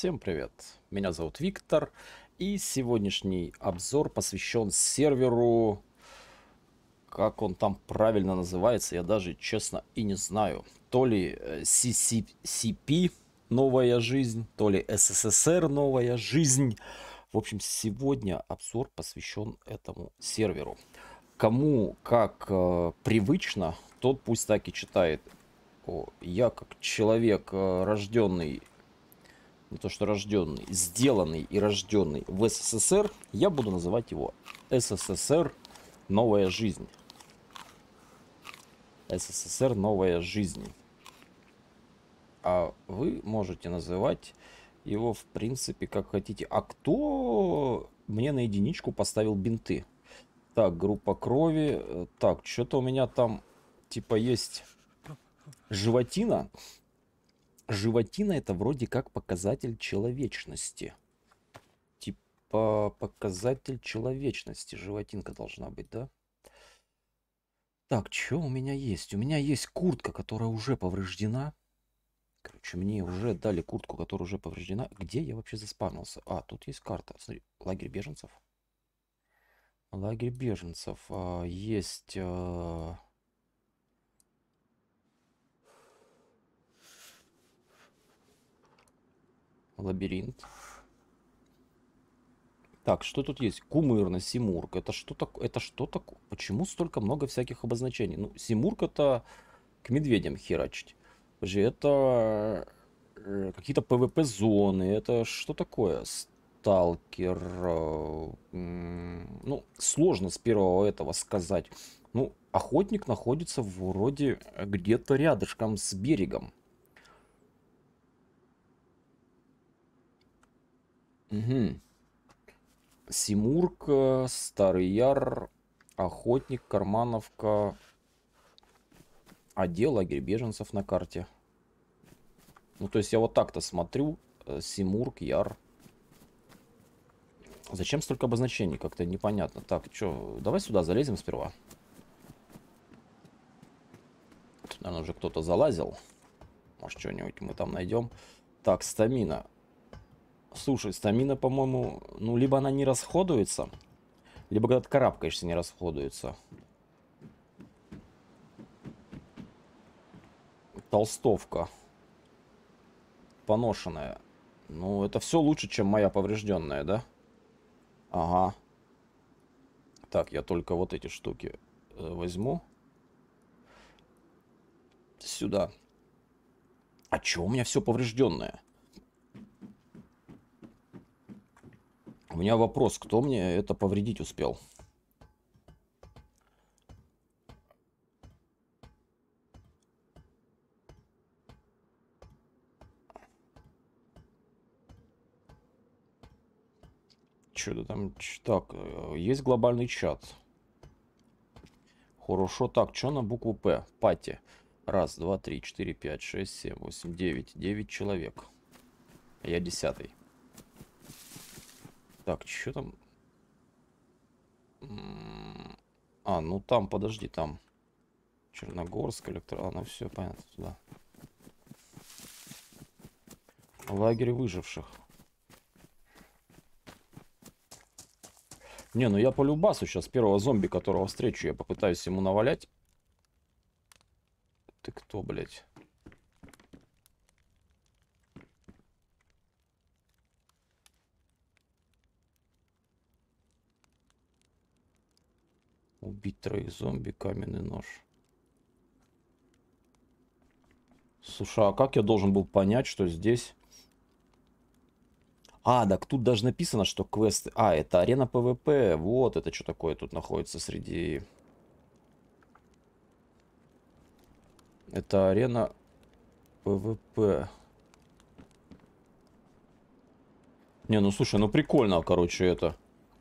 Всем привет, меня зовут Виктор, и сегодняшний обзор посвящен серверу, как он там правильно называется, я даже честно и не знаю. То ли CCCP новая жизнь, то ли СССР новая жизнь. В общем, сегодня обзор посвящен этому серверу. Кому как привычно, тот пусть так и читает. Я как человек, рожденный, не то что рожденный, сделанный и рожденный в СССР, я буду называть его СССР новая жизнь. СССР новая жизнь. А вы можете называть его в принципе как хотите. А кто мне на единичку поставил бинты? Так, группа крови. Так, что-то у меня там типа есть животина. Животина это вроде как показатель человечности. Типа показатель человечности. Животинка должна быть, да? Так, что у меня есть? У меня есть куртка, которая уже повреждена. Короче, мне уже дали куртку, которая уже повреждена. Где я вообще заспавнился? А, тут есть карта. Смотри, лагерь беженцев. Лагерь беженцев. Есть... лабиринт. Так, что тут есть? Кумырна, Симург. Это что такое? Это что такое? Почему столько много всяких обозначений? Ну, Симург это к медведям херачить. Подожди, это какие-то PvP-зоны. Это что такое? Сталкер. Ну, сложно с первого этого сказать. Ну, охотник находится вроде где-то рядышком с берегом. Угу. Симург, Старый Яр, Охотник, Кармановка, отдел лагерь беженцев на карте. Ну, то есть я вот так-то смотрю. Симург, Яр. Зачем столько обозначений? Как-то непонятно. Так, что, давай сюда залезем сперва. Тут, наверное, уже кто-то залазил. Может, что-нибудь мы там найдем. Так, стамина. Слушай, стамина, по-моему, ну, либо она не расходуется, либо когда ты карабкаешься, не расходуется. Толстовка. Поношенная. Ну, это все лучше, чем моя поврежденная, да? Ага. Так, я только вот эти штуки возьму. Сюда. А чё у меня все поврежденное? У меня вопрос, кто мне это повредить успел? Что-то там... Так, есть глобальный чат. Хорошо, так, что на букву П? Пати. Раз, два, три, четыре, пять, шесть, семь, восемь, девять. 9 человек. Я 10-й. Так, что там? А, ну там, подожди, там. Черногорск, ну все, понятно, туда. Лагерь выживших. Не, ну я по любасу сейчас первого зомби, которого встречу, я попытаюсь ему навалять. Ты кто, блядь? Убить 3 зомби, каменный нож. Слушай, а как я должен был понять, что здесь... А, так тут даже написано, что квесты... А, это арена ПВП. Вот это что такое тут находится среди... Это арена ПВП. Не, ну слушай, ну прикольно, короче, это.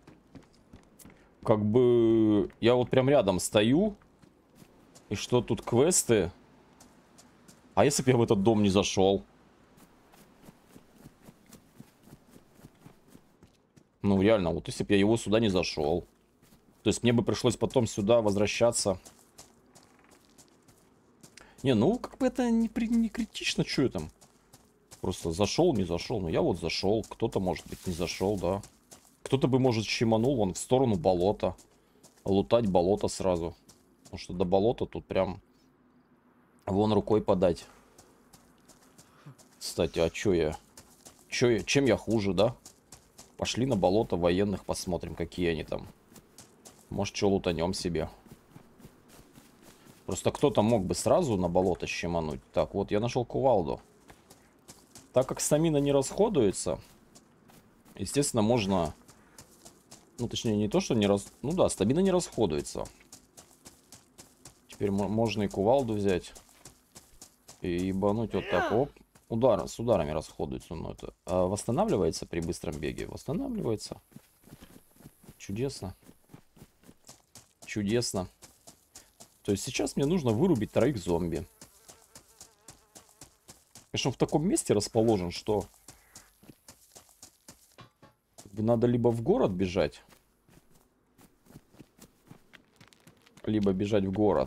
Как бы... Я вот прям рядом стою. И что тут квесты? А если бы я в этот дом не зашел? Ну реально, вот если бы я его сюда не зашел. То есть мне бы пришлось потом сюда возвращаться. Не, ну как бы это не критично, что там. Просто зашел, не зашел. Ну, я вот зашел. Кто-то, может быть, не зашел, да. Кто-то бы, может, щеманул вон в сторону болота. Лутать болото сразу. Потому что до болота тут прям вон рукой подать. Кстати, а чё я? Чем я хуже, да? Пошли на болото военных, посмотрим, какие они там. Может, что лутанем себе. Просто кто-то мог бы сразу на болото щемануть. Так, вот, я нашел кувалду. Так как стамина не расходуется, естественно, можно... Ну, точнее, не то, что не раз... Ну да, стамина не расходуется. Теперь можно и кувалду взять. И ебануть вот так. Оп. С ударами расходуется. Но это восстанавливается при быстром беге. Восстанавливается. Чудесно. Чудесно. То есть сейчас мне нужно вырубить 3 зомби. Конечно, он в таком месте расположен, что надо либо в город бежать, либо бежать в город,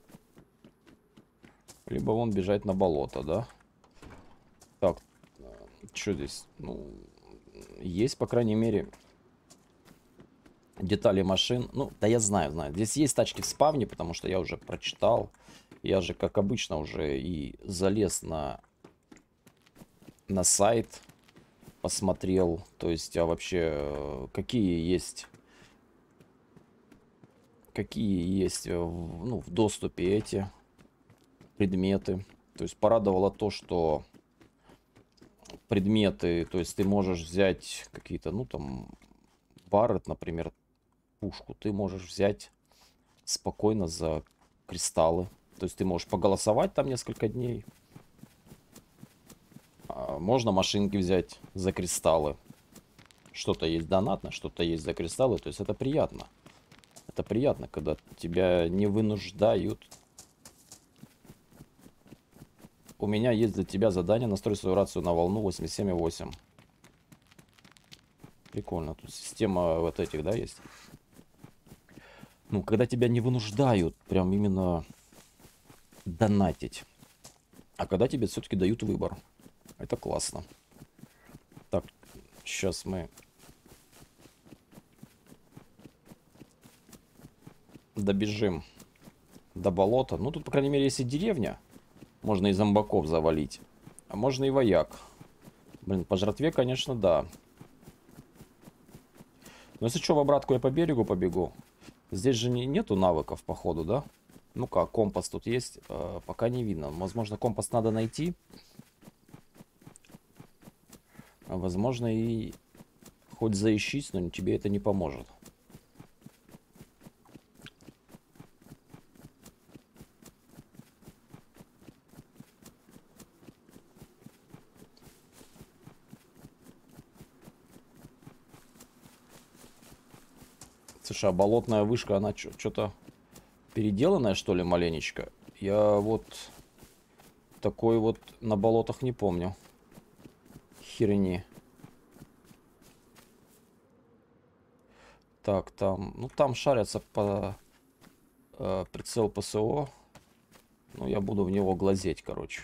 либо вон бежать на болото, да? Так, что здесь? Ну, есть, по крайней мере, детали машин. Ну, да я знаю. Здесь есть тачки в спавне, потому что я уже прочитал. Я же, как обычно, уже и залез на сайт, посмотрел. То есть, а вообще, какие есть ну, в доступе эти предметы. То есть порадовало то, что предметы, то есть ты можешь взять какие-то, ну там, Барретт, например, пушку, ты можешь взять спокойно за кристаллы. То есть ты можешь поголосовать там несколько дней. Можно машинки взять за кристаллы. Что-то есть донатно, что-то есть за кристаллы. То есть это приятно. Это приятно, когда тебя не вынуждают. У меня есть для тебя задание: настрой свою рацию на волну 87,8. Прикольно. Тут система вот этих, да, есть? Ну, когда тебя не вынуждают прям именно донатить. А когда тебе все-таки дают выбор. Это классно. Так, сейчас мы добежим до болота. Ну, тут, по крайней мере, если деревня, можно и зомбаков завалить. А можно и вояк. Блин, по жратве, конечно, да. Но если что, в обратку я по берегу побегу. Здесь же нету навыков, походу, да? Ну-ка, компас тут есть? Пока не видно. Возможно, компас надо найти. Возможно, и хоть заищись, но тебе это не поможет. Слушай, а болотная вышка, она что-то переделанная, что ли, маленечко? Я вот такой вот на болотах не помню. Херни. Так, там... Ну, там шарятся по... прицел ПСО. Ну, я буду в него глазеть, короче.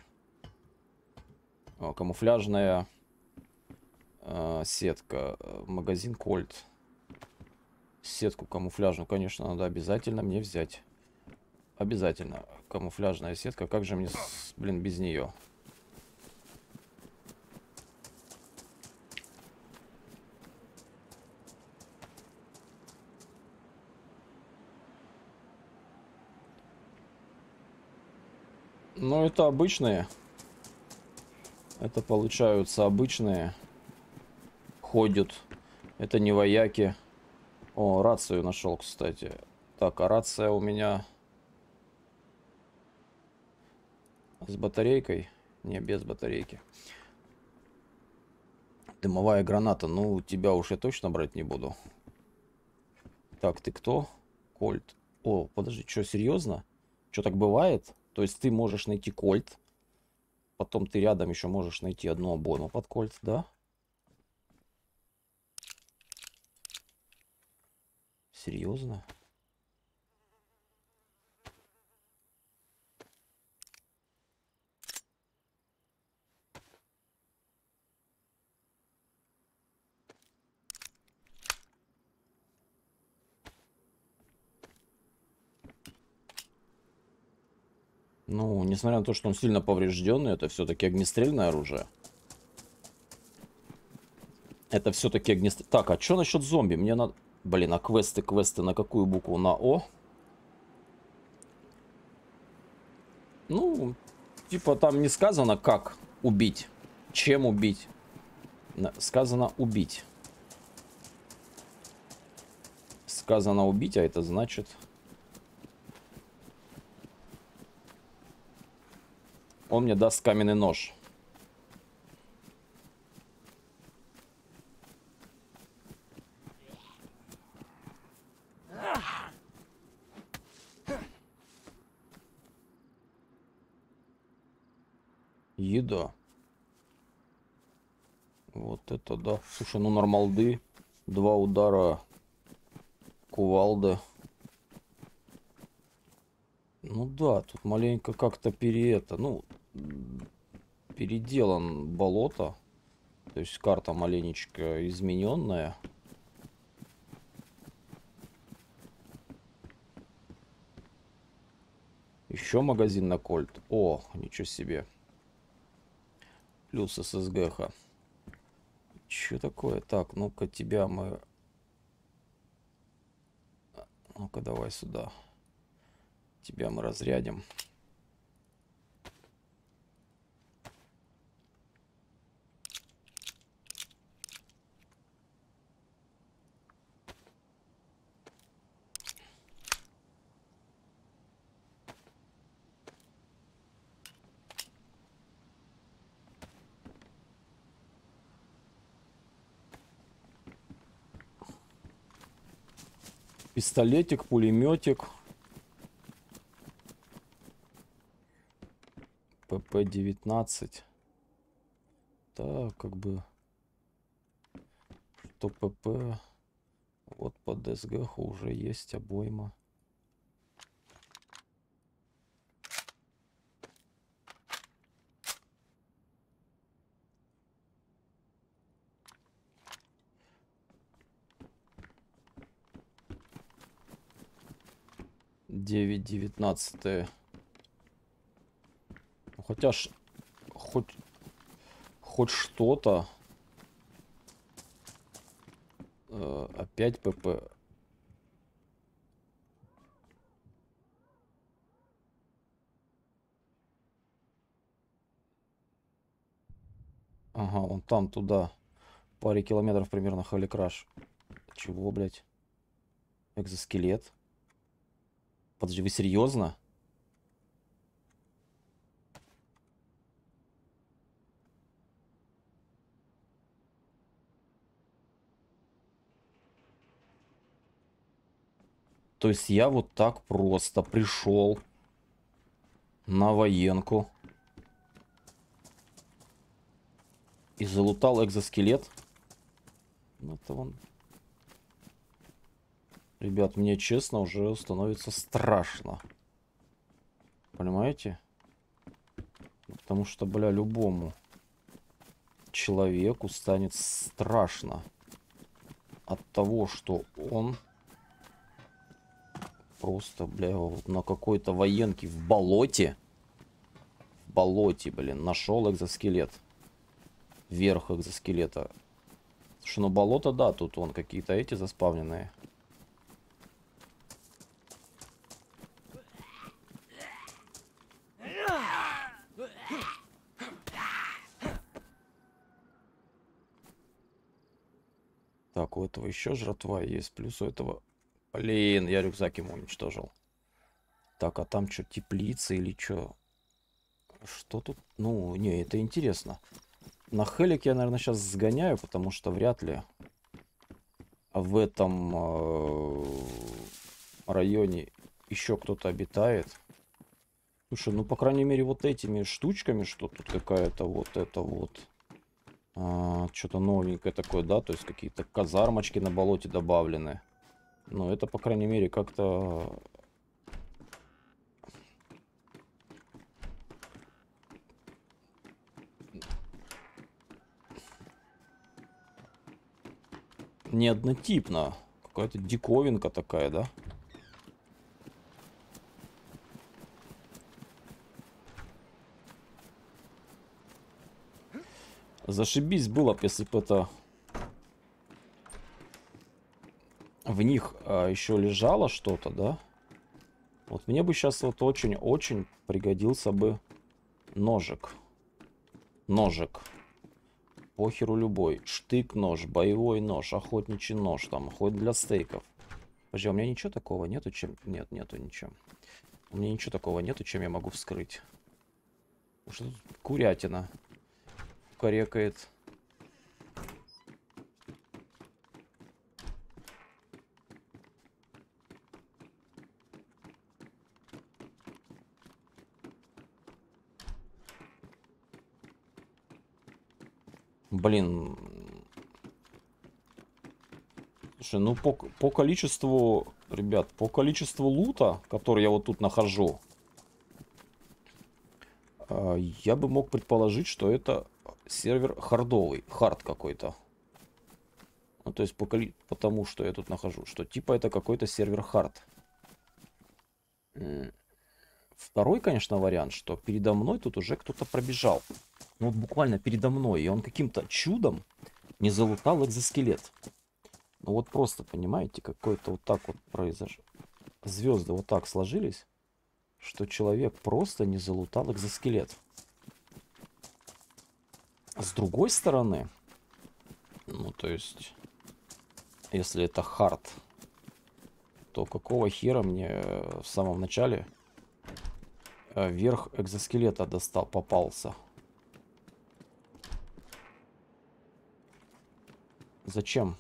Камуфляжная сетка. Магазин Кольт. Сетку камуфляжную, конечно, надо обязательно мне взять. Обязательно. Камуфляжная сетка. Как же мне, блин, без нее? Ну, это обычные. Это получаются обычные. Ходят. Это не вояки. О, рацию нашел, кстати. Так, а рация у меня с батарейкой? Не, без батарейки. Дымовая граната. Ну, тебя уж я точно брать не буду. Так, ты кто? Кольт. О, подожди, что, серьезно? Что, так бывает? То есть ты можешь найти кольт, потом ты рядом еще можешь найти одну обойму под кольт, да? Серьезно? Ну, несмотря на то, что он сильно поврежденный, это все-таки огнестрельное оружие. Это все-таки огнестрельное... Так, а что насчет зомби? Мне надо... Блин, а квесты на какую букву? На О? Ну, типа там не сказано, как убить, чем убить. Сказано убить. Сказано убить, а это значит... Он мне даст каменный нож. Еда. Вот это да. Слушай, ну нормалды. 2 удара кувалды. Ну да, тут маленько как-то переделан болото. То есть карта маленечко измененная. Еще магазин на кольт. О, ничего себе. Плюс ССГ-ха. Что такое? Так, ну-ка тебя мы... Ну-ка давай сюда. Тебя мы разрядим. Пистолетик, пулеметик. ПП-19. Так, как бы... Что ПП... Вот под СГХ уже есть обойма. Девять 19. Хотя хоть что-то. Опять ПП. Ага, он там туда. Паре километров примерно Халикраш. Чего, блядь? Экзоскелет. Подожди, вы серьезно? То есть я вот так просто пришел на военку и залутал экзоскелет. Это он... Ребят, мне честно уже становится страшно. Понимаете? Потому что, бля, любому человеку станет страшно от того, что он просто, бля, вот на какой-то военке в болоте, блин, нашел экзоскелет. Верх экзоскелета. Слушай, ну болото, да, тут вон какие-то эти заспавненные. Так, у этого еще жратва есть. Плюс у этого... Блин, я рюкзак ему уничтожил. Так, а там что, теплица или что? Что тут? Ну, не, это интересно. На Хелик я, наверное, сейчас сгоняю, потому что вряд ли в этом районе еще кто-то обитает. Слушай, ну, по крайней мере, вот этими штучками, что тут какая-то вот это вот... что-то новенькое такое, да? То есть какие-то казармочки на болоте добавлены. Но это, по крайней мере, как-то... Не однотипно. Какая-то диковинка такая, да? Зашибись было бы, если бы это в них еще лежало что-то, да? Вот мне бы сейчас вот очень-очень пригодился бы ножик. Ножик. Похеру любой. Штык-нож, боевой нож, охотничий нож, там, хоть для стейков. Подожди, у меня ничего такого нету, чем... Нет, нету ничего. У меня ничего такого нету, чем я могу вскрыть. Что тут курятина корекает. Блин. Слушай, ну по количеству, ребят, по количеству лута, который я вот тут нахожу, я бы мог предположить, что это сервер хардовый, хард какой-то. Ну, то есть потому, что я тут нахожу, что типа это какой-то сервер хард. Второй, конечно, вариант, что передо мной тут уже кто-то пробежал. Ну, вот буквально передо мной, и он каким-то чудом не залутал экзоскелет. Ну, вот просто, понимаете, какой-то вот так вот произошло. Звезды вот так сложились, что человек просто не залутал экзоскелет. С другой стороны, ну, то есть, если это хард, то какого хера мне в самом начале верх экзоскелета попался? Зачем?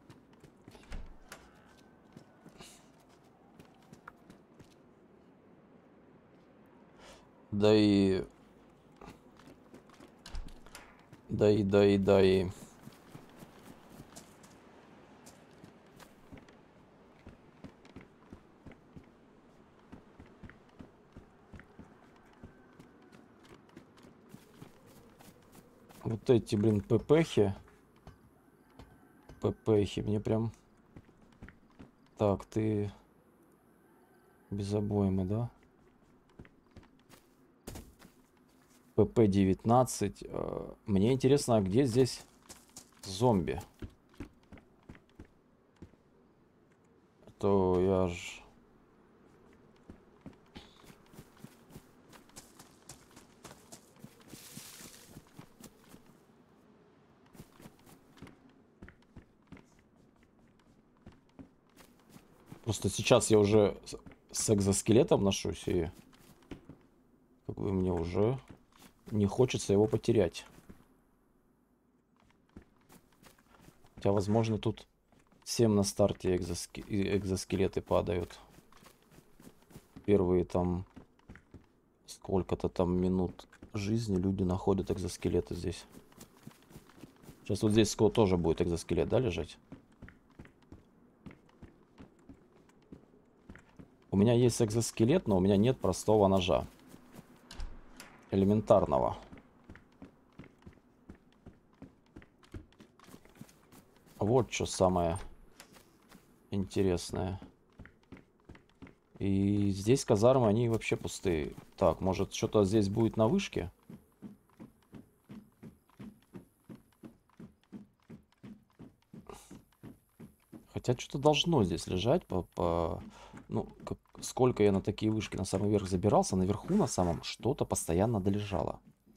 Да и... Да и... Вот эти, блин, ППхи. ППхи, мне прям... Так, ты... Без обоймы, да? ПП-19. Мне интересно, а где здесь зомби? То я ж... Просто сейчас я уже с экзоскелетом ношусь, и как бы мне уже не хочется его потерять. Хотя, возможно, тут всем на старте экзоскелеты падают. Первые там сколько-то там минут жизни люди находят экзоскелеты здесь. Сейчас вот здесь тоже будет экзоскелет, да, лежать? У меня есть экзоскелет, но у меня нет простого ножа. Элементарного. Вот что самое интересное. И здесь казармы, они вообще пустые. Так, может, что-то здесь будет на вышке? Хотя что-то должно здесь лежать ну, сколько я на такие вышки на самый верх забирался, наверху на самом что-то постоянно долежало.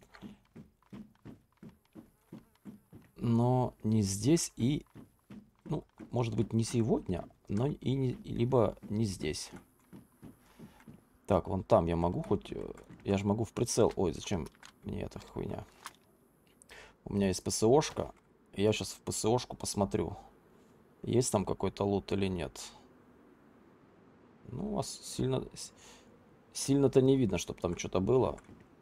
Но не здесь и... Ну, может быть, не сегодня, но и либо не здесь. Так, вон там я могу хоть... Я же могу в прицел... Ой, зачем мне эта хуйня? У меня есть ПСОшка. Я сейчас в ПСОшку посмотрю, есть там какой-то лут или нет. Ну, сильно-то не видно, чтобы там что-то было.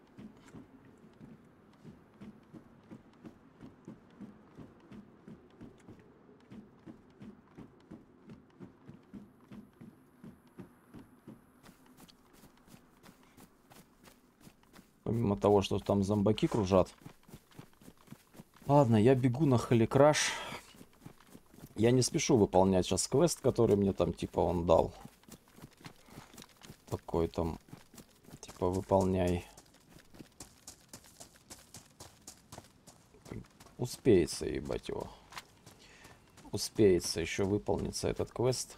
Помимо того, что там зомбаки кружат. Ладно, я бегу на Холикраш. Я не спешу выполнять сейчас квест, который мне там, типа, он дал. Такой там, типа, выполняй. Успеется, ебать его. Успеется еще выполниться этот квест.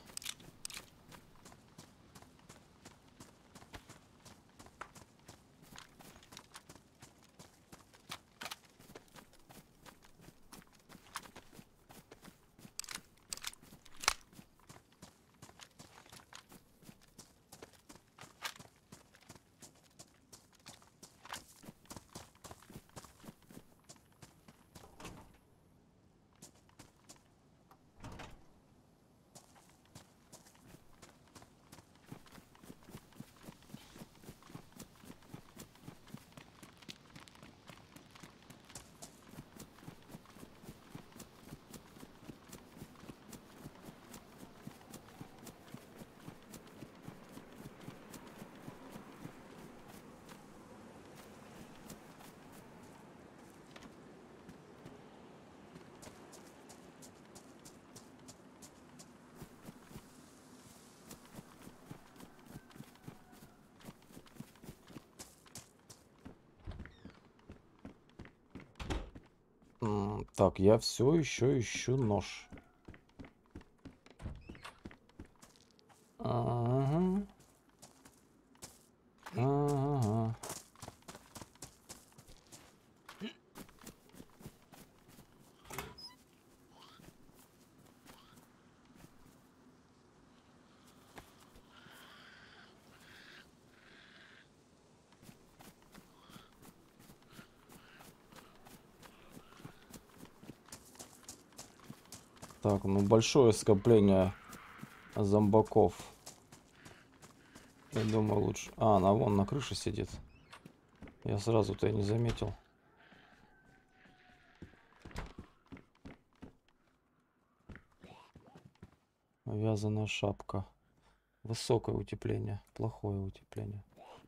Так, я все еще ищу нож. Ага. Ага. Так, ну большое скопление зомбаков. Я думаю, лучше... А, она вон на крыше сидит. Я сразу-то и не заметил. Вязаная шапка. Высокое утепление. Плохое утепление.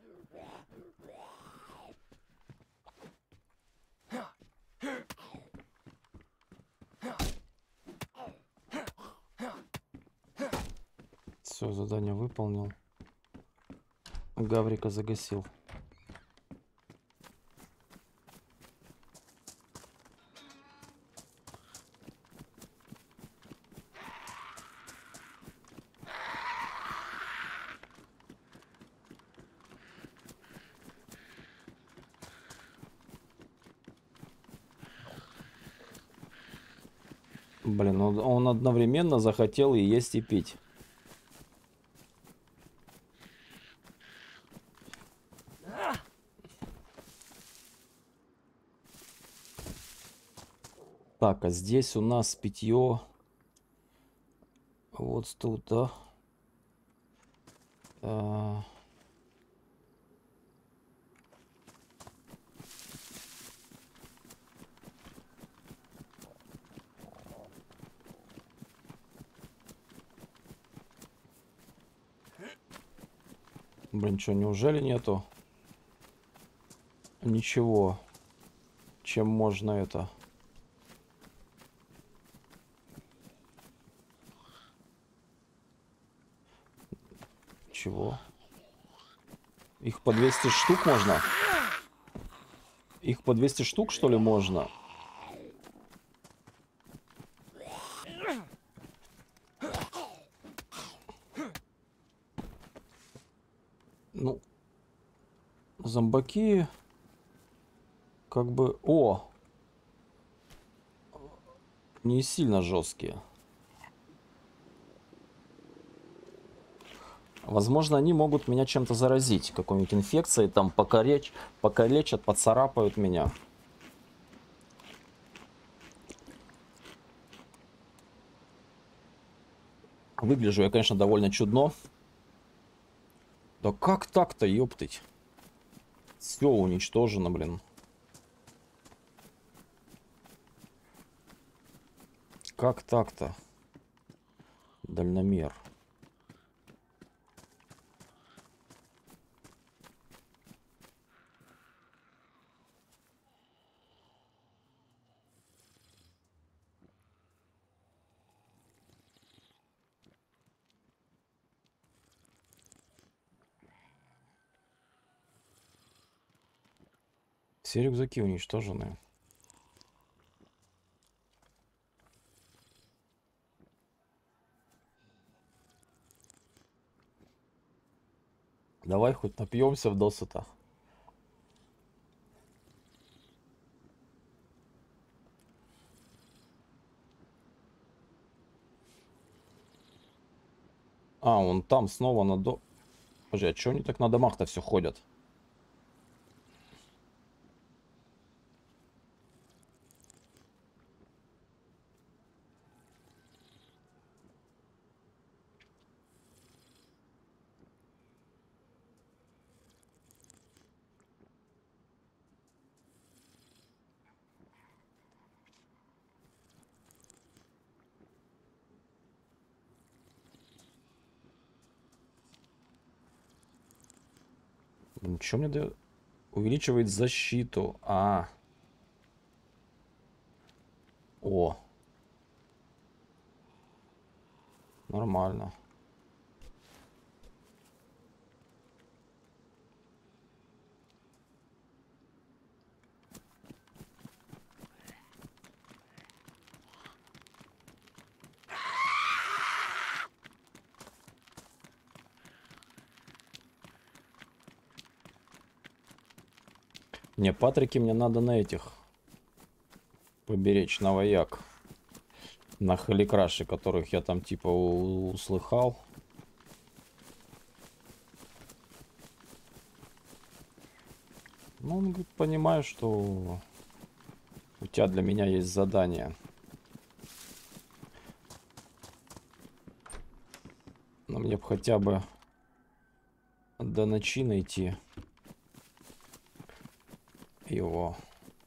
Все, задание выполнил. Гаврика загасил. Блин, он одновременно захотел и есть, и пить. Так, а здесь у нас питье. Вот тут, да? Блин, что, неужели нету ничего, чем можно это... Чего? Их по 200 штук можно? Их по 200 штук, что ли, можно? Ну, зомбаки... Как бы... О! Не сильно жесткие. Возможно, они могут меня чем-то заразить. Какой-нибудь инфекцией, там, покалечат, поцарапают меня. Выгляжу я, конечно, довольно чудно. Да как так-то, ёптыть? Все уничтожено, блин. Как так-то? Дальномер. Все рюкзаки уничтожены. Давай хоть напьемся в досыта. А, он там снова на до... Подожди, а чё они так на домах-то все ходят? Ничего мне дает? Увеличивает защиту. А, о, нормально. Не, Патрики мне надо на этих поберечь, на вояк. На Халикраше, которых я там типа услыхал. Ну, он говорит, понимаю, что у тебя для меня есть задание. Но мне бы хотя бы до ночи найти его.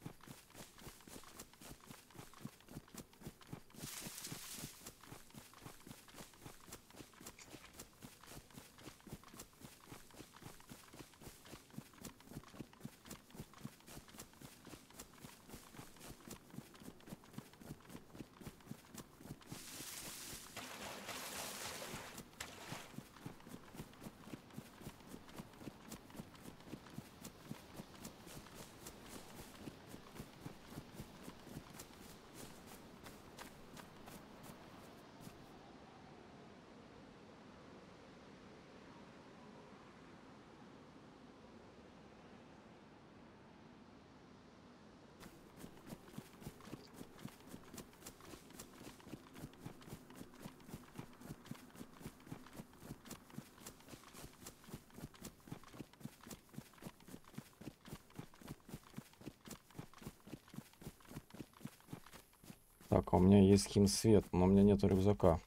Так, а у меня есть химсвет, но у меня нету рюкзака.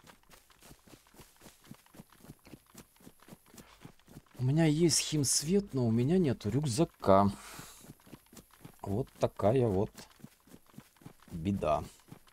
У меня есть химсвет, но у меня нету рюкзака. Вот такая вот беда.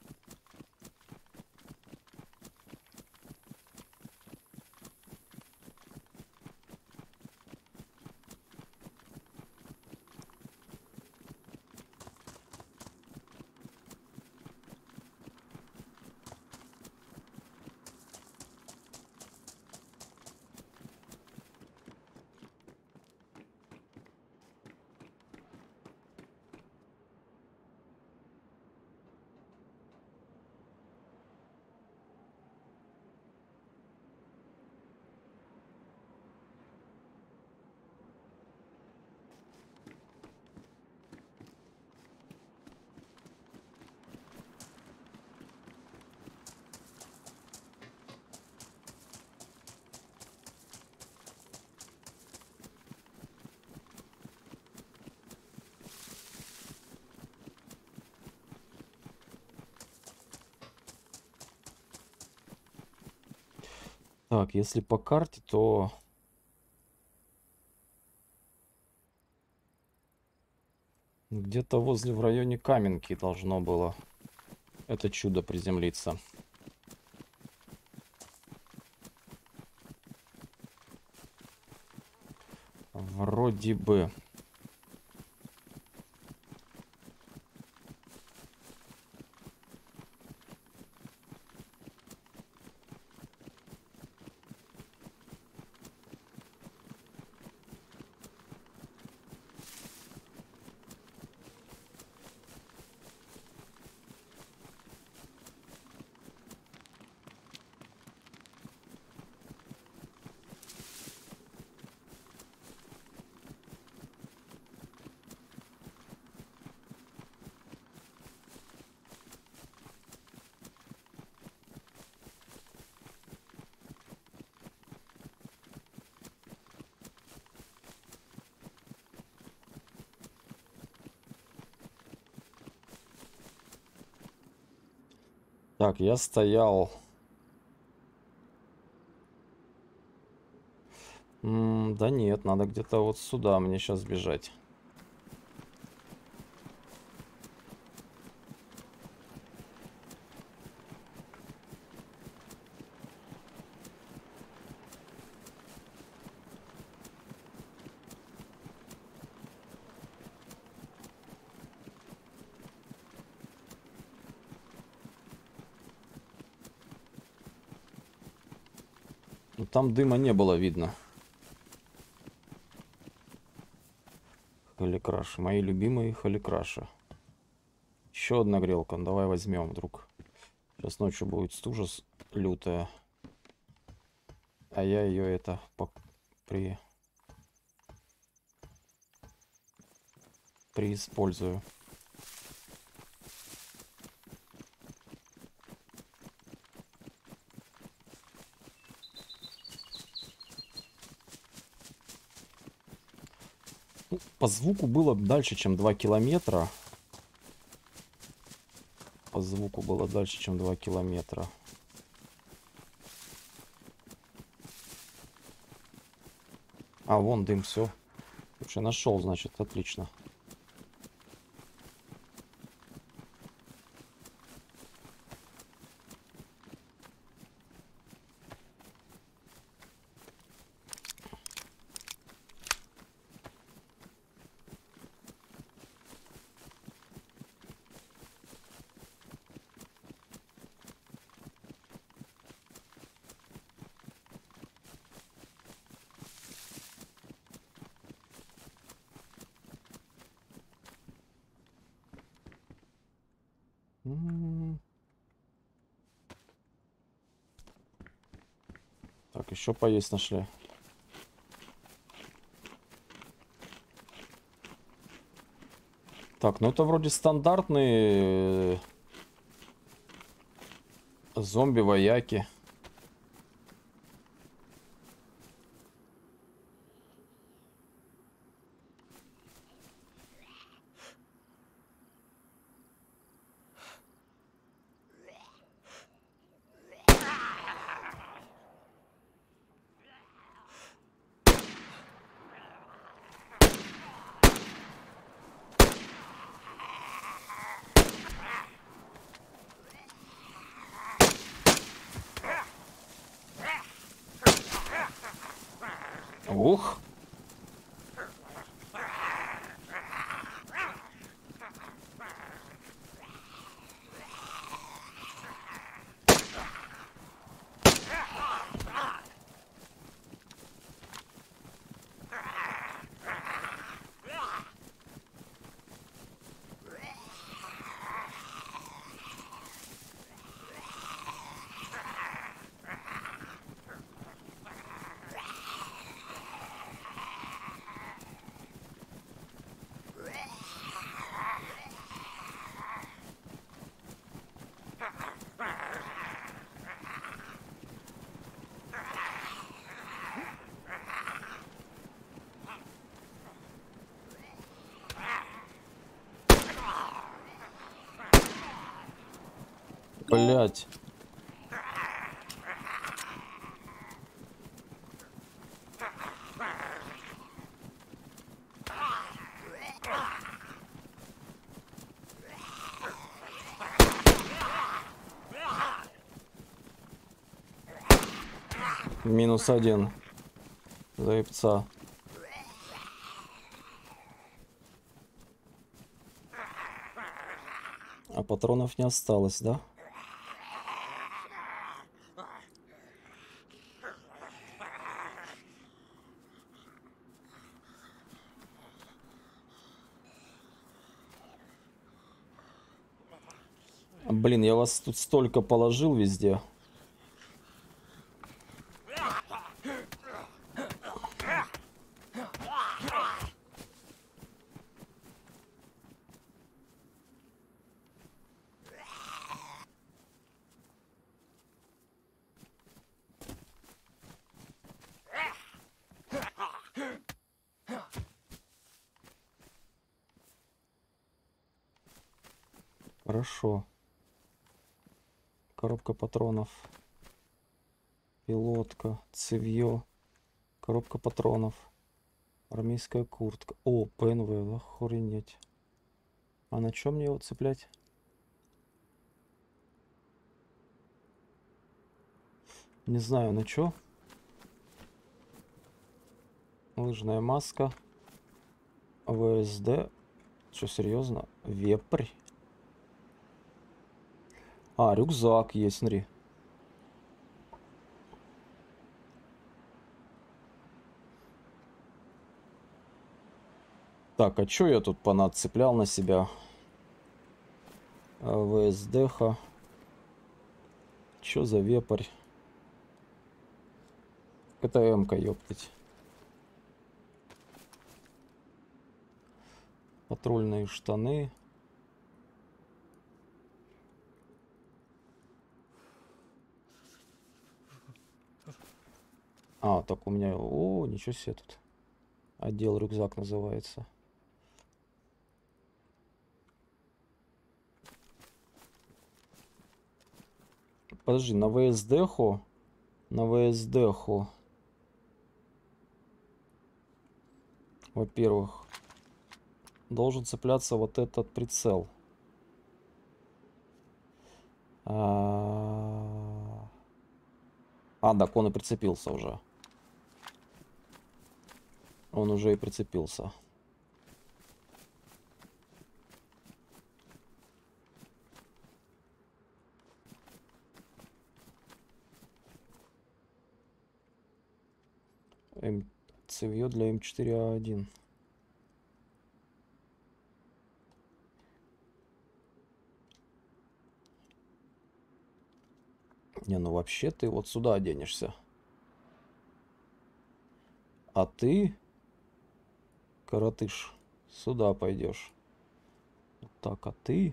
Так, если по карте, то где-то возле в районе Каменки должно было это чудо приземлиться. Вроде бы. Так, я стоял. Да нет, надо где-то вот сюда мне сейчас бежать. Ну, там дыма не было видно. Холикраши. Мои любимые холикраши. Еще одна грелка. Давай возьмем, вдруг. Сейчас ночью будет стужа лютая. А я ее это преиспользую. Ну, по звуку было дальше, чем 2 километра. По звуку было дальше, чем 2 километра. А, вон дым, все. Слушай, нашел, значит, отлично. Так, еще поесть нашли. Так, ну это вроде стандартные зомби-вояки. Ух! Блять. -1. Заебца. А патронов не осталось, да? Блин, я вас тут столько положил везде. Хорошо. коробка патронов, пилотка, цевьё, коробка патронов, армейская куртка. О, ПНВ, охренеть. А на чем мне его цеплять? Не знаю, на чё. Лыжная маска. ВСД. Что, серьезно? Вепрь. А, рюкзак есть, смотри. Так, а чё я тут понацеплял на себя? ВСДХ. Чё за вепрь? Это М-ка, ёптать. Патрульные штаны. А, так у меня... О, ничего себе тут. Отдел рюкзак называется. Подожди, на ВСДХу... На ВСДХу... Во-первых, должен цепляться вот этот прицел. А, так он и прицепился уже. Он уже и прицепился. Цевьё для М4А1. Не, ну вообще ты вот сюда оденешься. А ты, коротыш, сюда пойдешь. Вот так, а ты...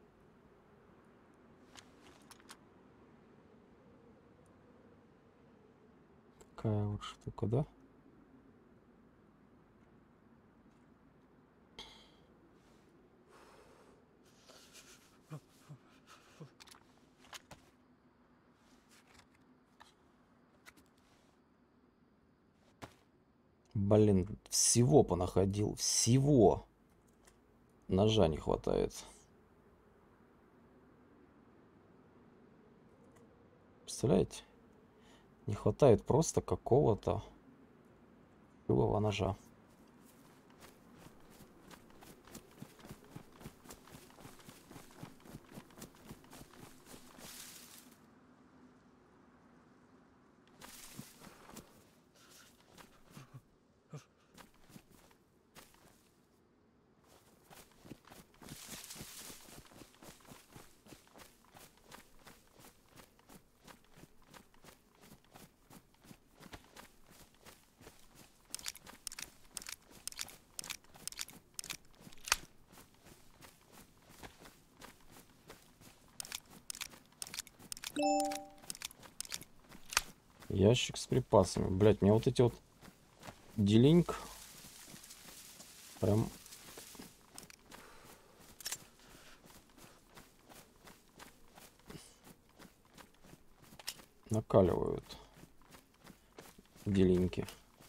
Такая вот штука, да? Блин, всего понаходил. Всего. Ножа не хватает. Представляете? Не хватает просто какого-то живого ножа. Ящик с припасами. Блять, мне вот эти вот делинг прям накаливают. Делинки.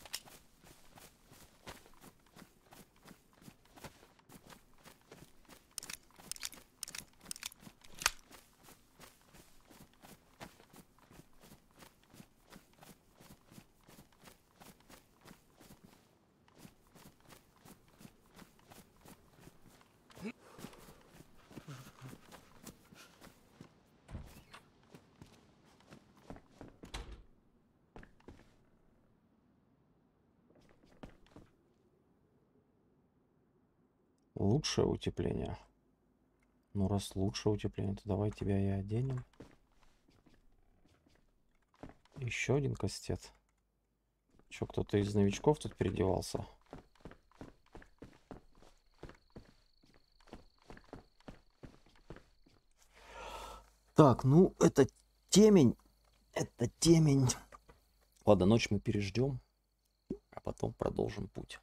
Лучшее утепление. Ну, раз лучшее утепление, то давай тебя и оденем. Еще один кастет. Че, кто-то из новичков тут переодевался? Так, ну, это темень. Это темень. Ладно, ночь мы переждем, а потом продолжим путь.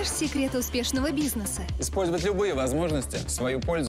Ваш секрет успешного бизнеса. Использовать любые возможности в свою пользу.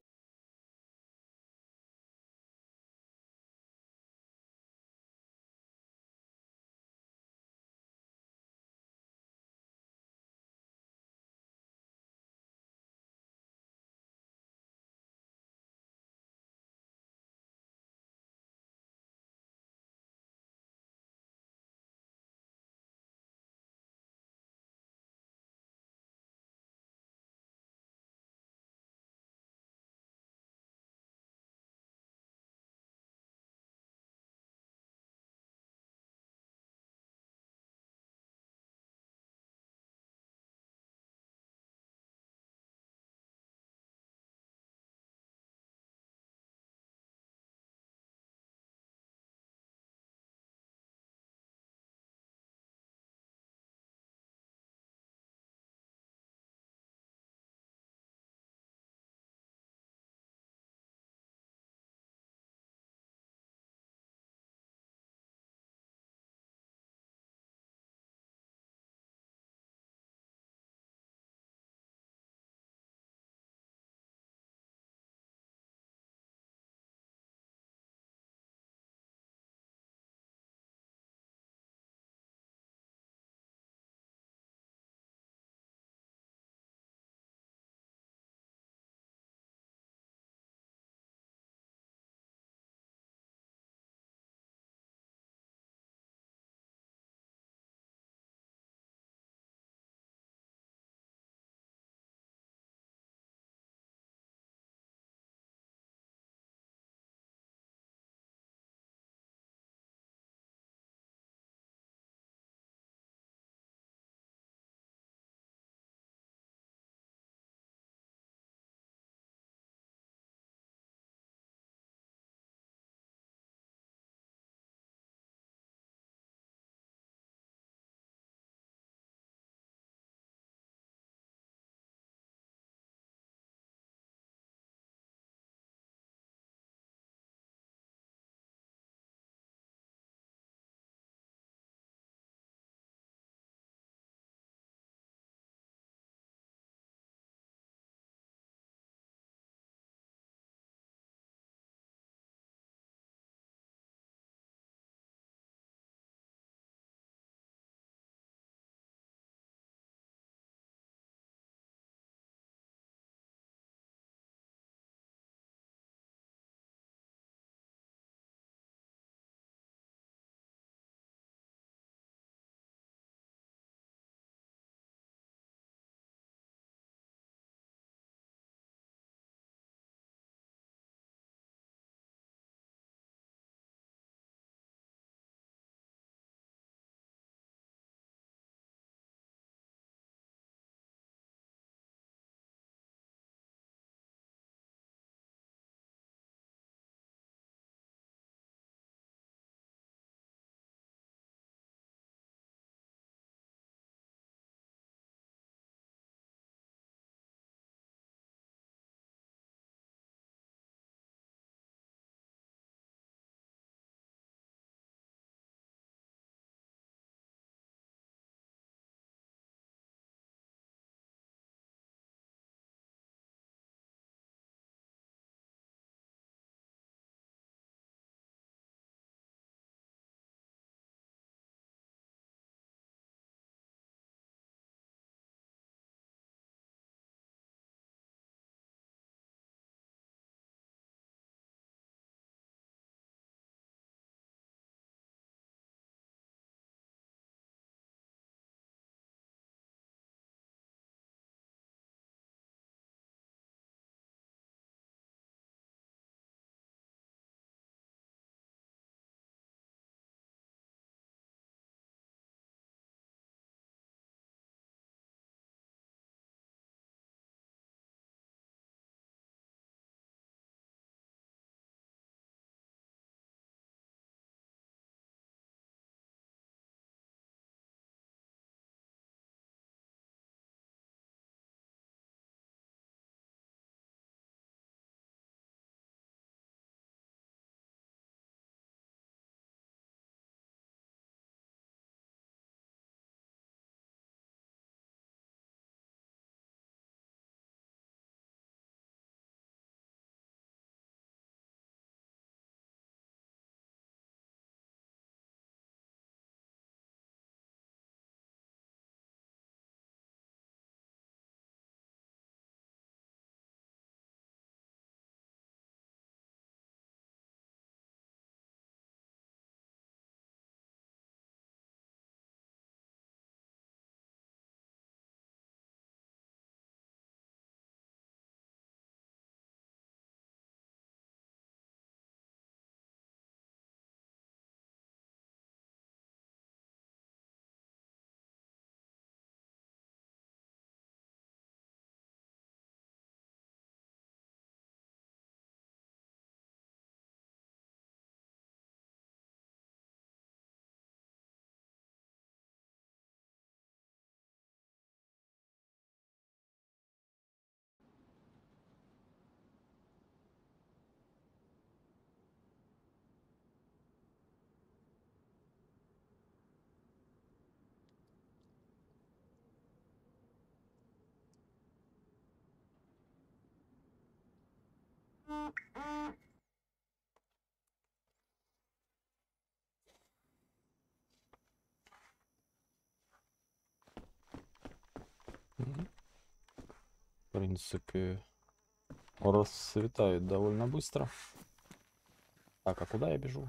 В принципе, расцветает довольно быстро. Так, а куда я бежу?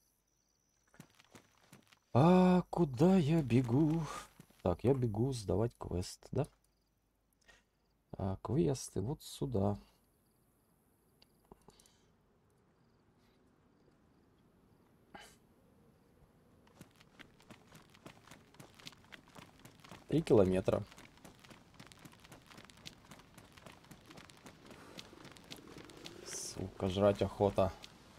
А куда я бегу? Так, я бегу сдавать квест, да? А, квесты вот сюда. Три километра. Сука, жрать охота.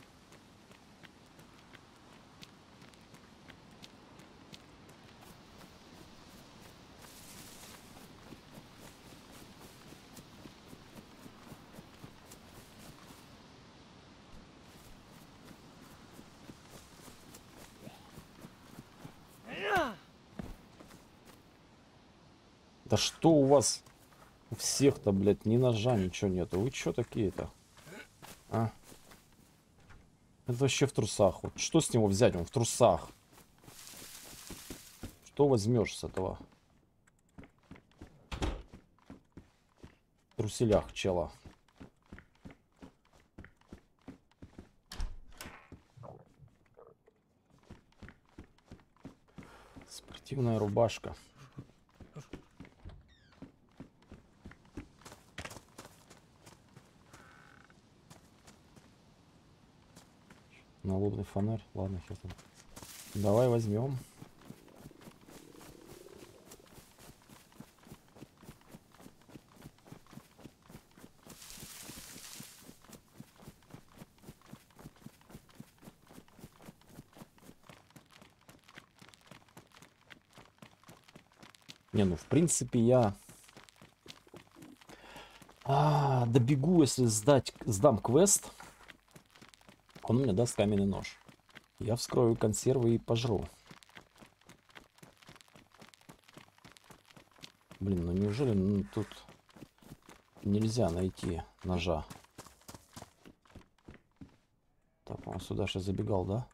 Да что у вас у всех-то, блядь, ни ножа, ничего нету. Вы чё такие-то? А? Это вообще в трусах. Вот что с него взять? Он в трусах. Что возьмешь с этого? В труселях чела. Спортивная рубашка. Налобный фонарь. Ладно, хер там. Давай возьмем. Не, ну в принципе я добегу, если сдам квест. Он мне даст каменный нож. Я вскрою консервы и пожру. Блин, ну неужели тут нельзя найти ножа? Так, он сюда же забегал, да?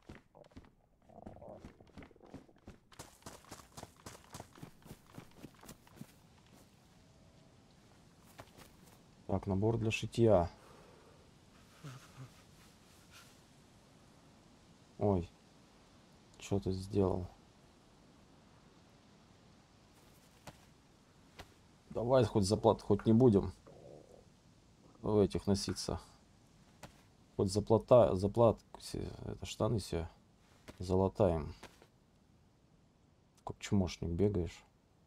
Так, набор для шитья. Ой, что ты сделал? Давай хоть заплат, хоть не будем в этих носиться. Хоть заплат, это штаны себе залатаем. Как чмошник бегаешь.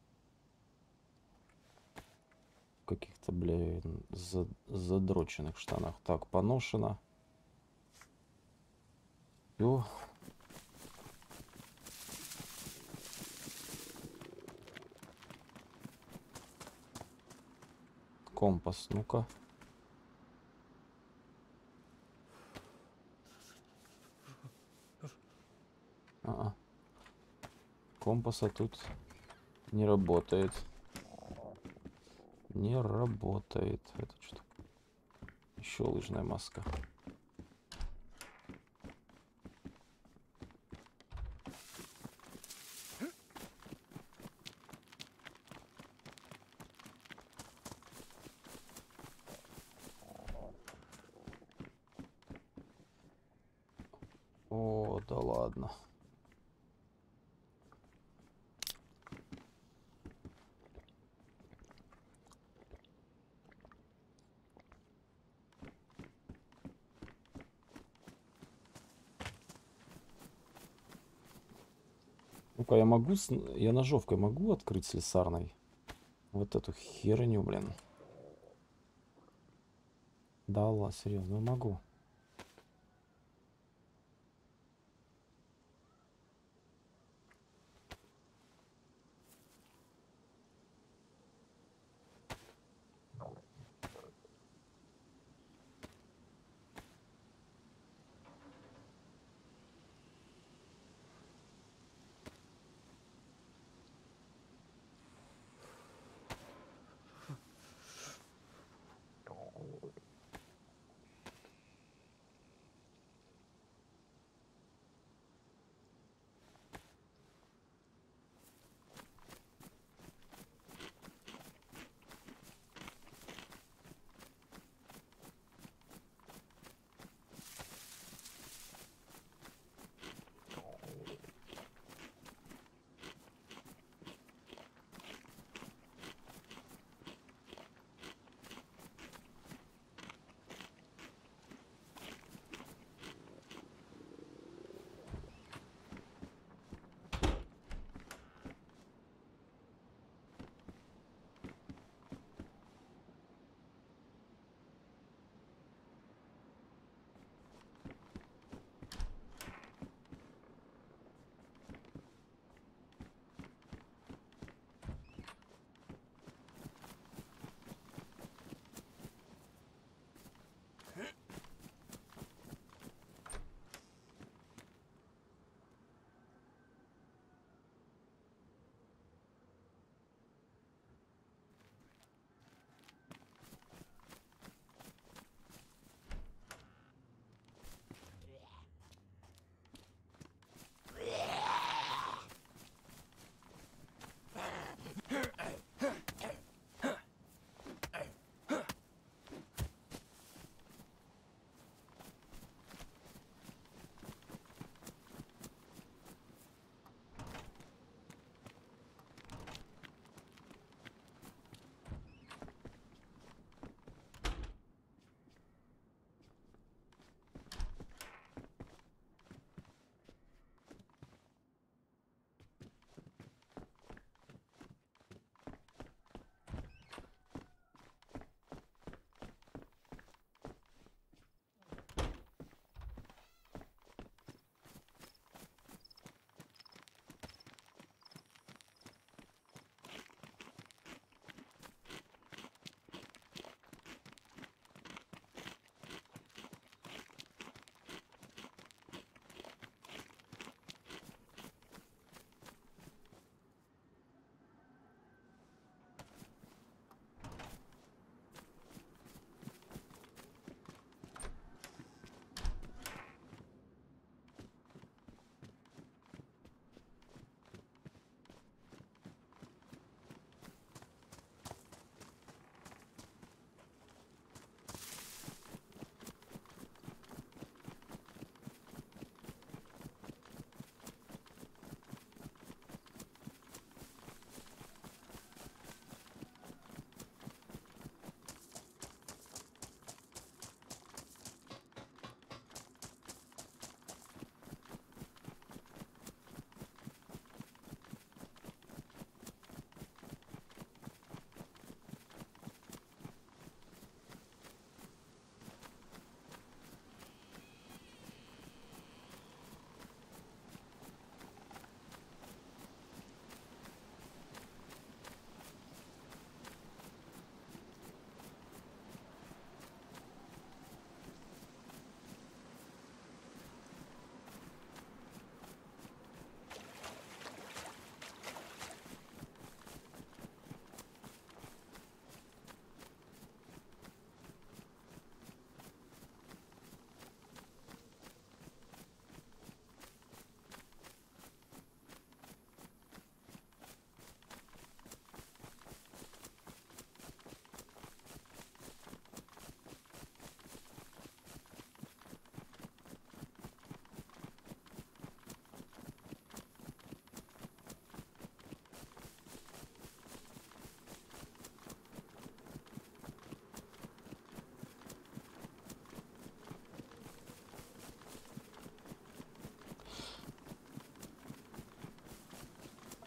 В каких-то, блин, задроченных штанах. Так, поношено. Всё. Компас, ну-ка. Компаса тут не работает. Не работает. Это что? Еще лыжная маска. О, да ладно. Ну-ка, я ножовкой могу открыть слесарной? Вот эту херню, блин. Да ладно, серьезно, могу.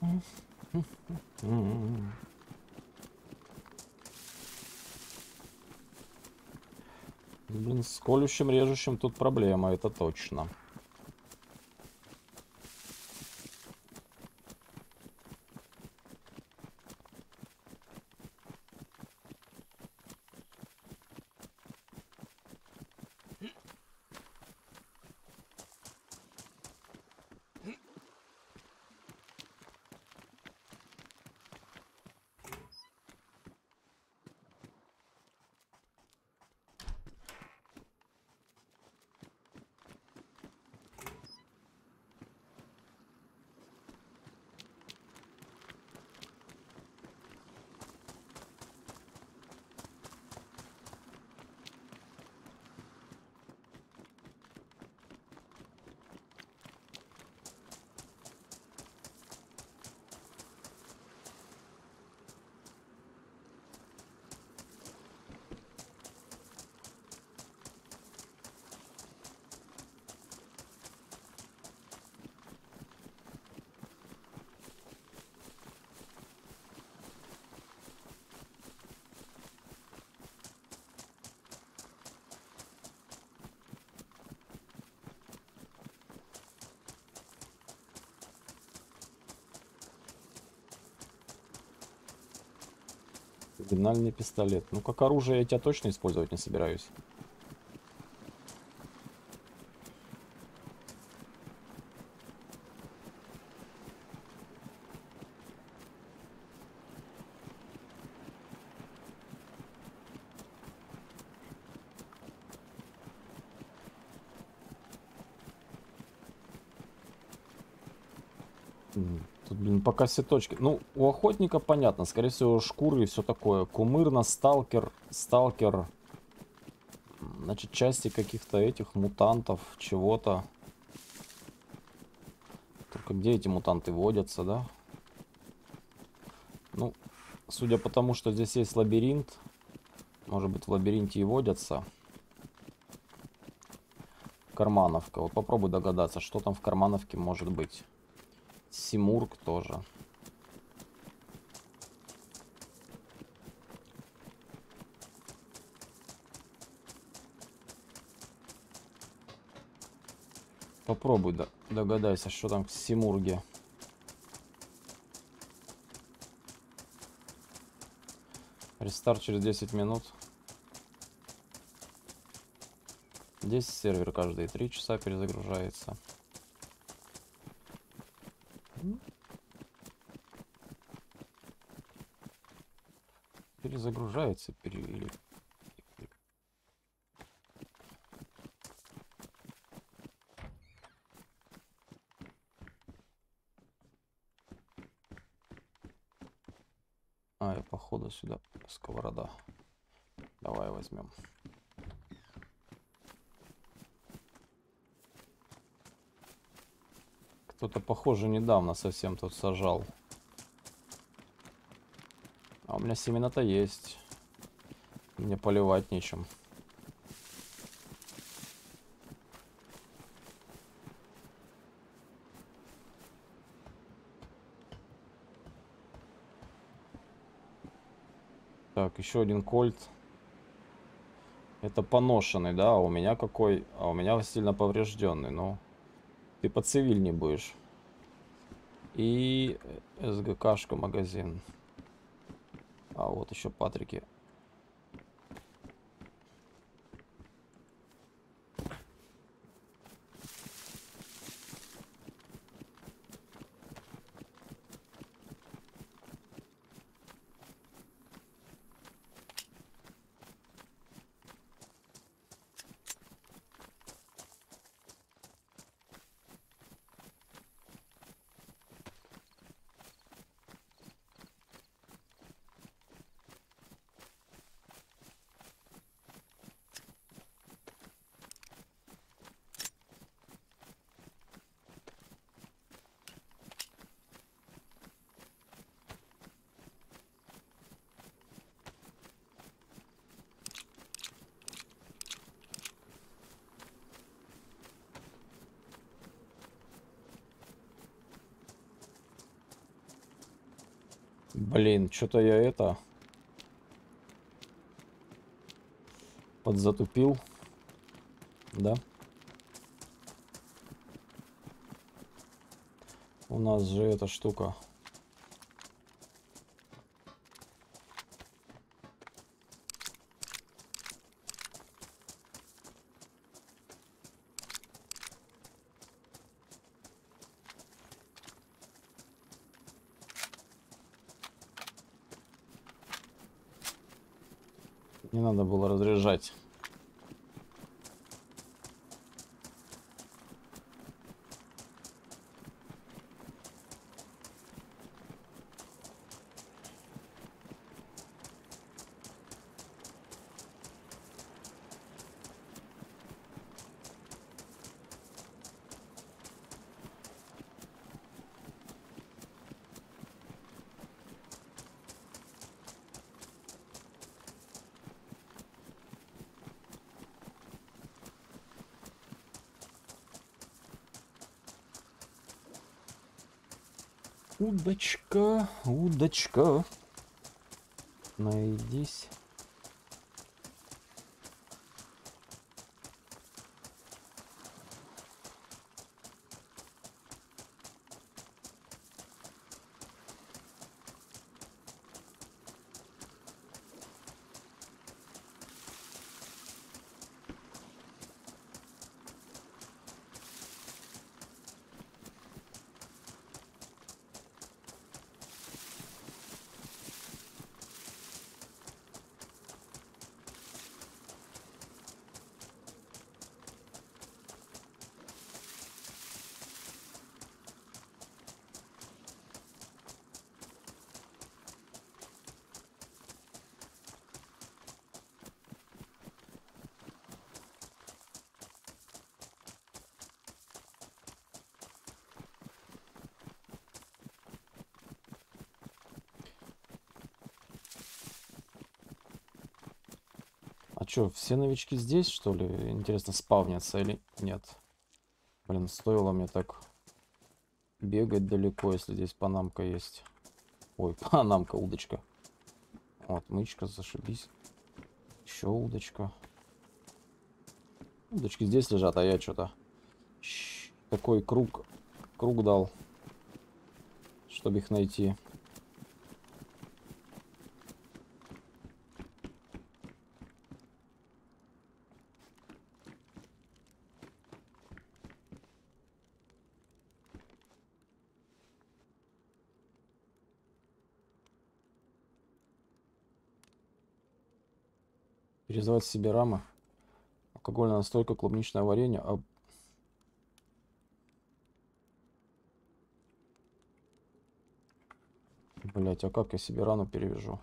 Блин, с колющим, режущим тут проблема, это точно. Сигнальный пистолет. Ну, как оружие я тебя точно использовать не собираюсь. Тут, блин, пока все точки. Ну, у охотника понятно. Скорее всего, шкуры и все такое. Кумырна, сталкер. Значит, части каких-то этих мутантов, чего-то. Только где эти мутанты водятся, да? Ну, судя по тому, что здесь есть лабиринт. Может быть, в лабиринте и водятся. Кармановка. Вот попробуй догадаться, что там в кармановке может быть. Симург тоже. Попробуй догадайся, что там в Симурге. Рестарт через 10 минут. Здесь сервер каждые 3 часа перезагружается. Перезагружается или... А, и походу сюда сковорода. Давай возьмем. Кто-то, похоже, недавно совсем тут сажал. А у меня семена-то есть. Мне поливать нечем. Так, еще один кольт. Это поношенный, да? А у меня какой? А у меня сильно поврежденный. Ну, ты поцивильней будешь. И СГКшка магазин. А вот еще патрики. Блин, что-то я это подзатупил. Да. У нас же эта штука. Не надо было разряжать. Удочка, удочка, найдись. А чё, все новички здесь, что ли? Интересно, спавнятся или нет? Блин, стоило мне так бегать далеко, если здесь панамка есть. Ой, панамка, удочка. Вот, мычка, зашибись. Еще удочка. Удочки здесь лежат, а я что-то такой круг дал, чтобы их найти. Перезвать себе рамы. Алкогольная настойка, клубничное варенье. Блять, а как я себе рану перевяжу?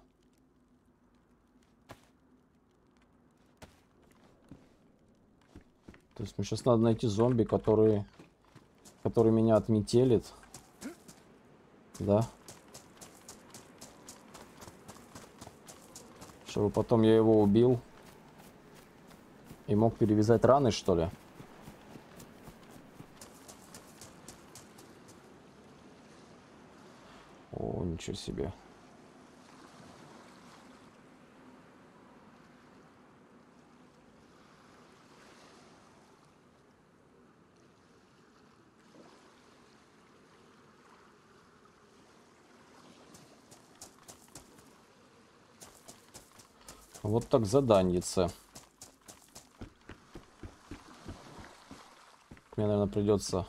То есть мне сейчас надо найти зомби, который меня отметелит. Да. Чтобы потом я его убил. И мог перевязать раны, что ли? О, ничего себе. Вот так заданьице. Мне, наверное, придется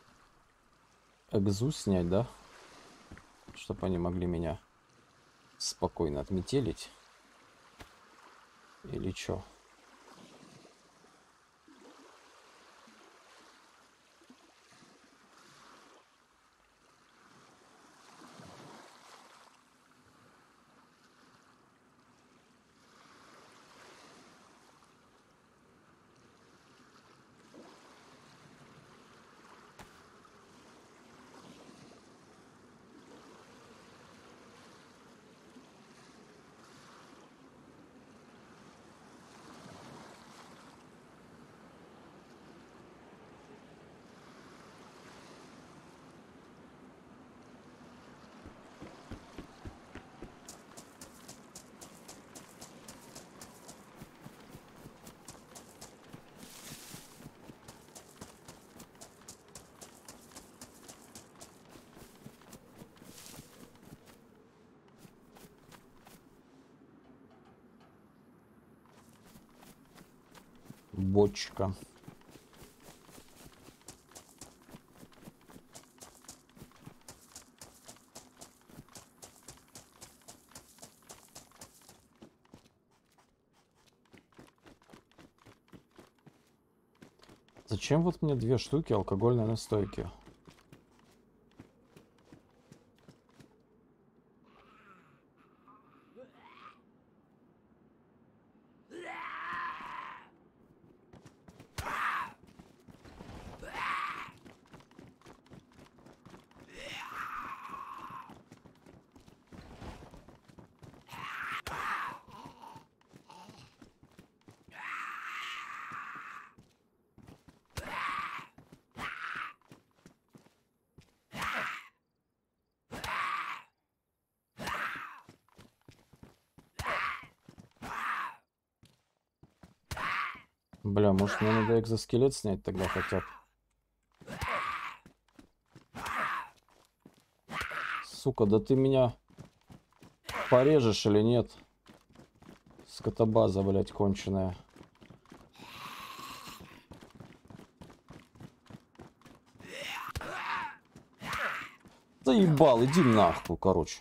экзу снять, да? Чтобы они могли меня спокойно отметелить. Или чё? Бочка. Зачем вот мне 2 штуки алкогольной настойки? Бля, может мне надо экзоскелет снять тогда хотя бы. Сука, да ты меня порежешь или нет? Скотобаза, блядь, конченая. Заебал, иди нахуй, короче.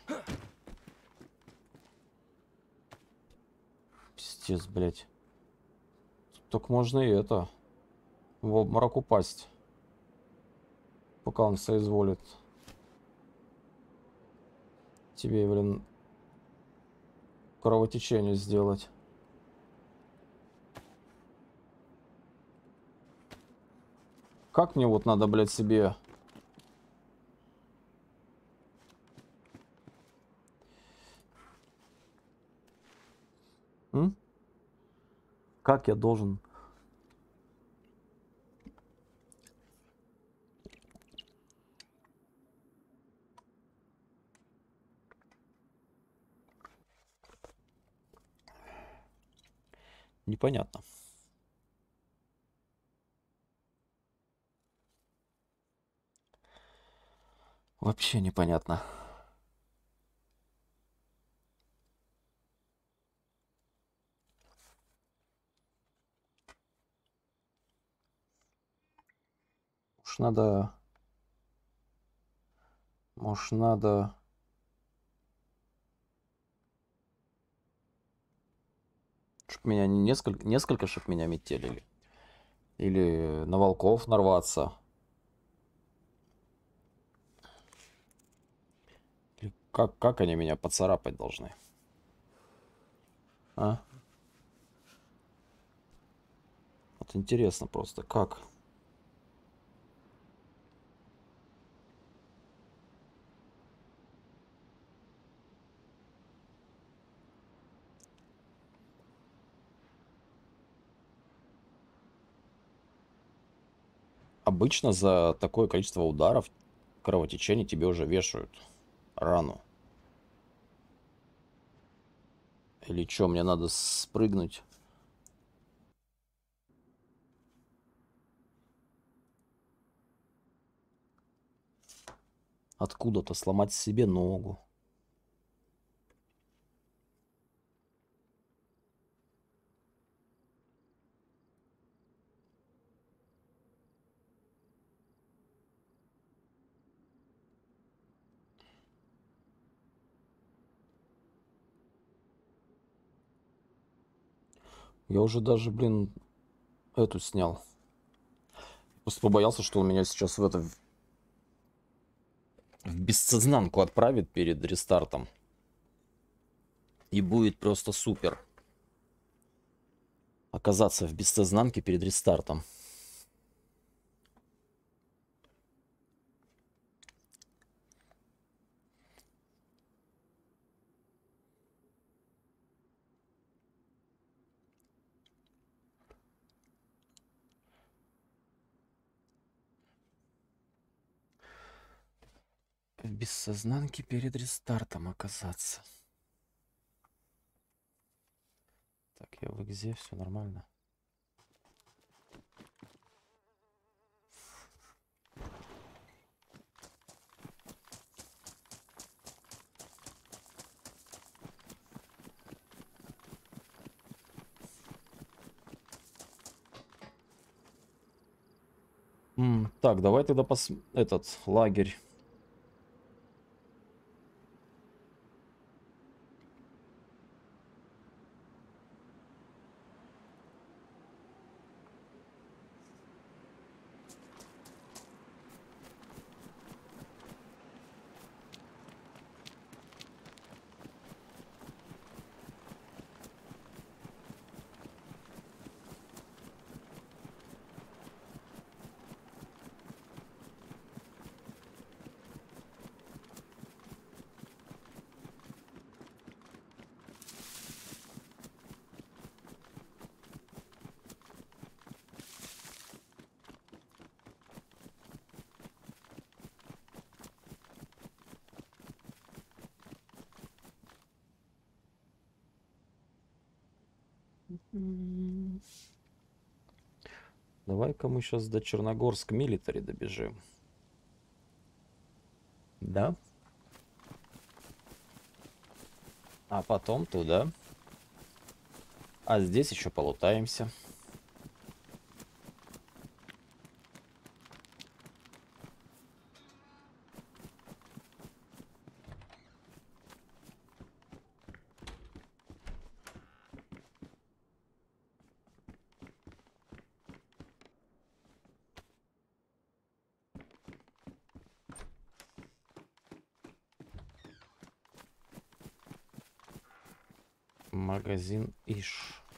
Пиздец, блядь. Так можно и это. В обморок упасть. Пока он соизволит. Тебе, блин, кровотечение сделать. Как мне вот надо, блядь, себе... М? Как я должен... Непонятно. Вообще непонятно. Уж надо... Может, надо... Чтоб меня несколько, чтоб меня метелили. Или на волков нарваться. Или как они меня поцарапать должны? А? Вот интересно просто, как? Обычно за такое количество ударов кровотечения тебе уже вешают рану. Или что, мне надо спрыгнуть? Откуда-то сломать себе ногу. Я уже даже, блин, эту снял. Просто побоялся, что он меня сейчас в бессознанку отправит перед рестартом. И будет просто супер. Оказаться в бессознанке перед рестартом. В бессознанке перед рестартом оказаться. Так, я в экзе, все нормально. Так, давай тогда этот лагерь. Давай-ка мы сейчас до Черногорск милитари добежим. Да? А потом туда. А здесь еще полутаемся. Магазин Иш.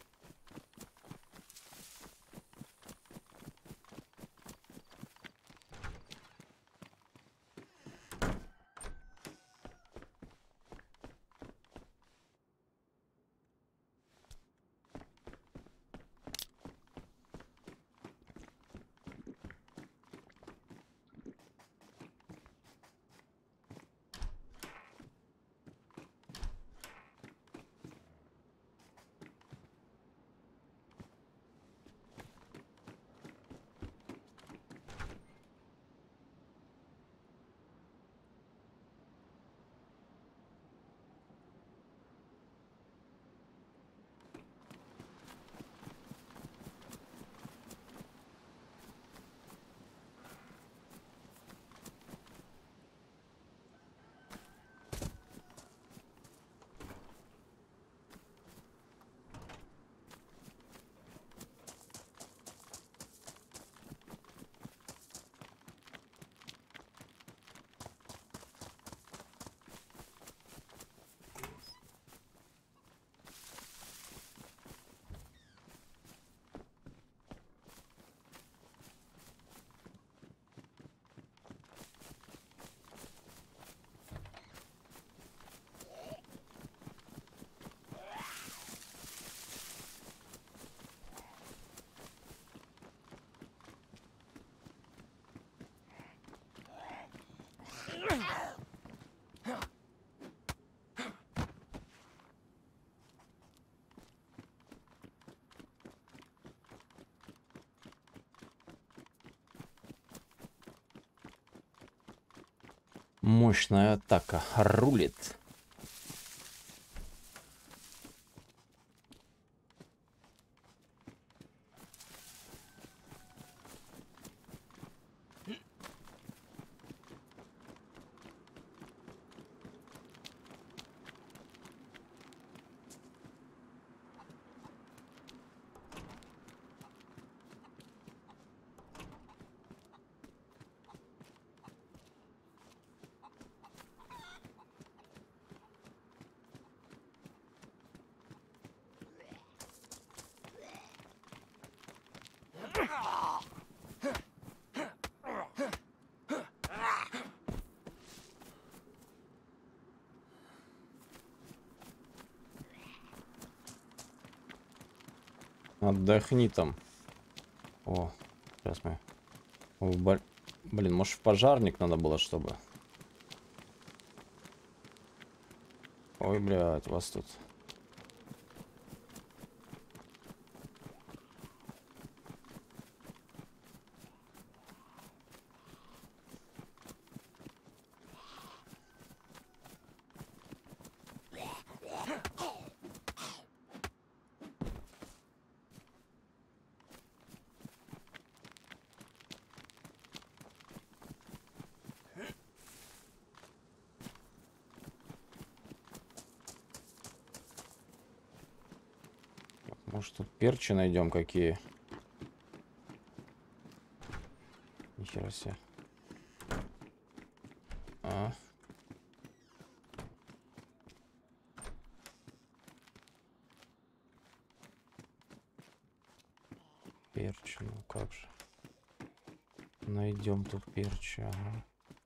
Мощная атака. Рулит. Отдохни там. О, сейчас мы... Блин, может в пожарник надо было, чтобы... Ой, блядь, вас тут... Может, тут перчи найдем какие? Нихера себе. А. Перчи, ну как же. Найдем тут перчи, ага.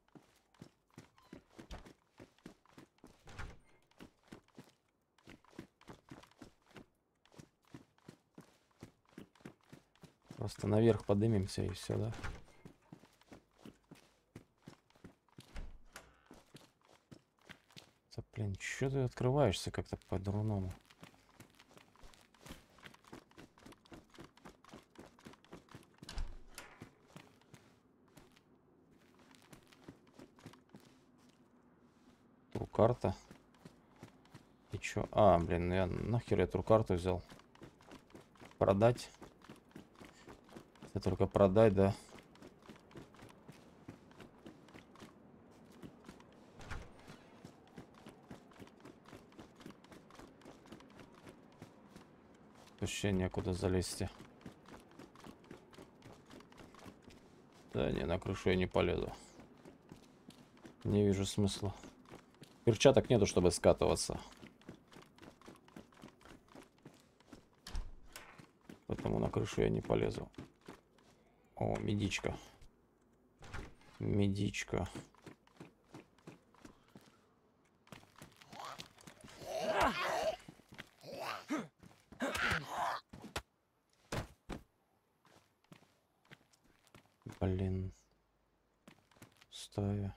Просто наверх поднимемся и все, да? Да, блин, что ты открываешься как-то по-дурному? Туркарта. И чё? А, блин, я нахер я туркарту взял? Продать? Это только продать, да? Вообще некуда залезть. Да не, на крышу я не полезу. Не вижу смысла. Перчаток нету, чтобы скатываться. Поэтому на крышу я не полезу. О, медичка. Медичка. Блин. Стая.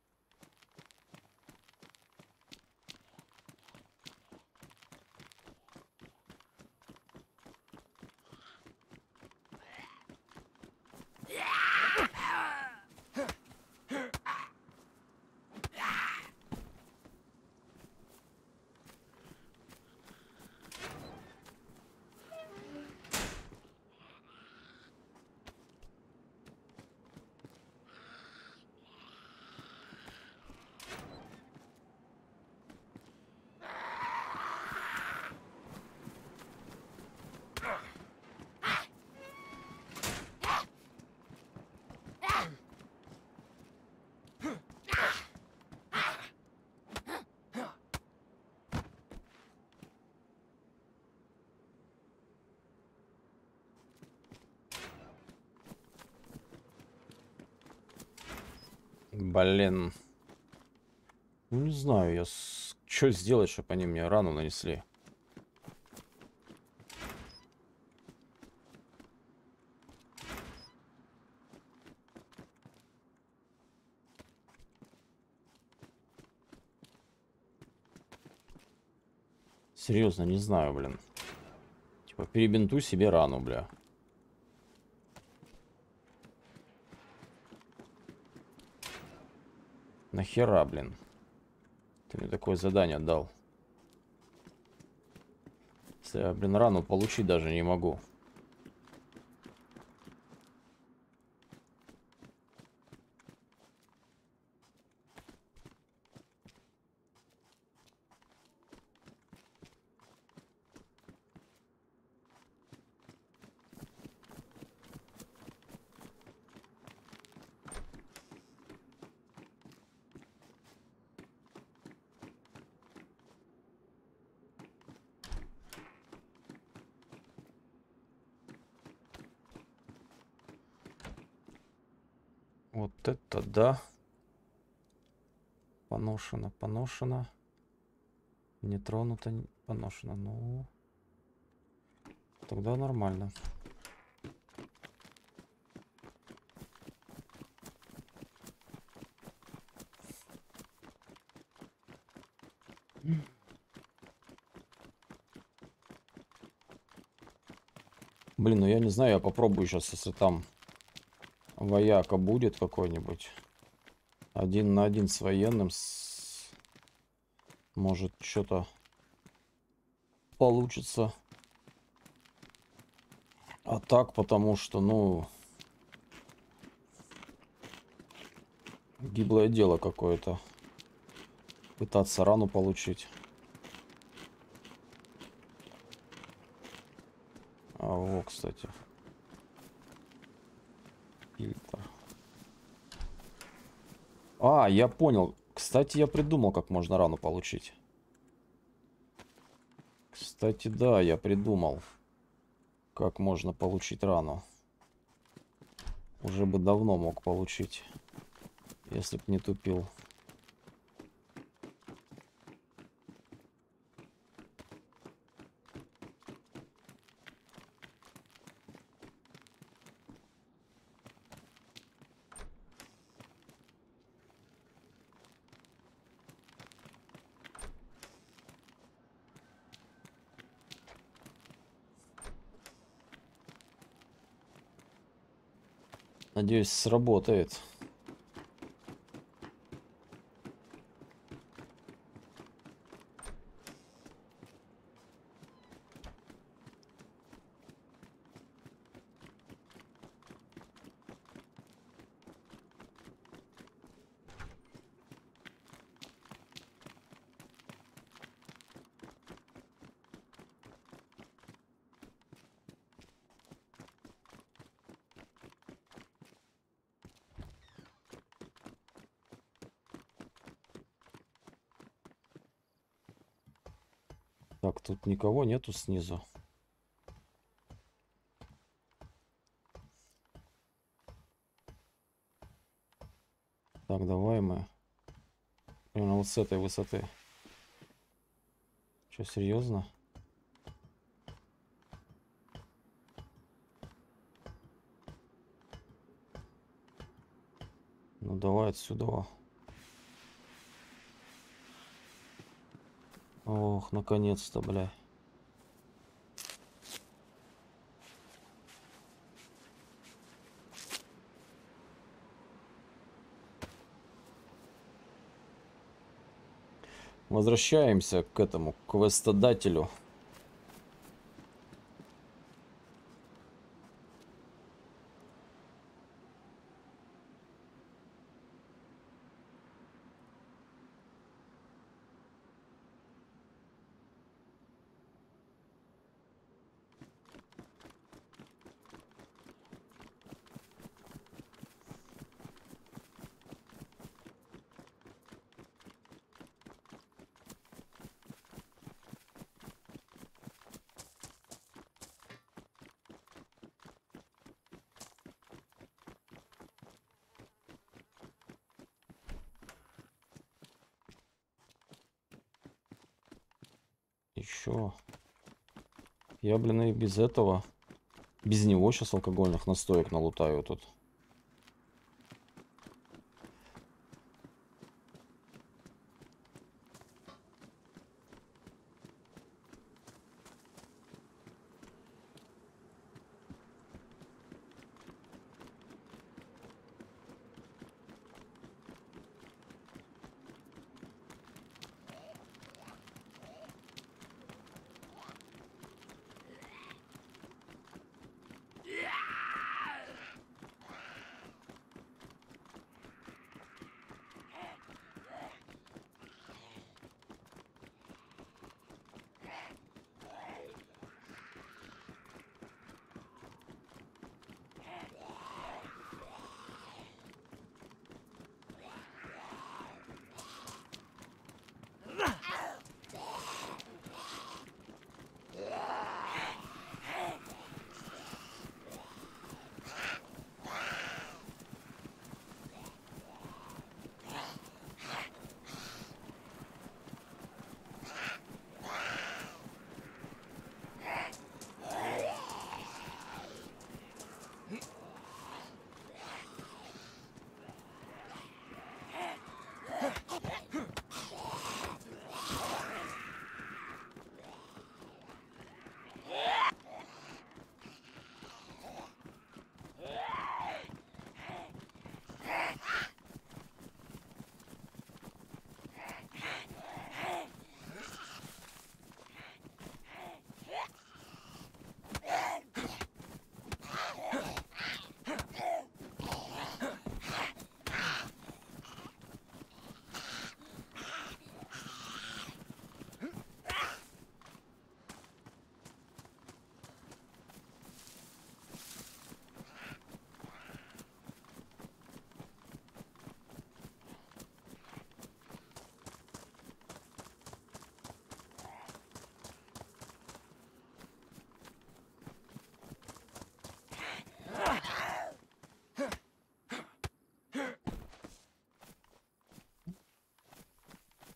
Блин. Ну, не знаю, я... Что сделать, чтобы они мне рану нанесли? Серьезно, не знаю, блин. Типа, перебинтуй себе рану, бля. Нахера, блин? Ты мне такое задание дал. Если я, блин, рану получить даже не могу. Вот это да. Поношено, поношено. Не тронуто, поношено. Ну, тогда нормально. Блин, ну я не знаю, я попробую сейчас, если там вояка будет какой-нибудь. 1 на 1 с военным. Может, что-то получится. А так, потому что, ну... Гиблое дело какое-то. Пытаться рану получить. во, кстати. Фильтр. А, я понял. Кстати, я придумал, как можно рану получить. Кстати, да, я придумал, как можно получить рану. Уже бы давно мог получить, если б не тупил. Надеюсь, сработает. Так, тут никого нету снизу. Так, давай мы примерно вот с этой высоты. Что, серьезно? Ну давай отсюда. Ох, наконец-то, бля. Возвращаемся к этому квестодателю. Еще. Я, блин, и без этого. Без него сейчас алкогольных настоек налутаю тут.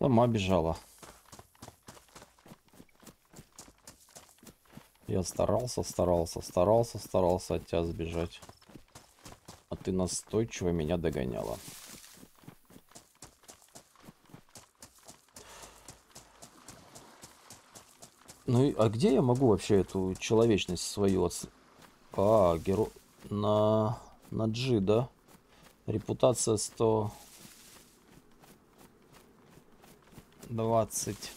Сама бежала. Я старался от тебя сбежать. А ты настойчиво меня догоняла. Ну и, а где я могу вообще эту человечность свою герой на G, да? Репутация 120.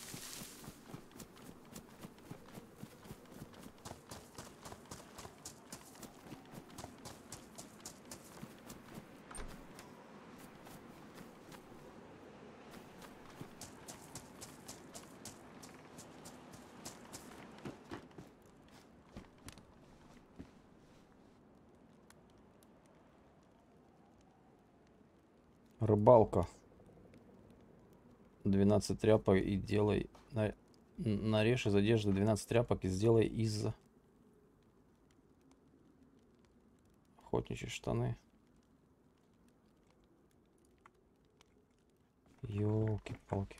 Рыбалка. 12 тряпок и делай... Нарежь из одежды 12 тряпок и сделай из... Охотничьи штаны. Ёлки-палки.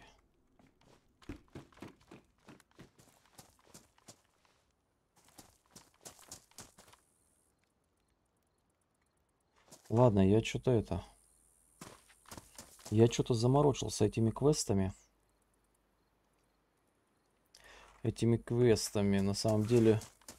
Ладно, я что-то это... Я что-то заморочился этими квестами. На самом деле...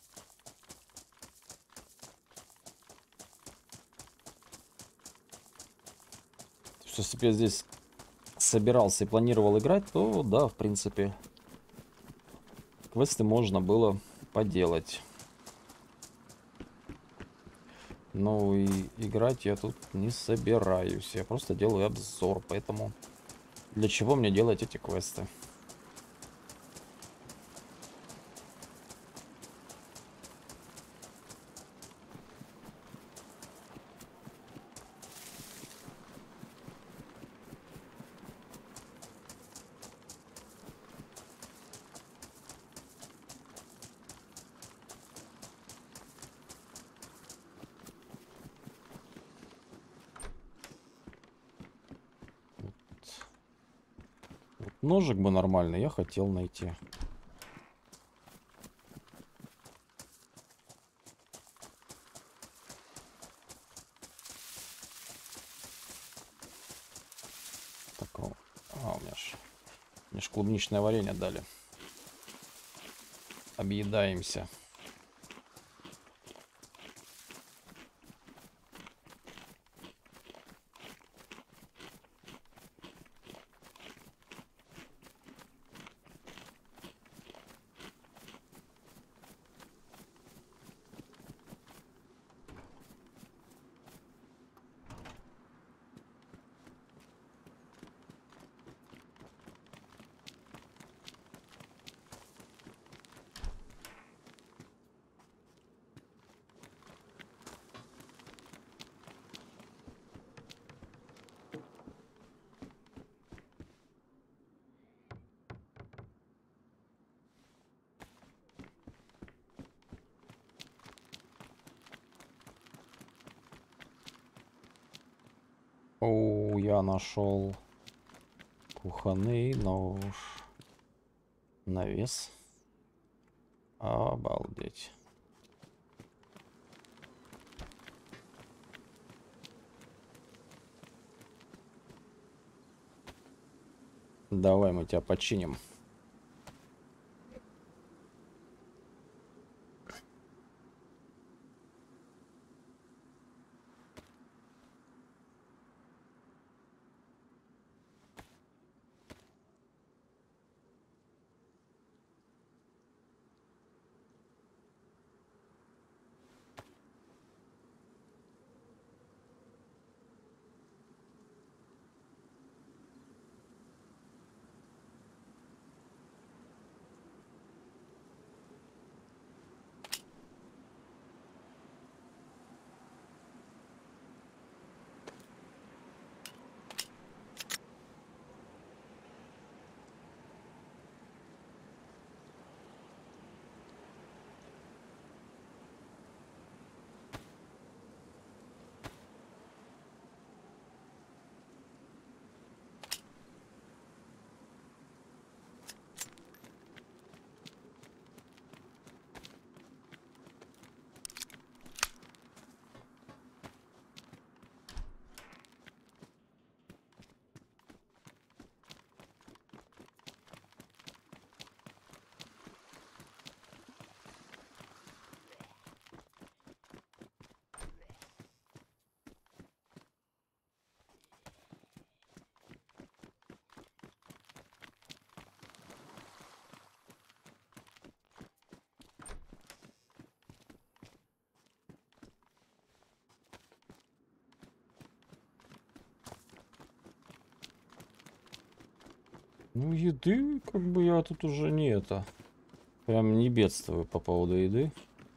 Что если я здесь собирался и планировал играть, то да, в принципе, квесты можно было поделать. Ну и играть я тут не собираюсь. Я просто делаю обзор, поэтому для чего мне делать эти квесты? Ножик бы нормальный я хотел найти. Такого. Мне ж клубничное варенье дали. Объедаемся. О, я нашел кухонный нож. Навес. Обалдеть. Давай мы тебя починим. Ну, еды, как бы я тут уже не это. Прям не бедствую по поводу еды.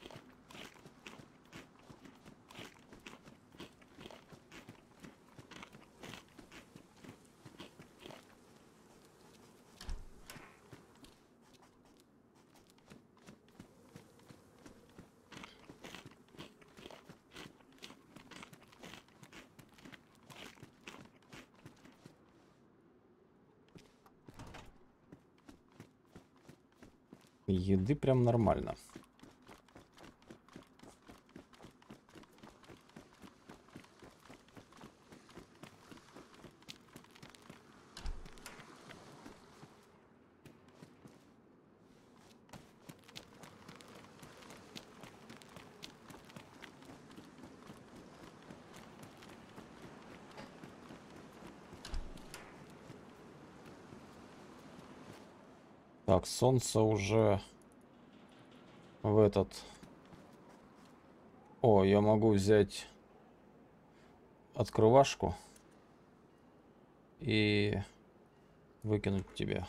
Еды прям нормально. Так, солнце уже в этот... О, я могу взять открывашку и выкинуть тебя.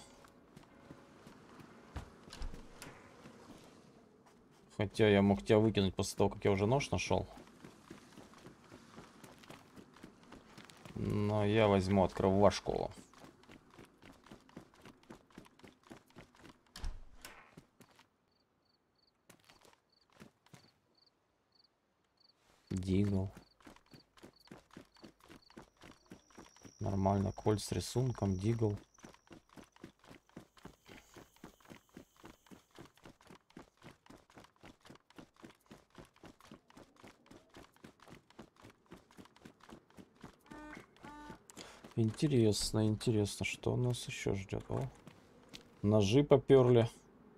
Хотя я мог тебя выкинуть после того, как я уже нож нашел. Но я возьму открывашку. Дигл. Нормально. Кольт с рисунком. Дигл. Интересно, интересно, что нас еще ждет. О, ножи поперли.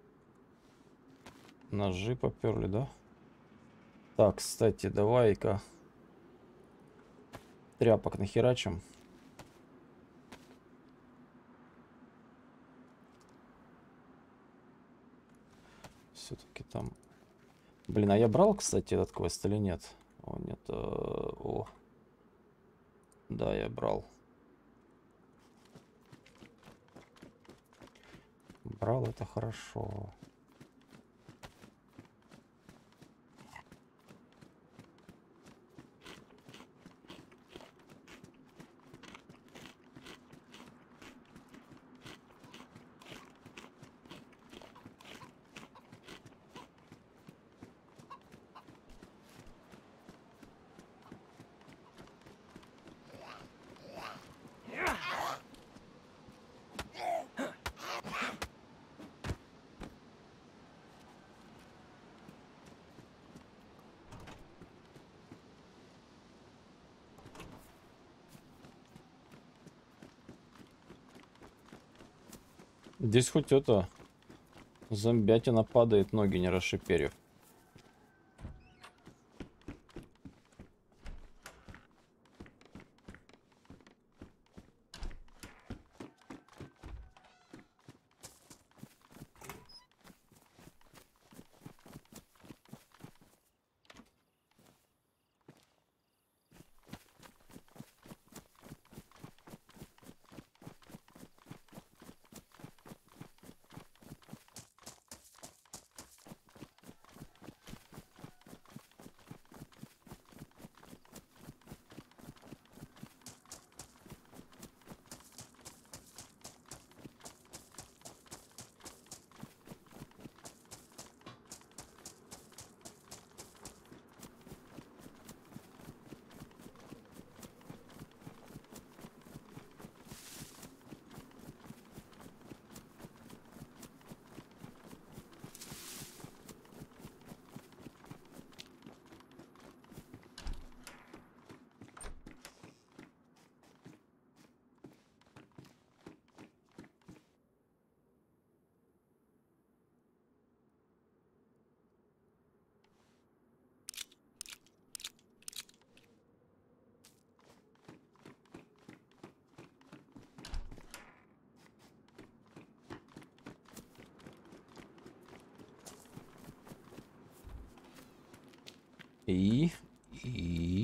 Ножи поперли, да? Так, кстати, давай-ка тряпок нахерачим. Все-таки там... Блин, а я брал, кстати, этот квест или нет? О, нет. О. Да, я брал. Брал, это хорошо. Здесь хоть это... Зомбятина падает, ноги не расшиперив. И...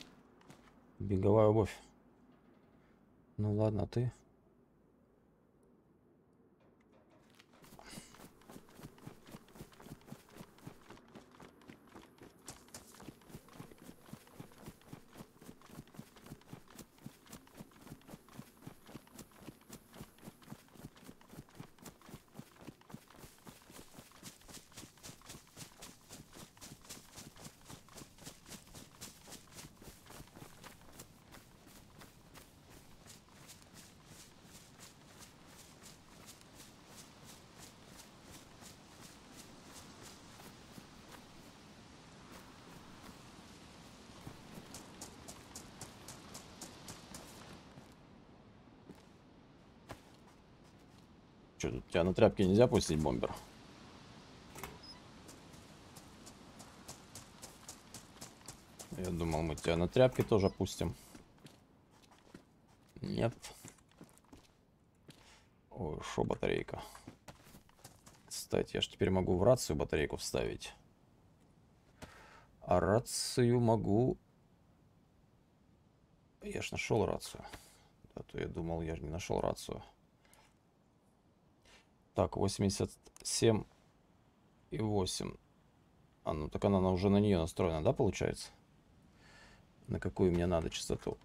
Беговая обувь. Ну ладно, ты... Что, тут тебя на тряпке нельзя пустить, бомбер? Я думал, мы тебя на тряпке тоже пустим. Нет. Ой, шо батарейка. Кстати, я ж теперь могу в рацию батарейку вставить. А рацию могу... Я ж нашел рацию. А то я думал, я же не нашел рацию. Так, 87,8. А, ну так она уже на нее настроена, да, получается? На какую мне надо частоту?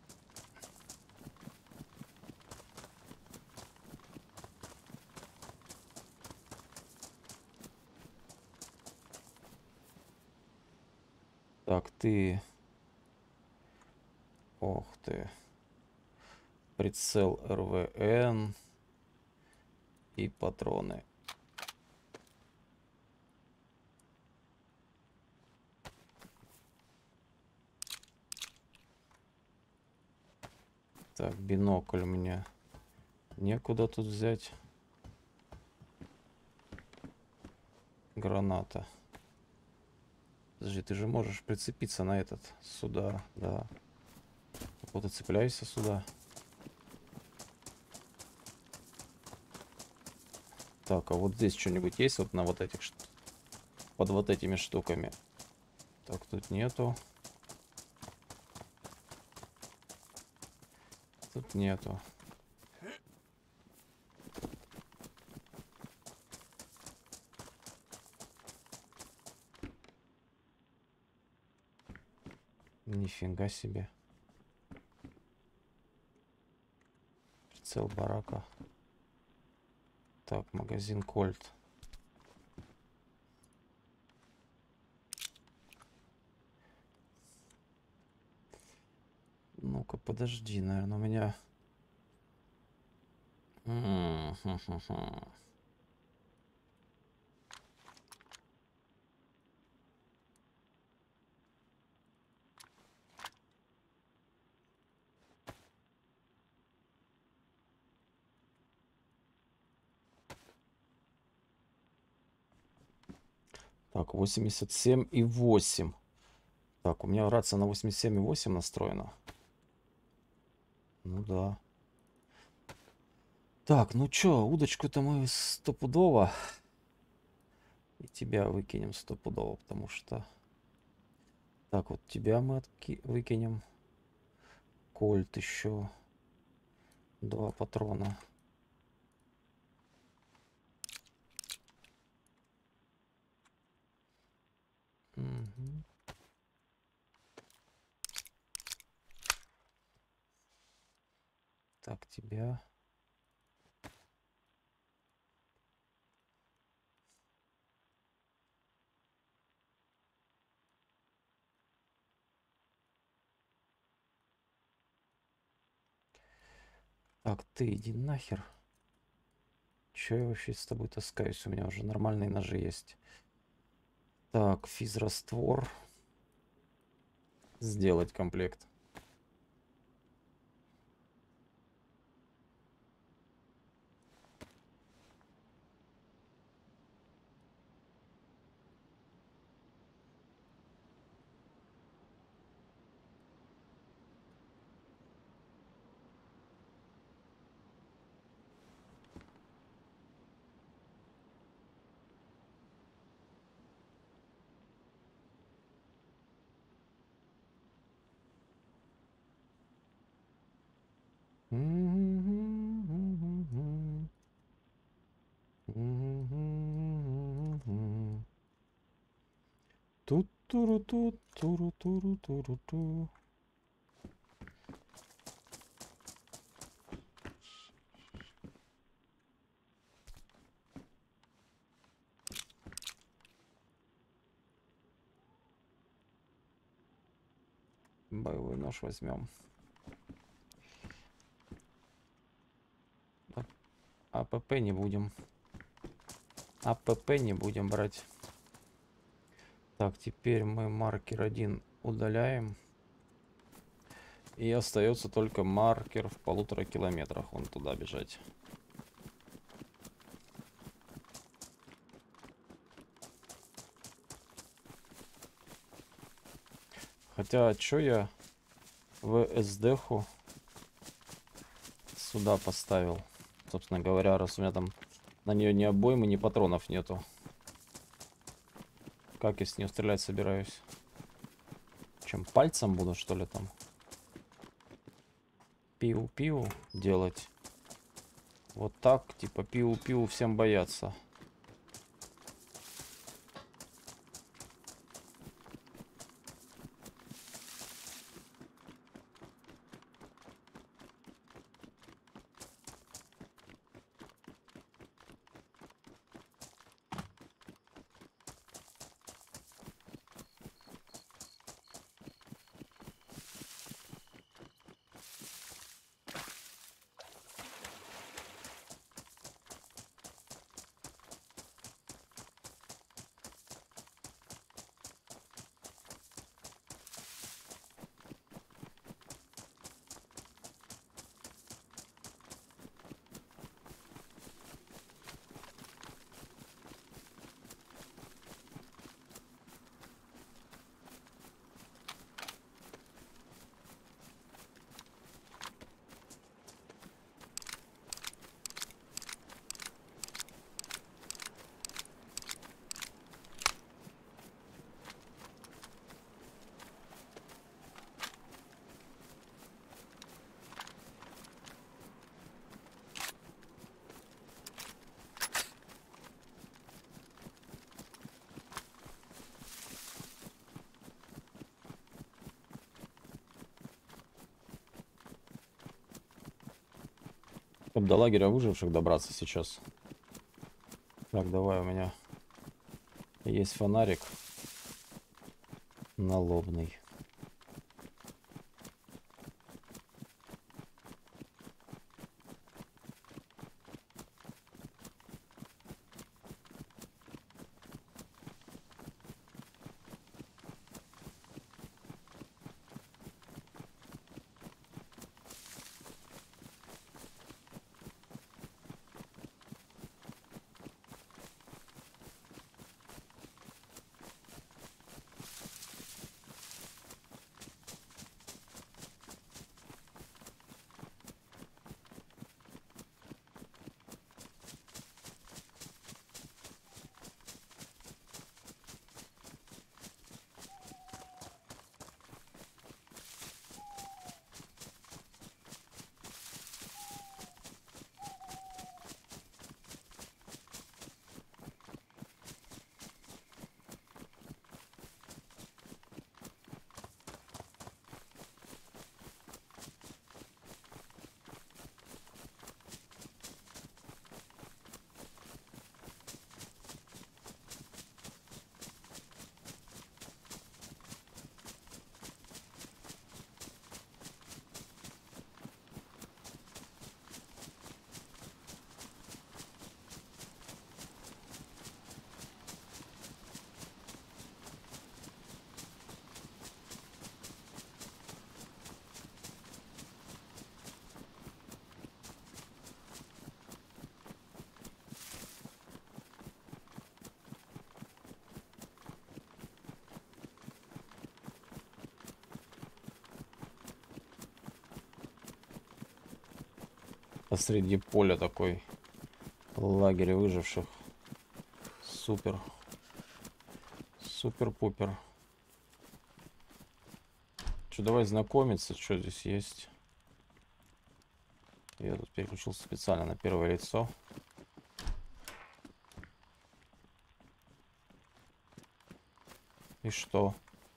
Так, ты... Ох ты. Прицел РВН. И патроны. Так, бинокль мне некуда тут взять. Граната. Подожди, ты же можешь прицепиться на этот. Сюда, да. Вот и цепляйся сюда. Так, а вот здесь что-нибудь есть? Вот на вот этих... Под вот этими штуками. Так, тут нету. Тут нету. Нифига себе. Прицел барака. Так, магазин Кольт. Ну-ка, подожди, наверное, у меня... Так, 87,8. Так, у меня рация на 87,8 настроена. Ну да. Так, ну чё, удочку-то мы стопудово. И тебя выкинем стопудово, потому что... Так, вот тебя мы выкинем. Кольт еще. 2 патрона. Угу. Так, тебя... Так, ты иди нахер. Че я вообще с тобой таскаюсь? У меня уже нормальные ножи есть. Так, физраствор. Сделать комплект. Тут-туру-тут-туру-туру-туру-ту. Боевой нож возьмем. АПП не будем. АПП не будем брать. Так, теперь мы маркер 1 удаляем. И остается только маркер в 1,5 километрах. Вон туда бежать. Хотя, чё я в СДху сюда поставил? Собственно говоря, раз у меня там на нее ни обоймы, ни патронов нету. Как я с нее стрелять собираюсь? Чем пальцем буду, что ли, там? Пиу-пиу делать. Вот так, типа пиу-пиу всем боятся. Чтоб до лагеря выживших добраться сейчас. Так, давай, у меня есть фонарик налобный. Посреди поля такой лагерь выживших. Супер. Супер-пупер. Че, давай знакомиться, что здесь есть. Я тут переключился специально на первое лицо. И что?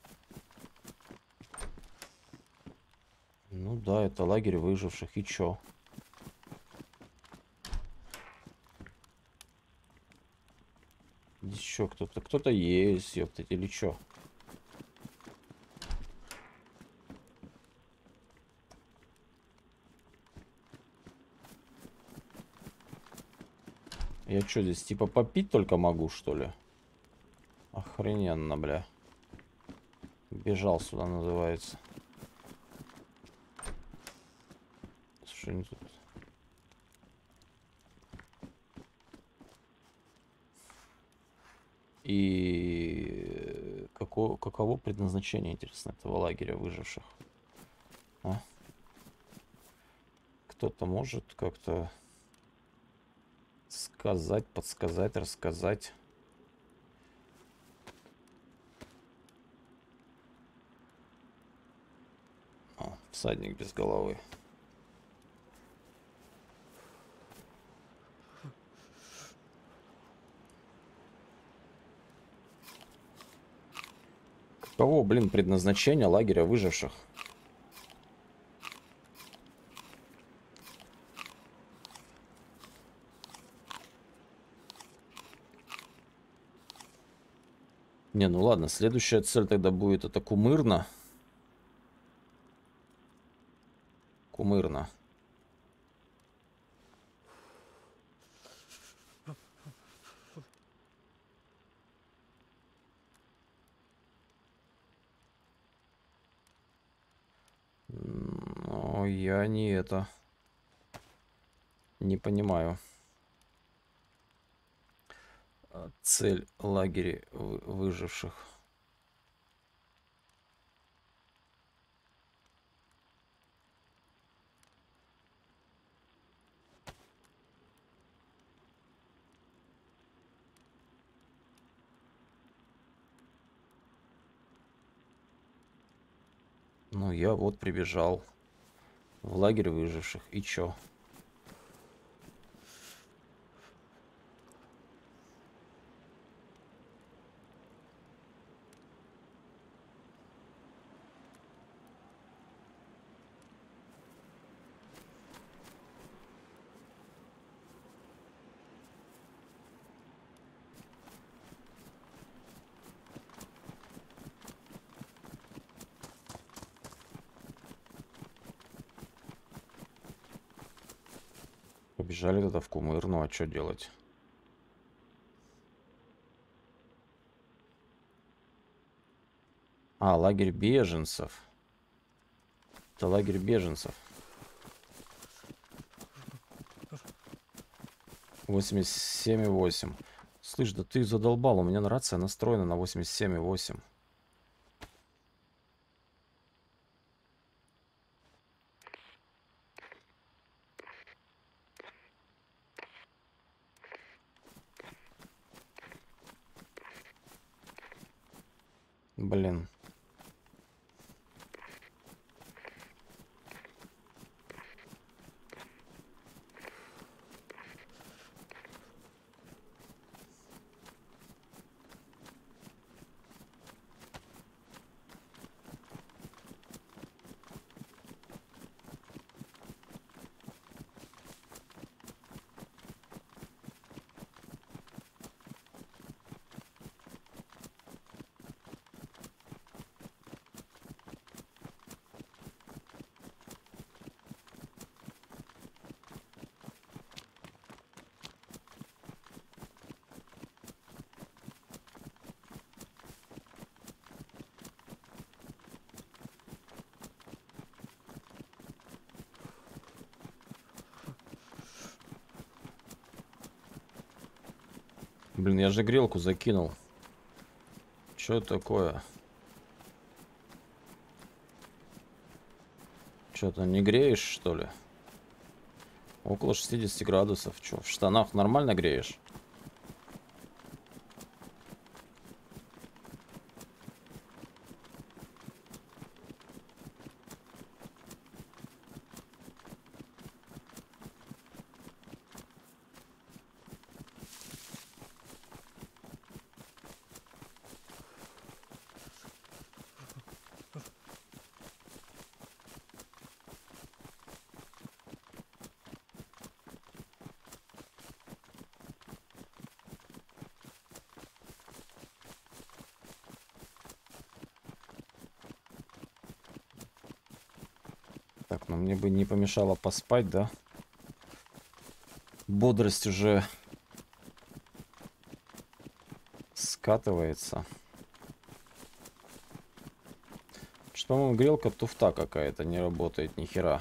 Ну да, это лагерь выживших. И чё? Еще кто-то есть, ёптать, или чё? Я что здесь, типа попить только могу, что ли? Охрененно, бля. Бежал сюда, называется. Что они тут? И каково предназначение, интересно, этого лагеря выживших? А? Кто-то может как-то сказать, подсказать, рассказать? О, всадник без головы. Каково, блин, предназначение лагеря выживших? Не, ну ладно, следующая цель тогда будет это Кумырна. Кумырна. Но я не это. Не понимаю. Цель лагеря выживших. Ну, я вот прибежал в лагерь выживших. И чё? Побежали тогда в Кумырну, а что делать? А, лагерь беженцев. Это лагерь беженцев. 87,8. Слышь, да ты задолбал, у меня рация настроена на 87,8. Блин. Блин, я же грелку закинул. Что это такое? Что-то не греешь, что ли? Около 60 градусов. Что, в штанах нормально греешь? Так, ну мне бы не помешало поспать, да? Бодрость уже скатывается. Что, по-моему, грелка туфта какая-то, не работает ни хера.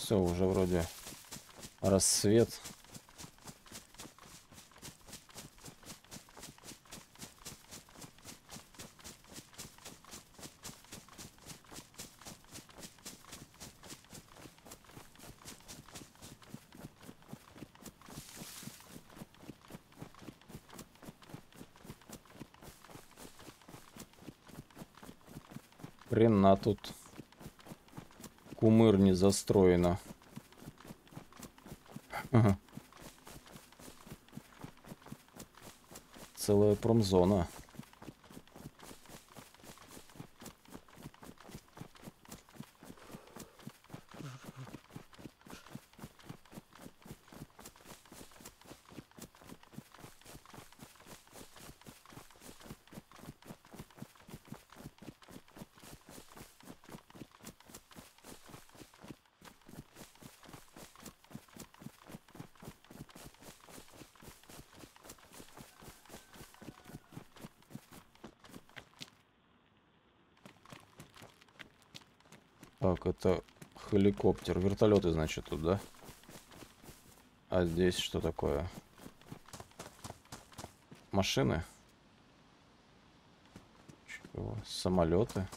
все, уже вроде рассвет. Хрена тут кумыр не застроена. Ага. Целая промзона. Так, это хеликоптер. Вертолеты, значит, тут, да? А здесь что такое? Машины? Чего? Самолеты?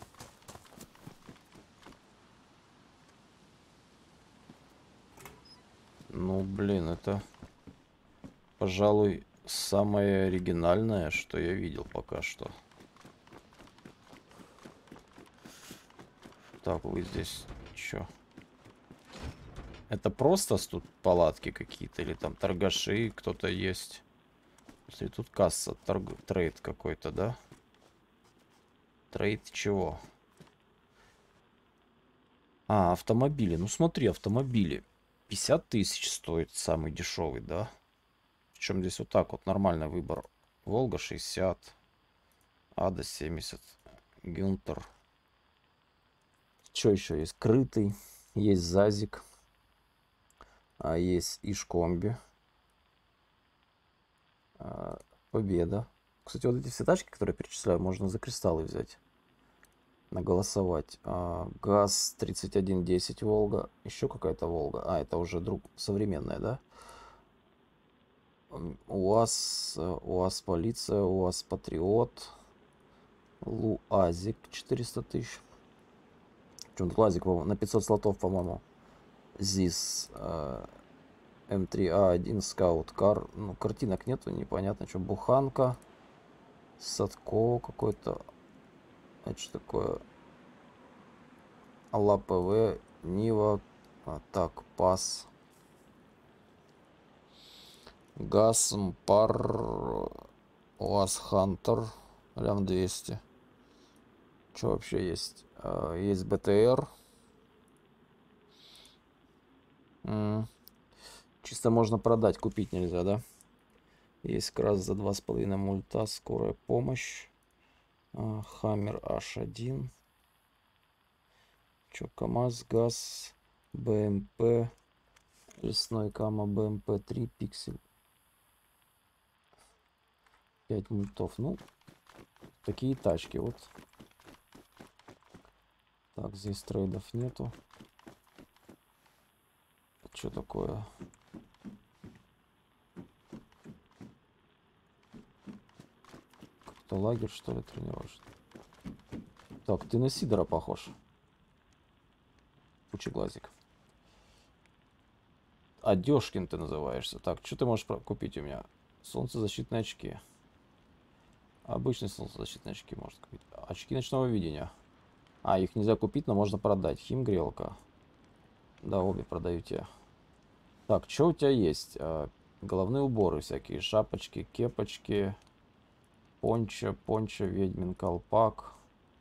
Ну, блин, это, пожалуй, самое оригинальное, что я видел пока что. Так, вы здесь чё? Это просто тут палатки какие-то или там торгаши кто-то есть? Если тут касса, трейд какой-то, да? Трейд чего? А, автомобили. Ну смотри, автомобили. 50 тысяч стоит самый дешевый, да? Причем здесь вот так вот нормальный выбор. Волга 60, Ада 70, Гюнтер. Что еще есть? Крытый, есть Зазик, а есть Ишкомби, Победа. Кстати, вот эти все тачки, которые я перечисляю, можно за кристаллы взять, наголосовать. ГАЗ 3110 Волга, еще какая-то Волга. А, это уже друг современная, да? УАЗ, УАЗ Полиция, УАЗ Патриот, ЛуАЗик 400 тысяч. Причем ЛуАЗик на 500 слотов, по-моему. ЗИС, М3А1 Скаут Кар. Ну, картинок нету, непонятно, что. Буханка, Садко какой-то. Это что такое? Алла ПВ, Нива. Так, ПАС. ГАЗ, Пар, УАЗ Хантер, лям 200. Что вообще есть? Есть БТР. Чисто можно продать, купить нельзя, да? Есть как раз за 2,5 мульта скорая помощь. Хаммер H1. Че, КамАЗ, ГАЗ, БМП, лесной Кама, БМП-3, Пиксель. 5 мультов. Ну, такие тачки вот. Так, здесь трейдов нету. Что такое? Как-то лагерь, что ли, тренировочный? Так, ты на Сидора похож. Пучеглазик. Одежкин ты называешься. Так, что ты можешь купить у меня? Солнцезащитные очки. Обычные солнцезащитные очки можно купить. Очки ночного видения. А, их нельзя купить, но можно продать. Химгрелка. Да, обе продаю тебе. Так, что у тебя есть? Головные уборы всякие. Шапочки, кепочки. Пончо, ведьмин колпак.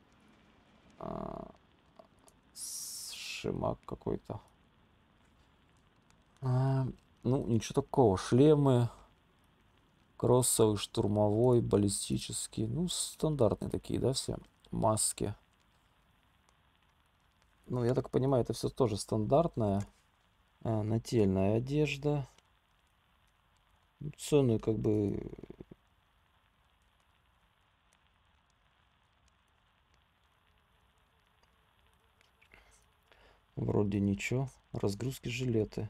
Шимак какой-то. Ну, ничего такого. Шлемы. Кроссовый, штурмовой, баллистический. Ну, стандартные такие, да, все. Маски. Ну, я так понимаю, это все тоже стандартная. Нательная одежда. Цены как бы... Вроде ничего. Разгрузки, жилеты.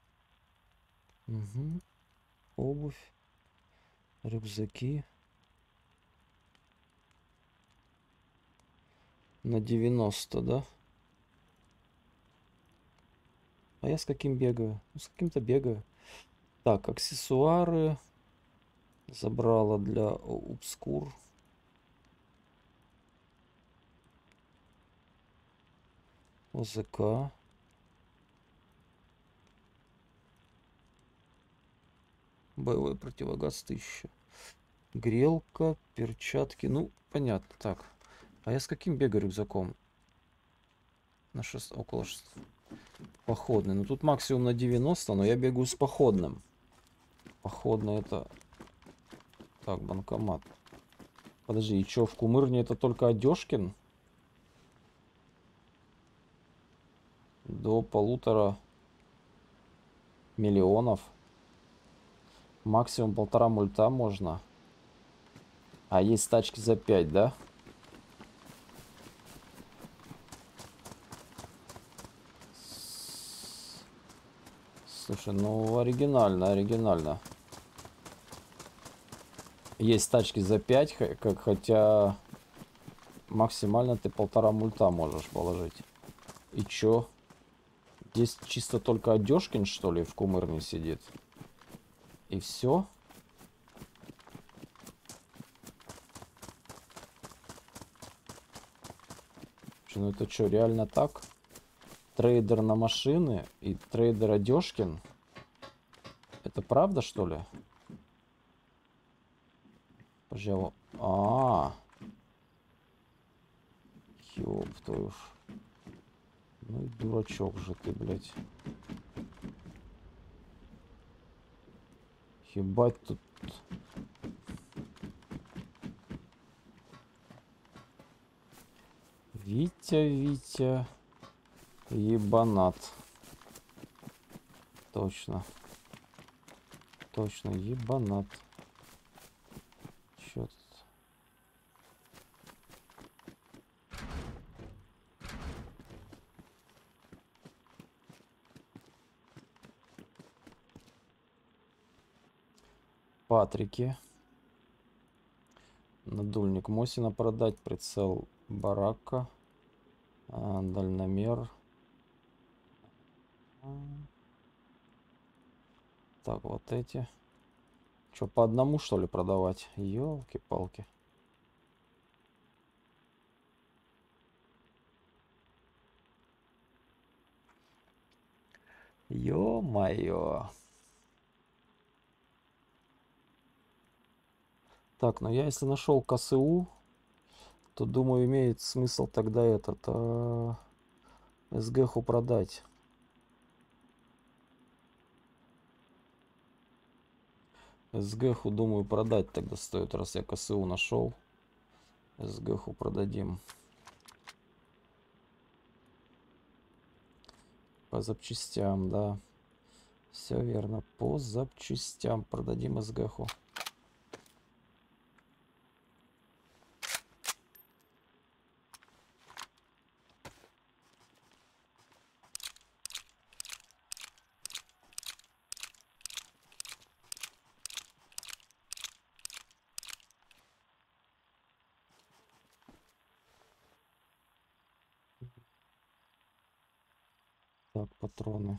Угу. Обувь. Рюкзаки. На 90, да? А я с каким бегаю? Ну, с каким-то бегаю. Так, аксессуары. Забрала для обскур. ОЗК. Боевой противогаз 1000. Грелка, перчатки. Ну, понятно. Так. А я с каким бегаю рюкзаком? На 6, около 6. Походный. Ну, тут максимум на 90, но я бегаю с походным. Походный это... Так, банкомат. Подожди, и чё, в Кумырне это только Одежкин? До 1,5 миллиона. Максимум 1,5 мульта можно. А есть тачки за 5, да? Слушай, ну оригинально, оригинально. Есть тачки за 5, хотя максимально ты 1,5 мульта можешь положить. И чё? Здесь чисто только Одежкин, что ли, в Кумырне сидит? И все? Ну это что, реально так? Трейдер на машины и трейдер Одежкин? Это правда, что ли? Пожалуй. Ёб твою ж. Ну и дурачок же ты, блядь. Ебать тут. Витя, ебанат. Точно. Точно, ебанат. Чё тут? Патрики. Надульник Мосина продать. Прицел Барака. Дальномер. Так, вот эти. Что, по одному, что ли, продавать? Ёлки-палки. Ё-моё. Так, ну я если нашел КСУ, то думаю, имеет смысл тогда этот СГХу продать. СГХу, думаю, продать тогда стоит, раз я КСУ нашел. СГХу продадим. По запчастям, да. Все верно. По запчастям продадим СГХу. Так, патроны.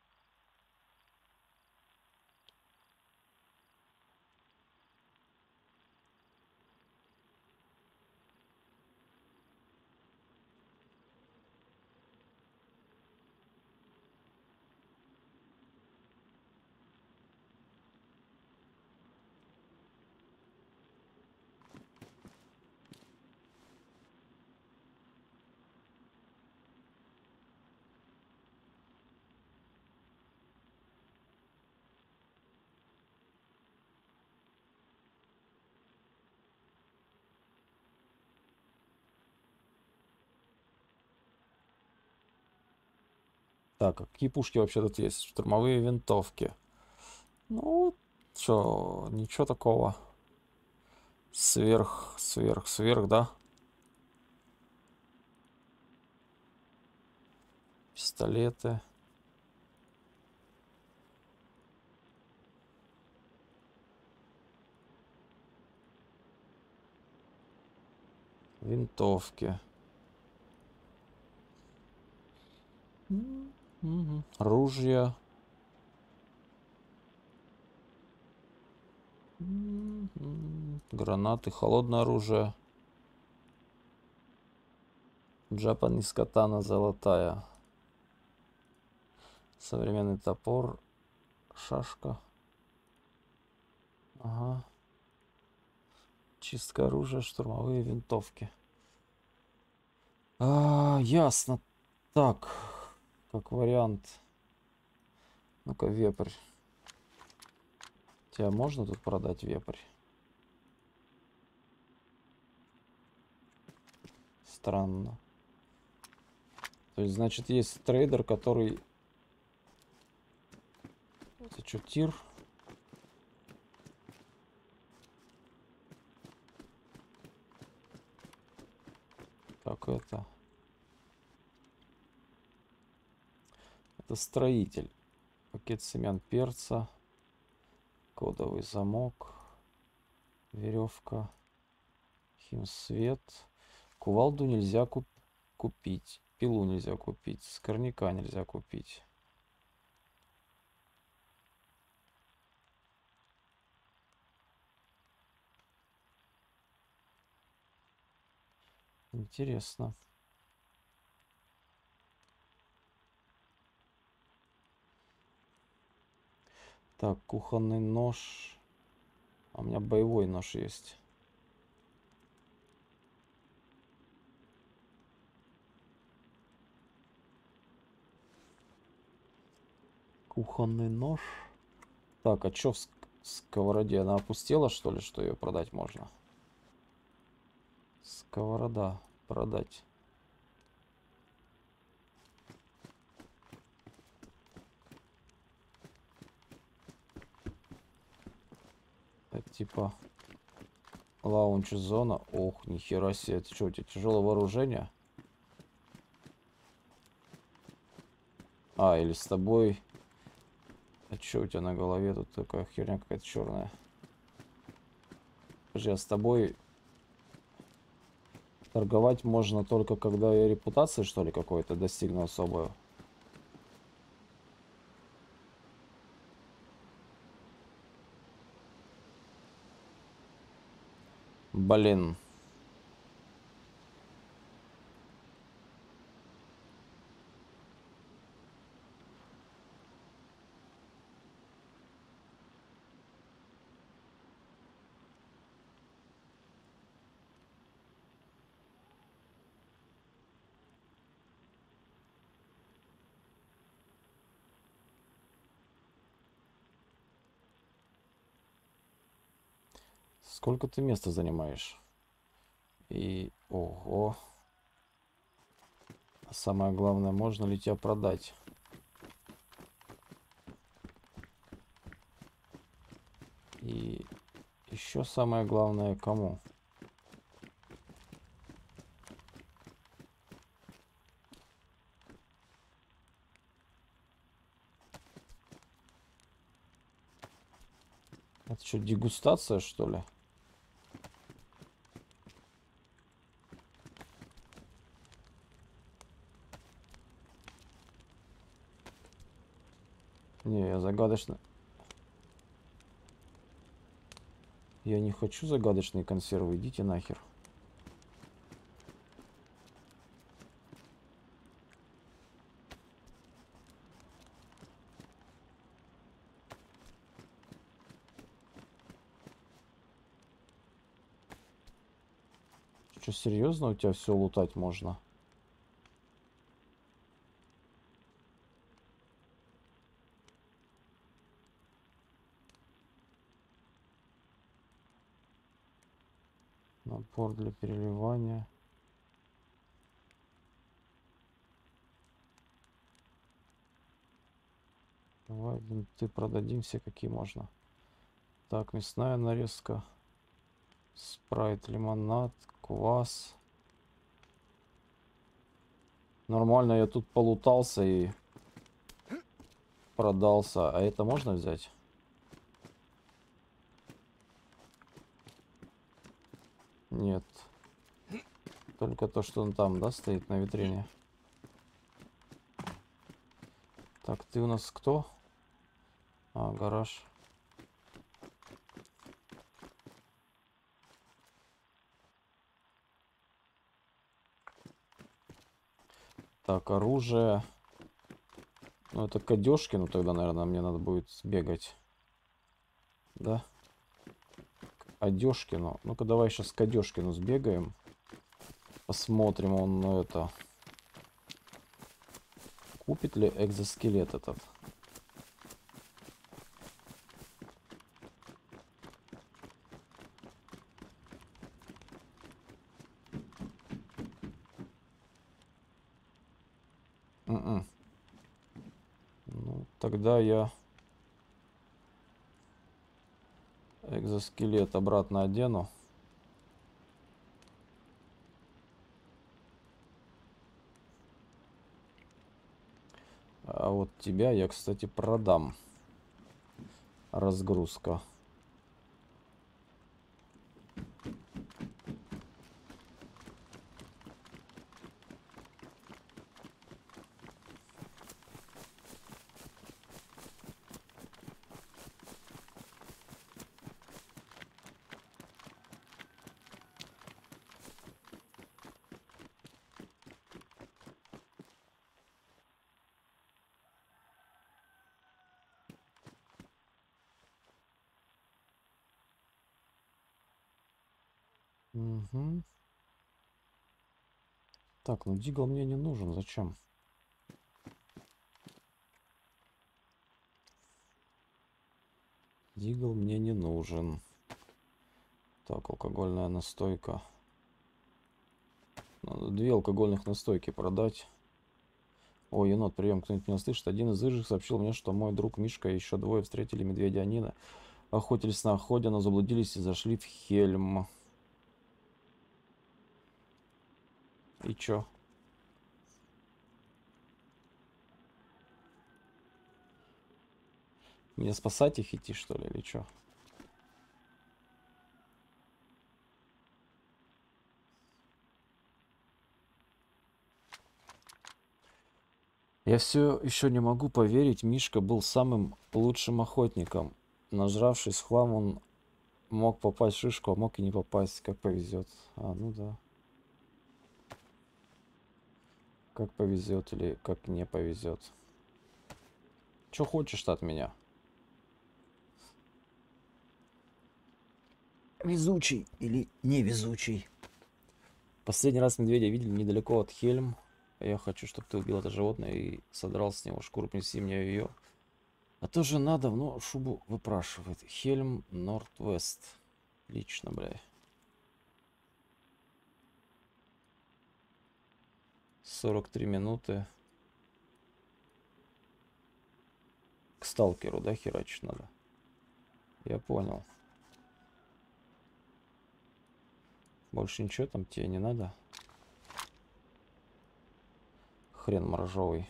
Так, а какие пушки вообще тут есть? Штурмовые винтовки. Ну, что, ничего такого. Сверх, да? Пистолеты. Винтовки. Ружья. Гранаты, холодное оружие. Japanese катана золотая. Современный топор. Шашка. Ага. Чистка оружия, штурмовые винтовки. Ясно. Так, как вариант. Ну-ка, вепрь. Тебя можно тут продать, вепрь? Странно. То есть, значит, есть трейдер, который... Это что, тир? Как это? Это строитель. Пакет семян перца. Кодовый замок. Веревка. Химсвет. Кувалду нельзя купить. Пилу нельзя купить. Скорняка нельзя купить. Интересно. Так, кухонный нож. А у меня боевой нож есть. Кухонный нож. Так, а чё в сковороде? Она опустела, что ли, что ее продать можно? Сковорода продать. Это типа лаунч-зона. Ох, нихера себе. Это что, у тебя тяжелое вооружение? Или с тобой... А что у тебя на голове? Тут такая херня какая-то черная. Подожди, а с тобой торговать можно только когда я репутации, что ли, какой-то достигну особую? Блин. Сколько ты места занимаешь? И... Ого. Самое главное, можно ли тебя продать? И еще самое главное, кому? Это что, дегустация, что ли? Не, я загадочно... Я не хочу загадочные консервы, идите нахер. Что, серьезно, у тебя все лутать можно? Набор для переливания. Давай, ты продадим все, какие можно. Так, мясная нарезка. Спрайт, лимонад, квас. Нормально, я тут полутался и продался. А это можно взять? Нет. Только то, что он там, да, стоит на витрине. Так, ты у нас кто? А, гараж. Так, оружие. Ну, это к Одежкину тогда, наверное, мне надо будет сбегать. Да? К Одежкину. Ну-ка, давай сейчас к Одежкину сбегаем. Посмотрим, он, ну, это... Купит ли экзоскелет этот? Ну, тогда я экзоскелет обратно одену. А вот тебя я, кстати, продам. Разгрузка. Угу. Так, ну Дигл мне не нужен. Зачем? Дигл мне не нужен. Так, алкогольная настойка. Надо 2 алкогольных настойки продать. О, енот, прием, кто-нибудь меня слышит? Один из выживших сообщил мне, что мой друг Мишка и еще 2 встретили медведя Нина. Охотились на охоте, но заблудились и зашли в Хельм. И чё? Мне спасать их идти, что ли, или чё? Я все еще не могу поверить, Мишка был самым лучшим охотником. Нажравшись в хлам, он мог попасть в шишку, а мог и не попасть, как повезет. А, ну да. Как повезет или как не повезет. Че хочешь-то от меня? Везучий или невезучий? Последний раз медведя видели недалеко от Хельм. Я хочу, чтобы ты убил это животное и содрал с него шкуру, принеси мне ее. А то жена давно шубу выпрашивает. Хельм, Норд-Вест. Лично, бля. 43 минуты. К сталкеру, да, херачить надо? Я понял. Больше ничего там тебе не надо? Хрен моржовый.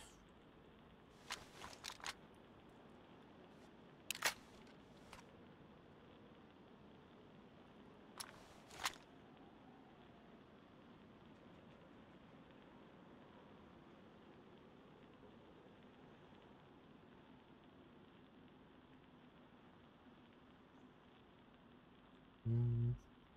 М.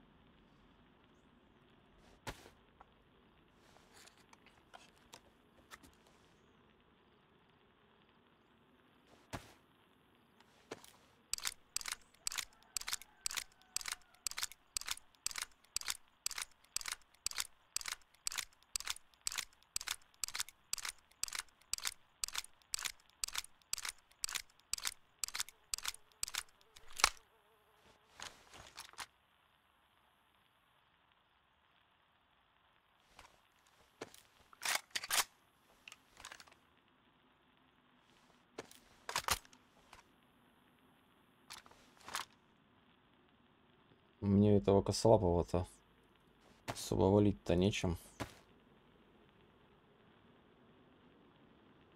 Мне этого косолапого-то особо валить-то нечем.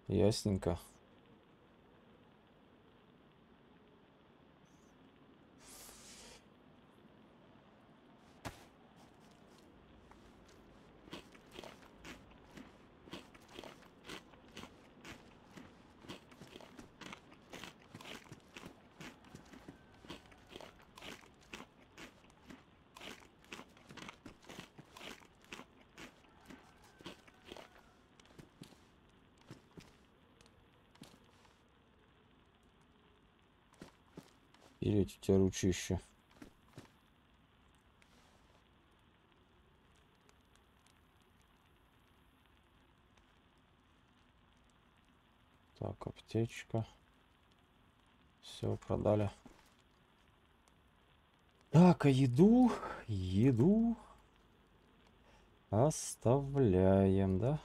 Ясненько. Переть у тебя ручище. Так, аптечка. Все, продали. Так, а еду? Еду оставляем, да?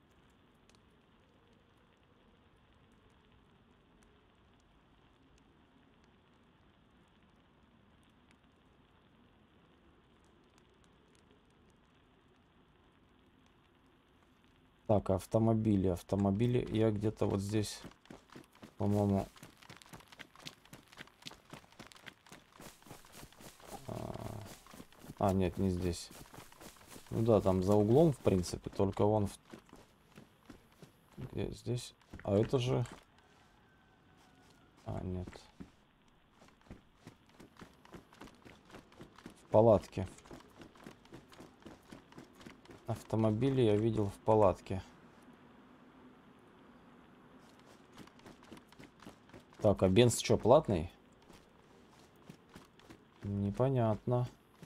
Так, автомобили. Автомобили я где-то вот здесь, по-моему... нет, не здесь. Ну да, там за углом, в принципе, только вон... Где здесь? А это же... нет. В палатке. Автомобили я видел в палатке. Так, а бенз что, платный? Непонятно.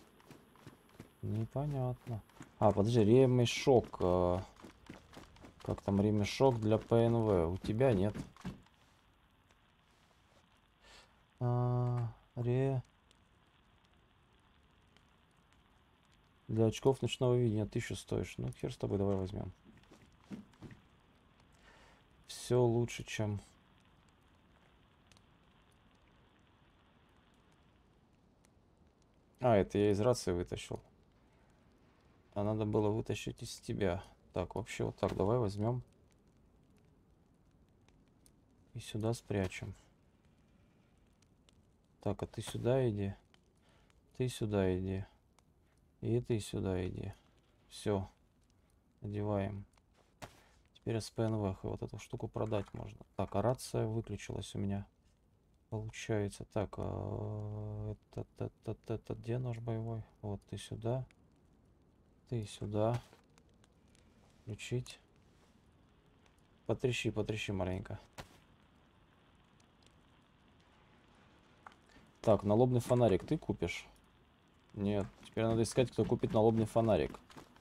Непонятно. Подожди, ремешок. Как там ремешок для ПНВ? У тебя нет. Для очков ночного видения 1000 стоишь. Ну, хер с тобой, давай возьмем. Все лучше, чем... это я из рации вытащил. А надо было вытащить из тебя. Так, вообще вот так, давай возьмем. И сюда спрячем. Так, а ты сюда иди. Ты сюда иди. И ты сюда иди. Все. Одеваем. Теперь с ПНВ вот эту штуку продать можно. Так, а рация выключилась у меня. Получается. Так, это где нож боевой? Вот ты сюда. Ты сюда. Включить. Потрещи, потрещи маленько. Так, налобный фонарик ты купишь? Нет. Теперь надо искать, кто купит налобный фонарик.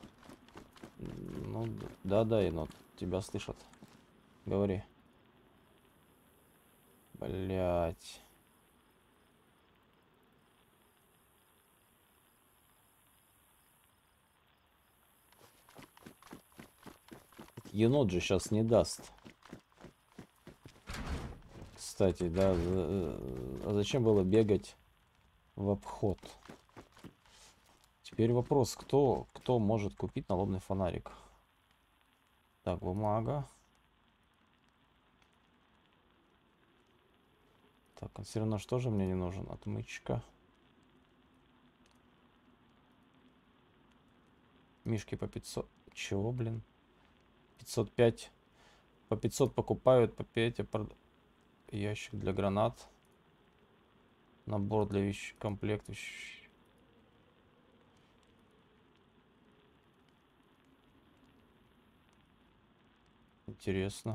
Ну, да, енот. Тебя слышат. Говори. Блять. Енот же сейчас не даст. Кстати, да. А зачем было бегать в обход? Теперь вопрос, кто может купить налобный фонарик? Так, бумага. Так, консервный нож тоже мне не нужен. Отмычка. Мишки по 500. Чего, блин? 505. По 500 покупают, по 5 ящик для гранат. Набор для комплект вещей. Интересно.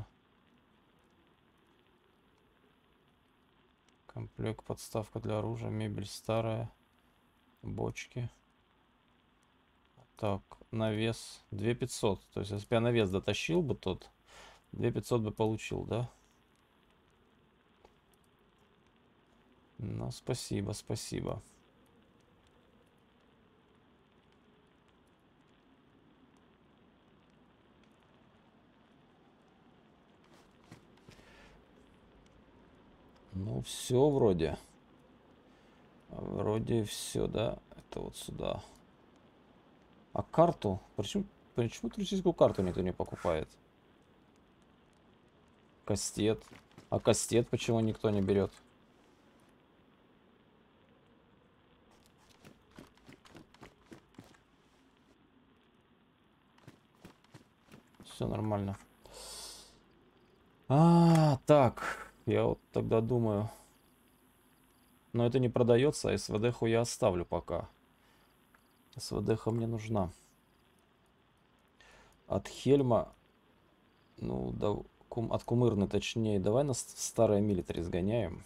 Комплект, подставка для оружия, мебель старая, бочки. Так, навес 2500. То есть, если бы я навес дотащил бы тот, 2500 бы получил, да? Ну, спасибо, спасибо. Ну, все вроде. Вроде все, да? Это вот сюда. А карту? Почему туристическую карту никто не покупает? Кастет. А кастет почему никто не берет? Все нормально. Так. Я вот тогда думаю. Но это не продается, а СВД-ху я оставлю пока. СВД-ха мне нужна. От Хельма. Ну, да, от Кумырны точнее. Давай нас в старое милитари сгоняем.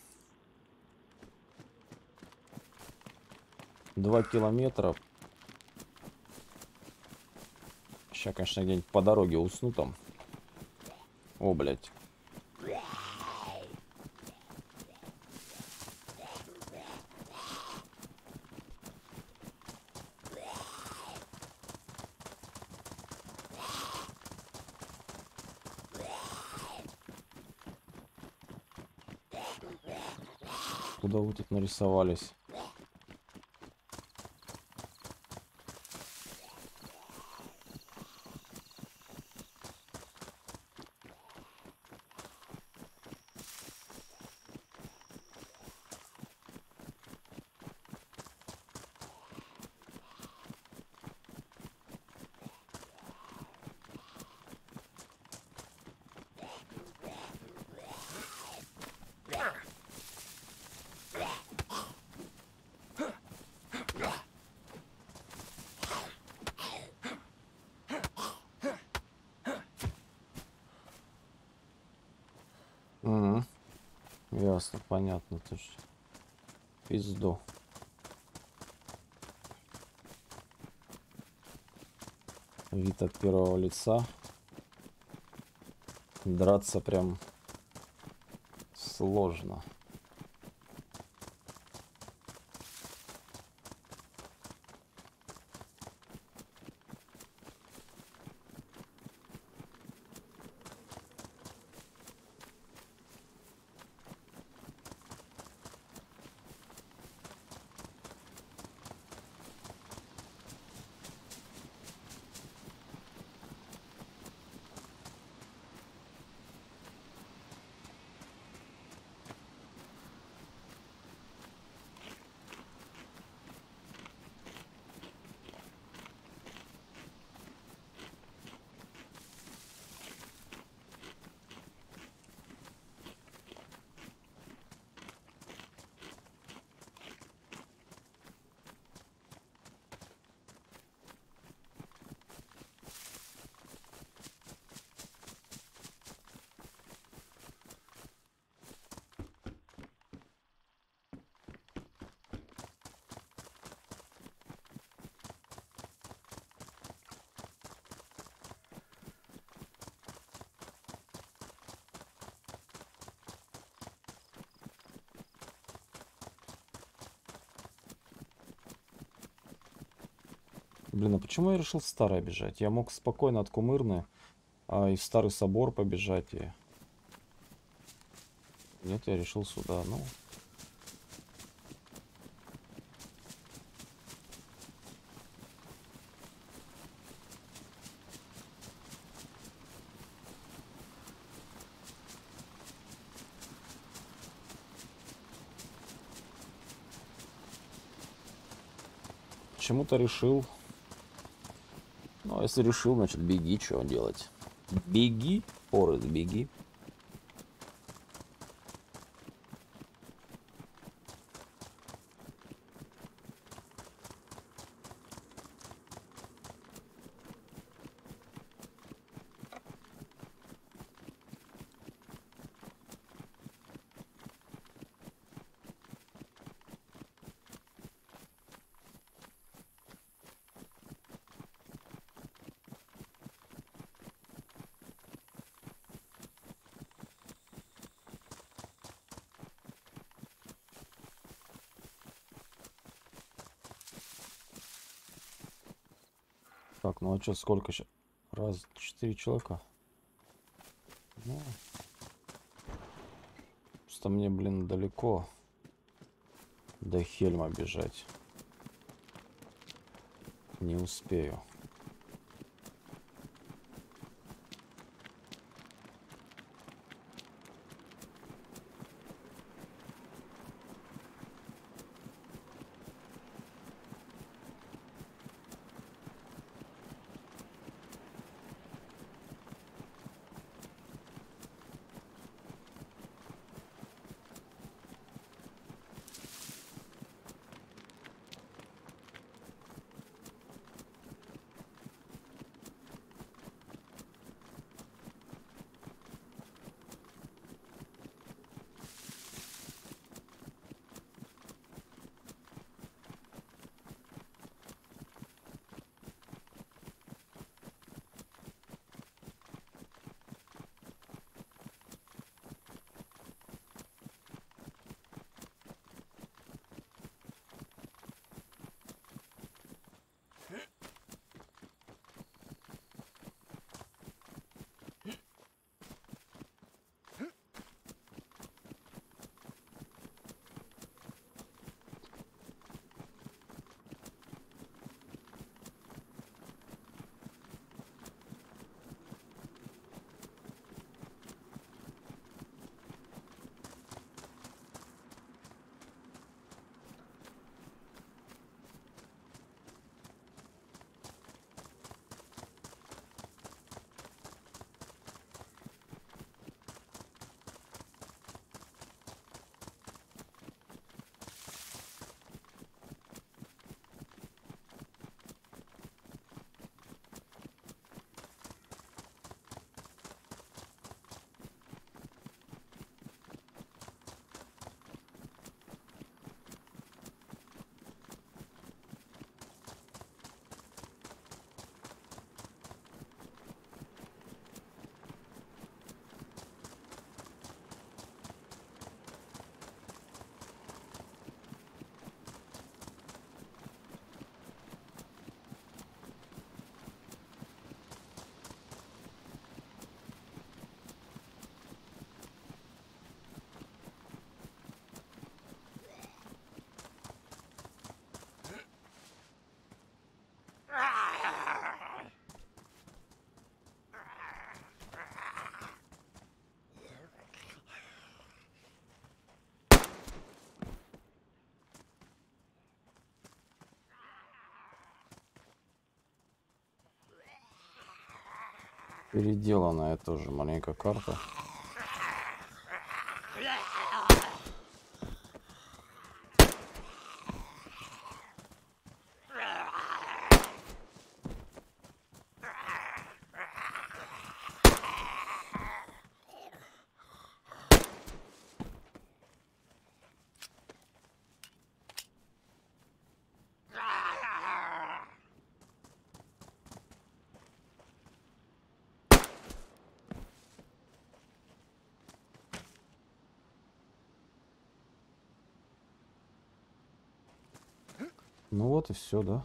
2 километра. Сейчас, конечно, где-нибудь по дороге усну там. О, блядь. Куда вы тут нарисовались? Угу. Ясно, понятно. То есть пизду. Вид от первого лица. Драться прям сложно. Блин, а почему я решил в старое бежать? Я мог спокойно от Кумырны и в Старый Собор побежать. Нет, я решил сюда. Ну, почему-то решил. Ну, а если решил, значит беги, что делать? Беги, Форест, беги. Так, ну а что, сколько сейчас? Раз, 4 человека. Ну, просто мне, блин, далеко до Хельма бежать. Не успею. Переделанная тоже маленькая карта. Ну вот и все, да?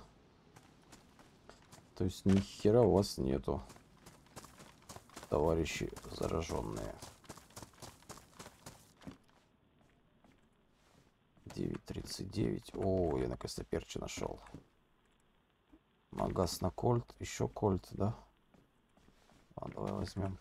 То есть ни хера у вас нету, товарищи зараженные. 9:39. О, я наконец-то перчи нашел. Магаз на кольт. Еще кольт, да? Ладно, давай возьмем.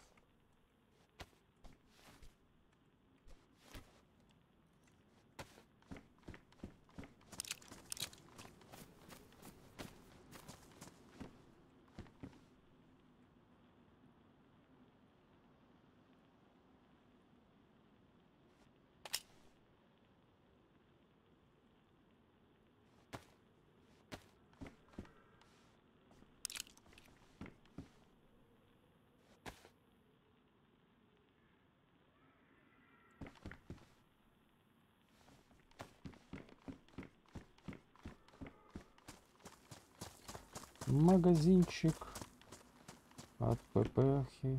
Магазинчик от ППХи.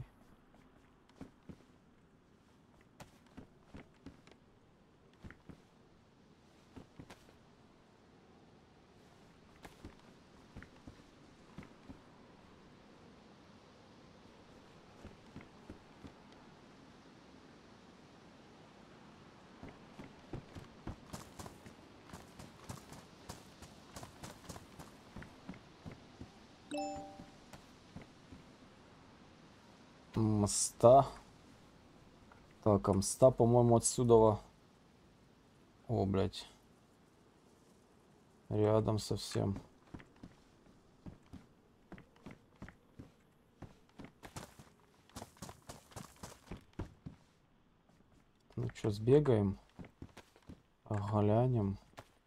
Мста. Так, а мста, по-моему, отсюда. О, блядь. Рядом совсем. Ну что, сбегаем? Глянем.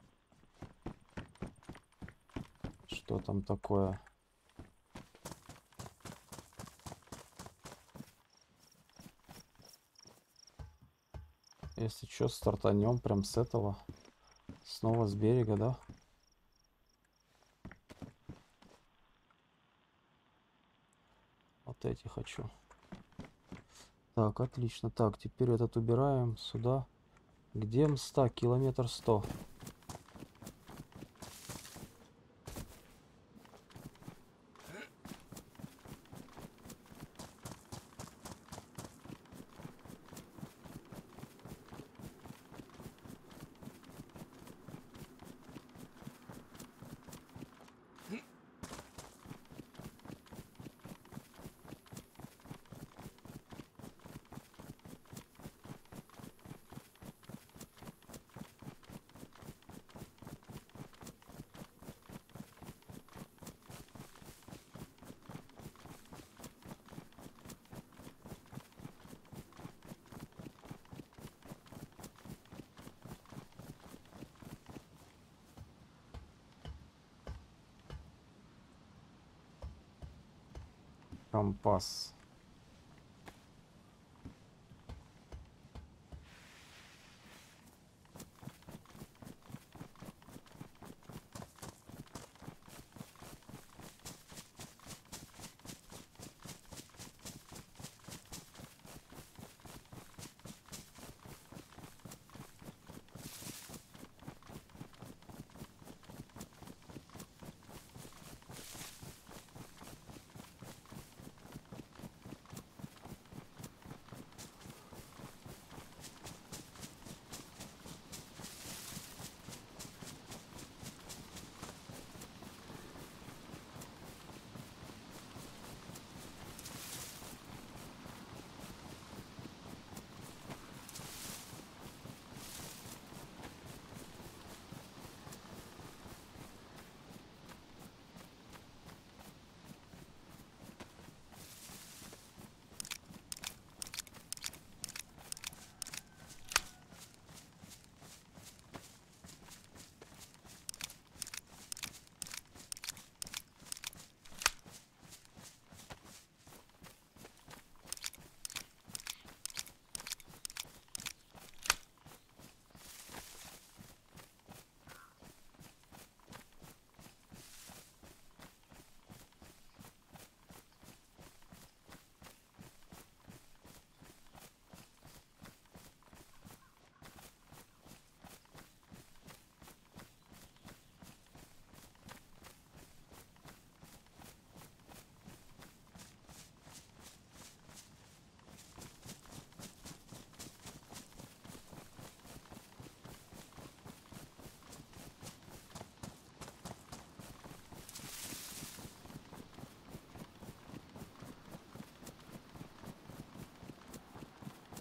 Что там такое? Если что, стартанем прям с этого. Снова с берега, да? Вот эти хочу. Так, отлично. Так, теперь этот убираем сюда. Где мста? Километр 100. Компас.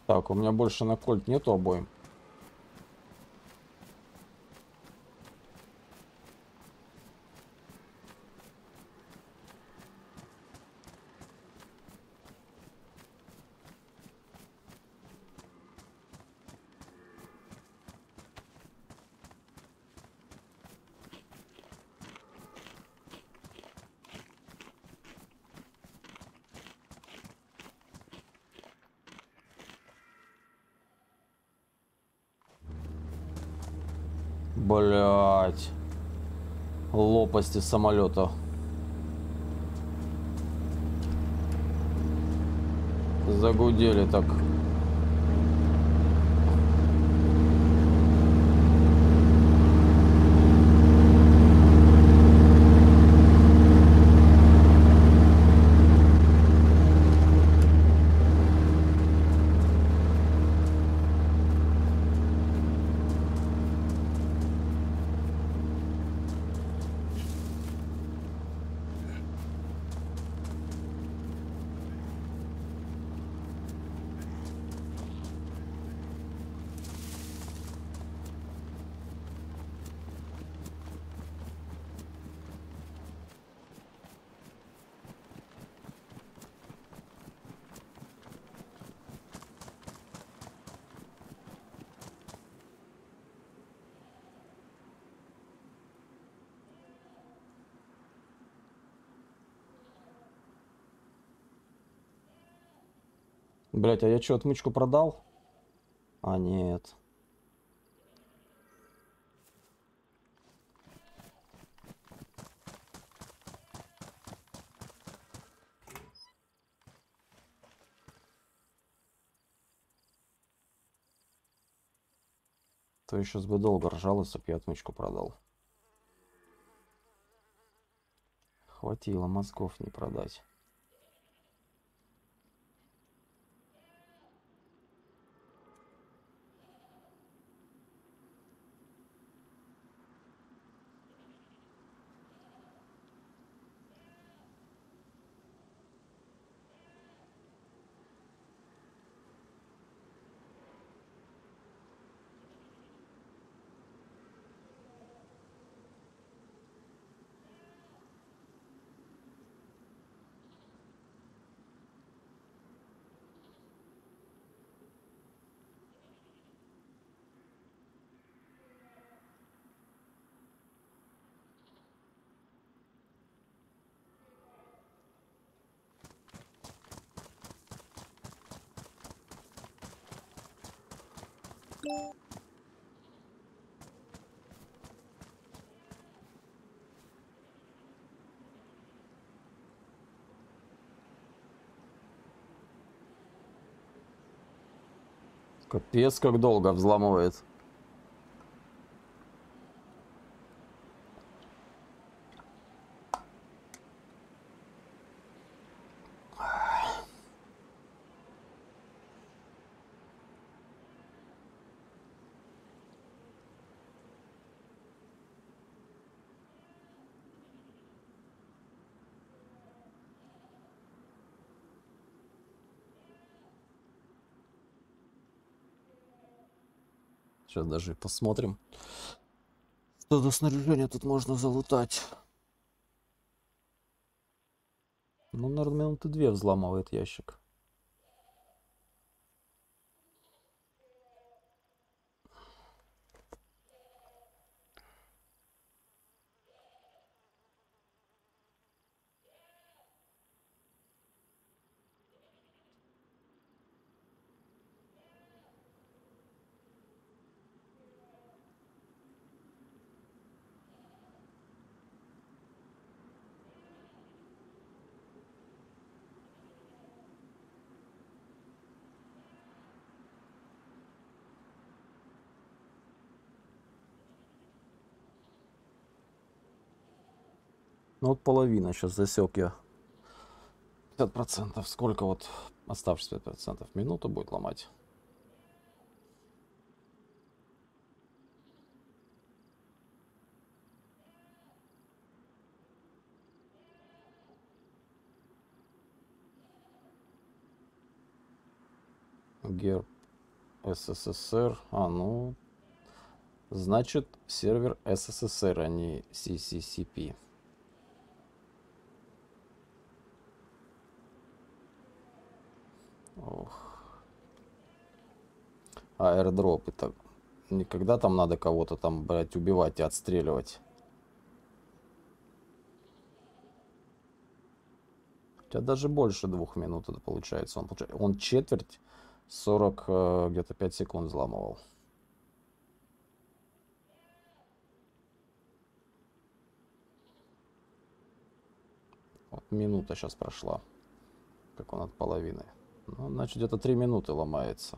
Так, у меня больше на кольт нету обоим. Блять. Лопасти самолета. Загудели так. Блять, а я что, отмычку продал? А, нет. То я сейчас бы долго ржал, если бы я отмычку продал. Хватило мозгов не продать. Капец, как долго взламывает. Сейчас даже посмотрим. Что за снаряжение тут можно залутать? Ну, наверное, минуты 2 взламывает ящик. Ну вот половина сейчас засек я. 50%. Сколько вот оставшись 5%? Минуту будет ломать. Герб СССР. Ну, значит, сервер СССР, а не CCCP. Ох. Аирдроп. Это никогда там надо кого-то там брать, убивать и отстреливать. У тебя даже больше 2 минут это получается. Он четверть 40, где-то 5 секунд взламывал. Вот минута сейчас прошла. Как он от половины. Ну, значит, где-то 3 минуты ломается.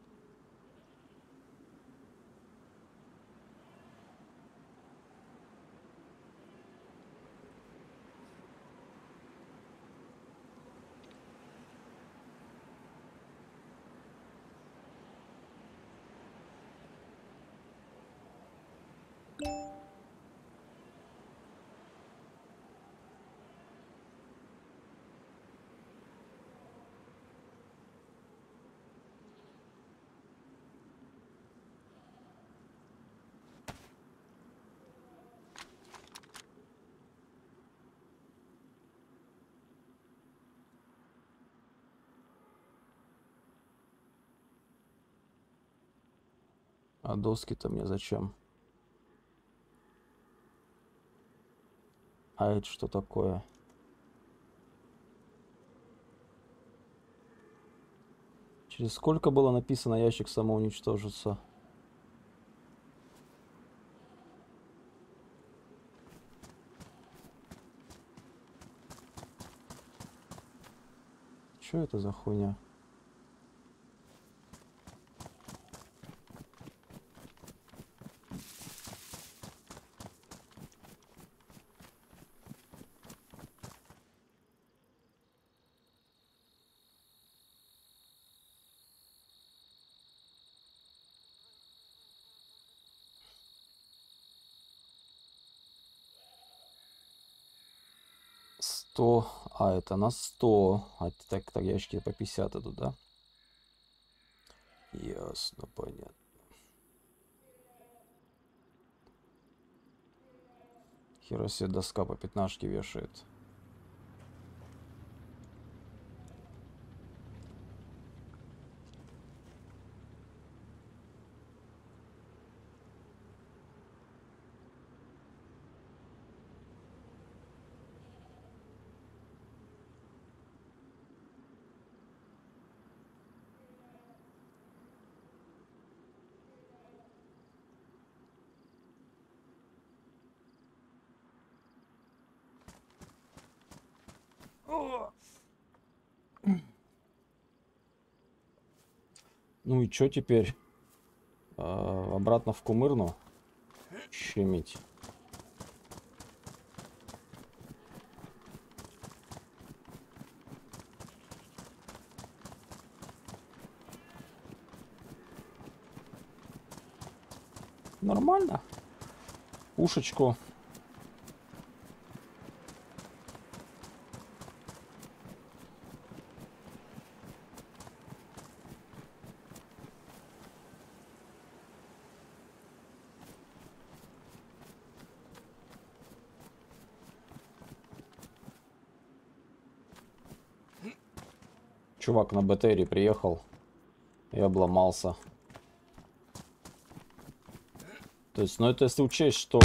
А доски-то мне зачем? А это что такое? Через сколько было написано ящик самоуничтожится? Что это за хуйня? Это на 100. Так, ящики по 50 идут, да? Ясно, понятно. Хера себе доска по 15 вешает. Ну и чё теперь? Обратно в Кумырну? Щемить. Нормально. Пушечку. Чувак на БТРе приехал и обломался. То есть, ну это если учесть, что...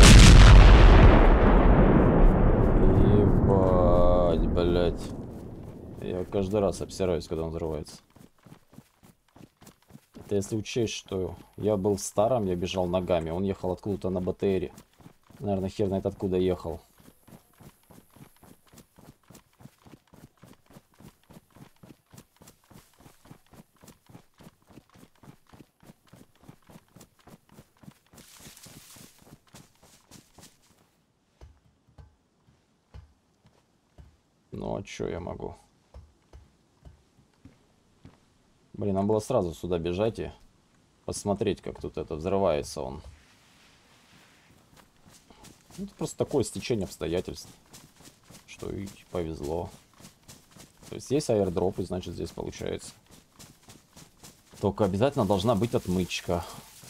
Ебать, блядь. Я каждый раз обсираюсь, когда он взрывается. Это если учесть, что я был в старом, я бежал ногами. Он ехал откуда-то на БТРе. Наверное, хер знает откуда ехал. Ну а чё я могу? Блин, нам было сразу сюда бежать и посмотреть, как тут это взрывается он. Это просто такое стечение обстоятельств, что и повезло. То есть аирдропы, значит, здесь получается. Только обязательно должна быть отмычка.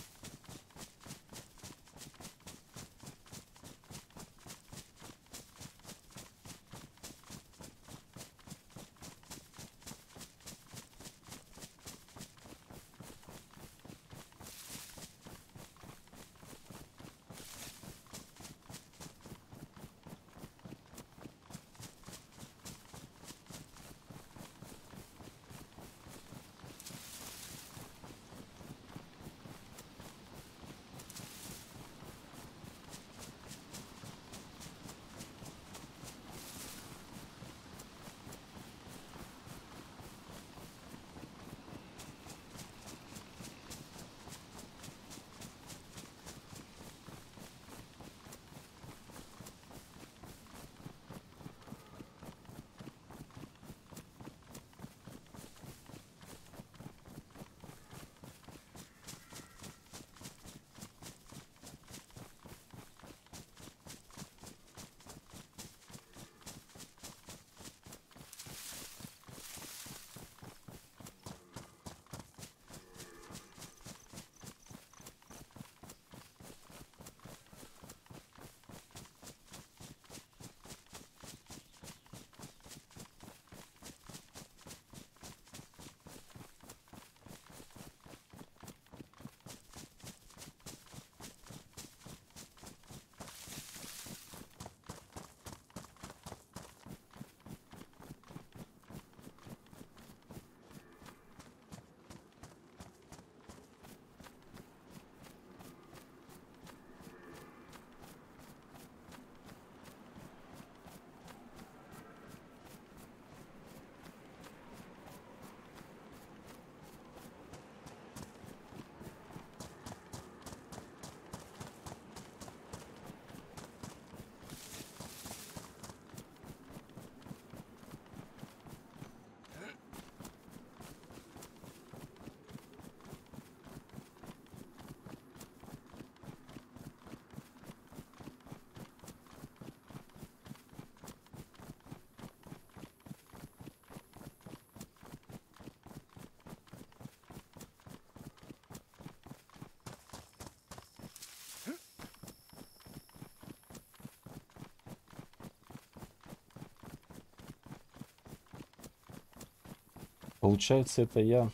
Получается, это я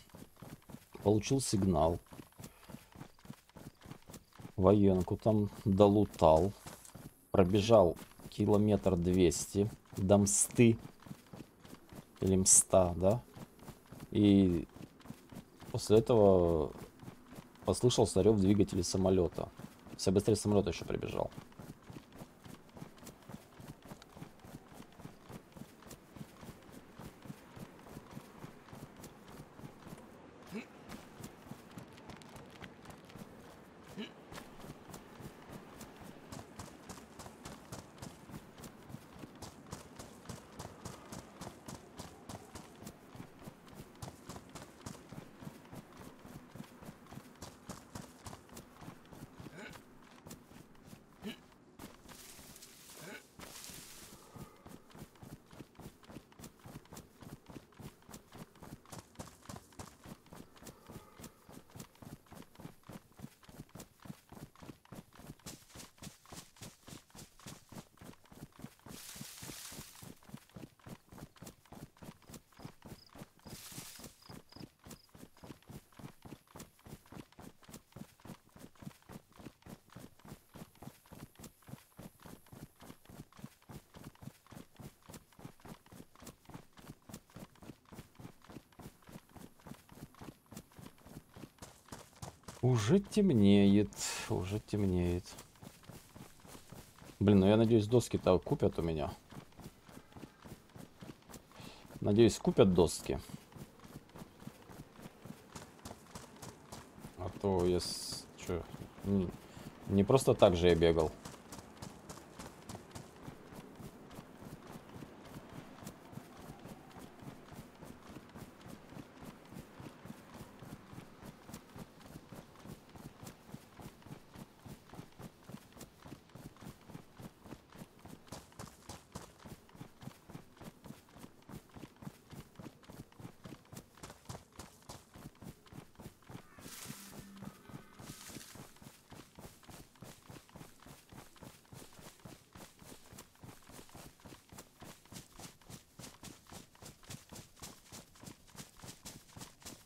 получил сигнал. Военку там долутал. Пробежал километр 200 до Мсты. Или Мста, да? И после этого послышался рев двигателя самолета. Все быстрее самолета еще прибежал. Уже темнеет, уже темнеет. Блин, ну я надеюсь, доски-то купят у меня. Надеюсь, купят доски. А то я... Чё? Не просто так же я бегал.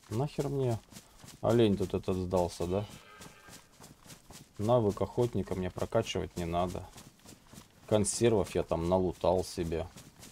Нахер мне олень тут этот сдался, да? Навык охотника мне прокачивать не надо. Консервов я там налутал себе.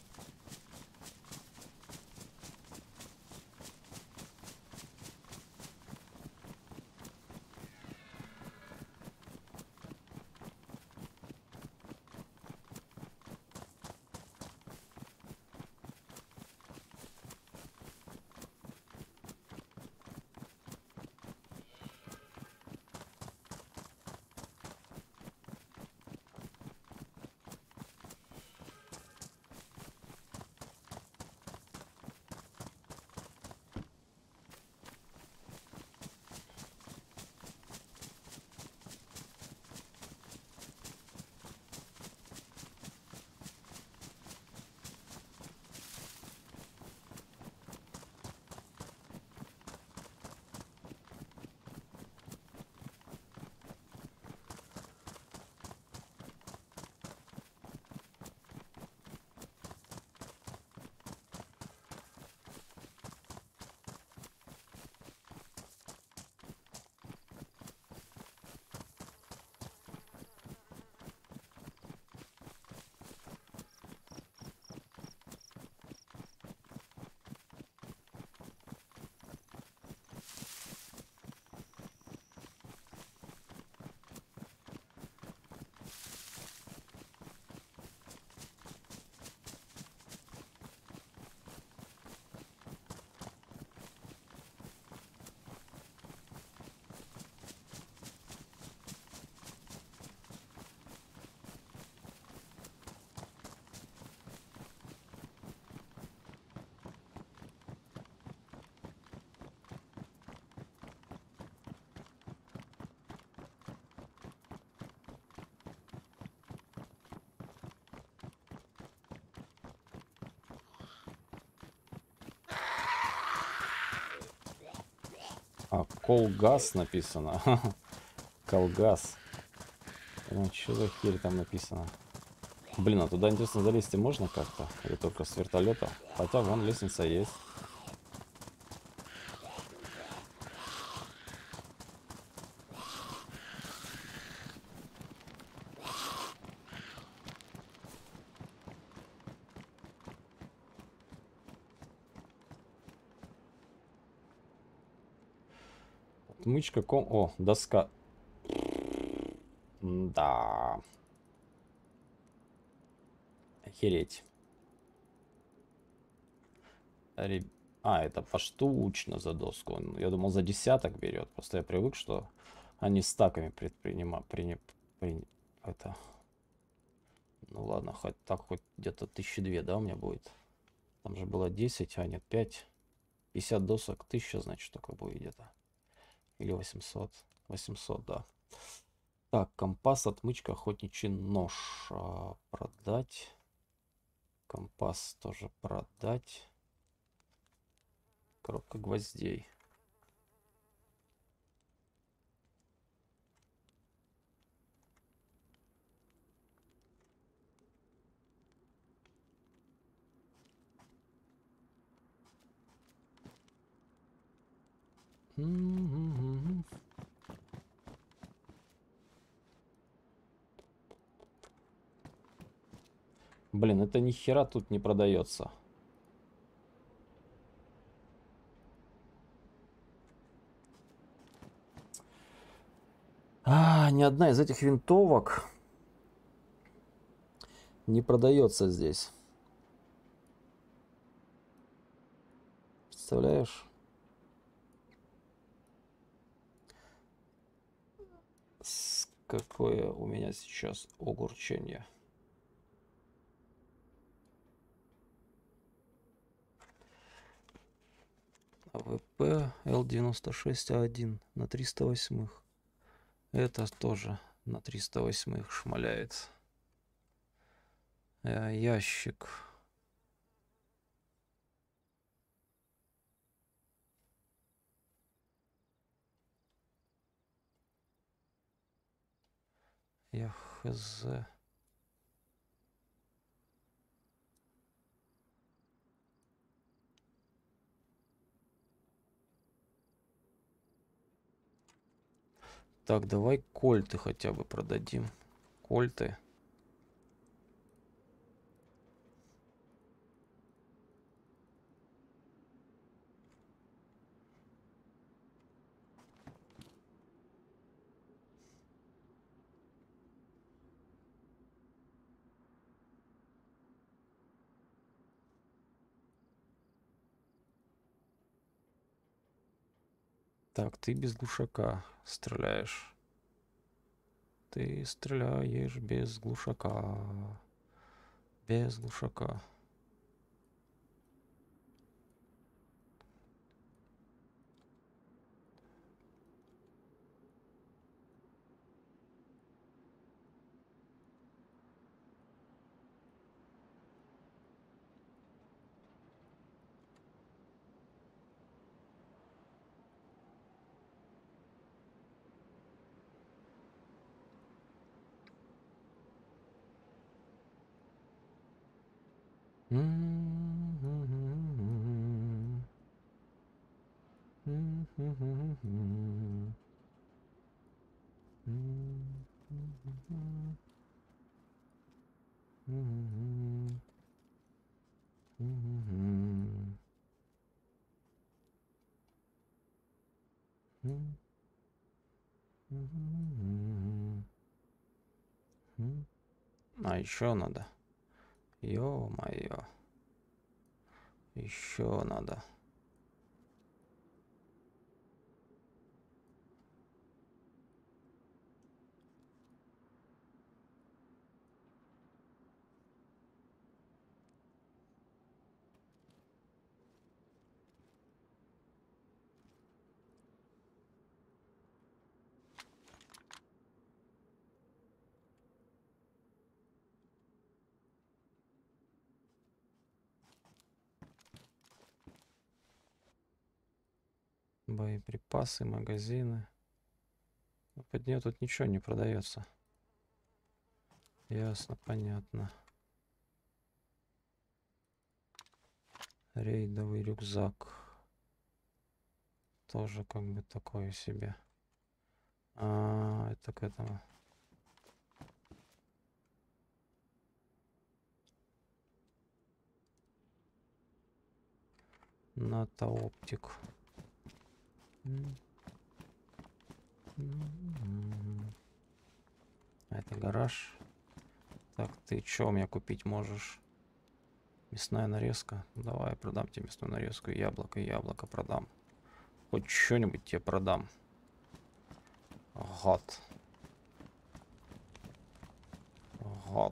А, колгаз написано. Колгаз. Что за херь там написано? Блин, а туда, интересно, залезть можно как-то? Или только с вертолета? Хотя вон лестница есть. Отмычка ком... О, доска. Да. Охереть. А, это поштучно за доску. Я думал, за десяток берет. Просто я привык, что они стаками это... Ну ладно, хоть так, хоть где-то 1002, да, у меня будет. Там же было 10, а нет, 5. 50 досок, 1000, значит, только будет где-то. Или 800. 800, да. Так, компас, отмычка, охотничий нож. Продать. Компас тоже продать. Коробка гвоздей. Блин, это ни хера тут не продается. Ни одна из этих винтовок не продается здесь. Представляешь? Какое у меня сейчас огурчение. АВП Л96А1 на 308. Это тоже на 308 шмаляет. Ящик. Я хз. Так, давай кольты хотя бы продадим. Кольты. Так, ты без глушака стреляешь. Ты стреляешь без глушака. Без глушака. А еще надо. Ё-моё. Еще надо. Боеприпасы, магазины. Под нее тут ничего не продается. Ясно, понятно. Рейдовый рюкзак. Тоже как бы такое себе. А, это к этому. Натооптик. Это гараж. Так, ты что у меня купить можешь? Мясная нарезка. Давай, продам тебе мясную нарезку. Яблоко продам. Хоть что-нибудь тебе продам. Год. Год.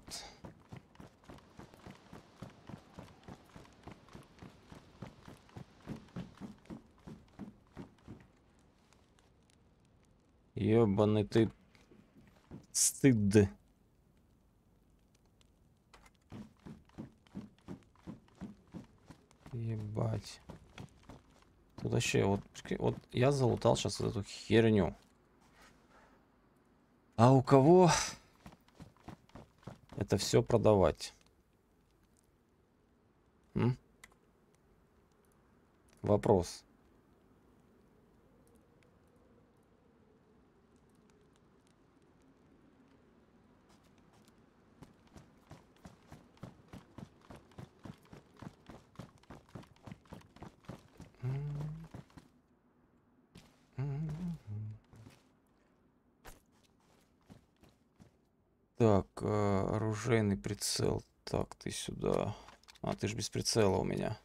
Ёбаный ты стыд. Ебать. Тут вообще, вот я залутал сейчас эту херню. А у кого это все продавать? М? Вопрос. Так, оружейный прицел. Так, ты сюда. А, ты же без прицела у меня.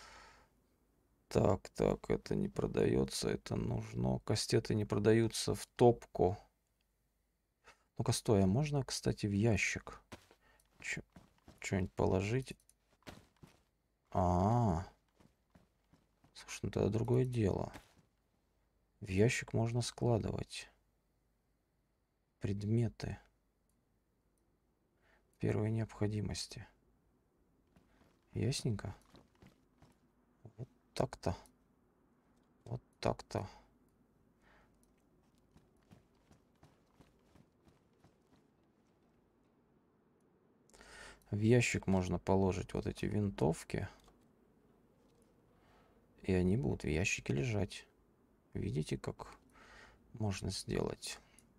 Так, это не продается, это нужно. Кастеты не продаются в топку. Ну-ка, стой, а можно, кстати, в ящик что-нибудь положить? Слушай, ну это другое дело. В ящик можно складывать предметы первой необходимости. Ясненько. Вот так-то. Вот так-то. В ящик можно положить вот эти винтовки. И они будут в ящике лежать. Видите, как можно сделать?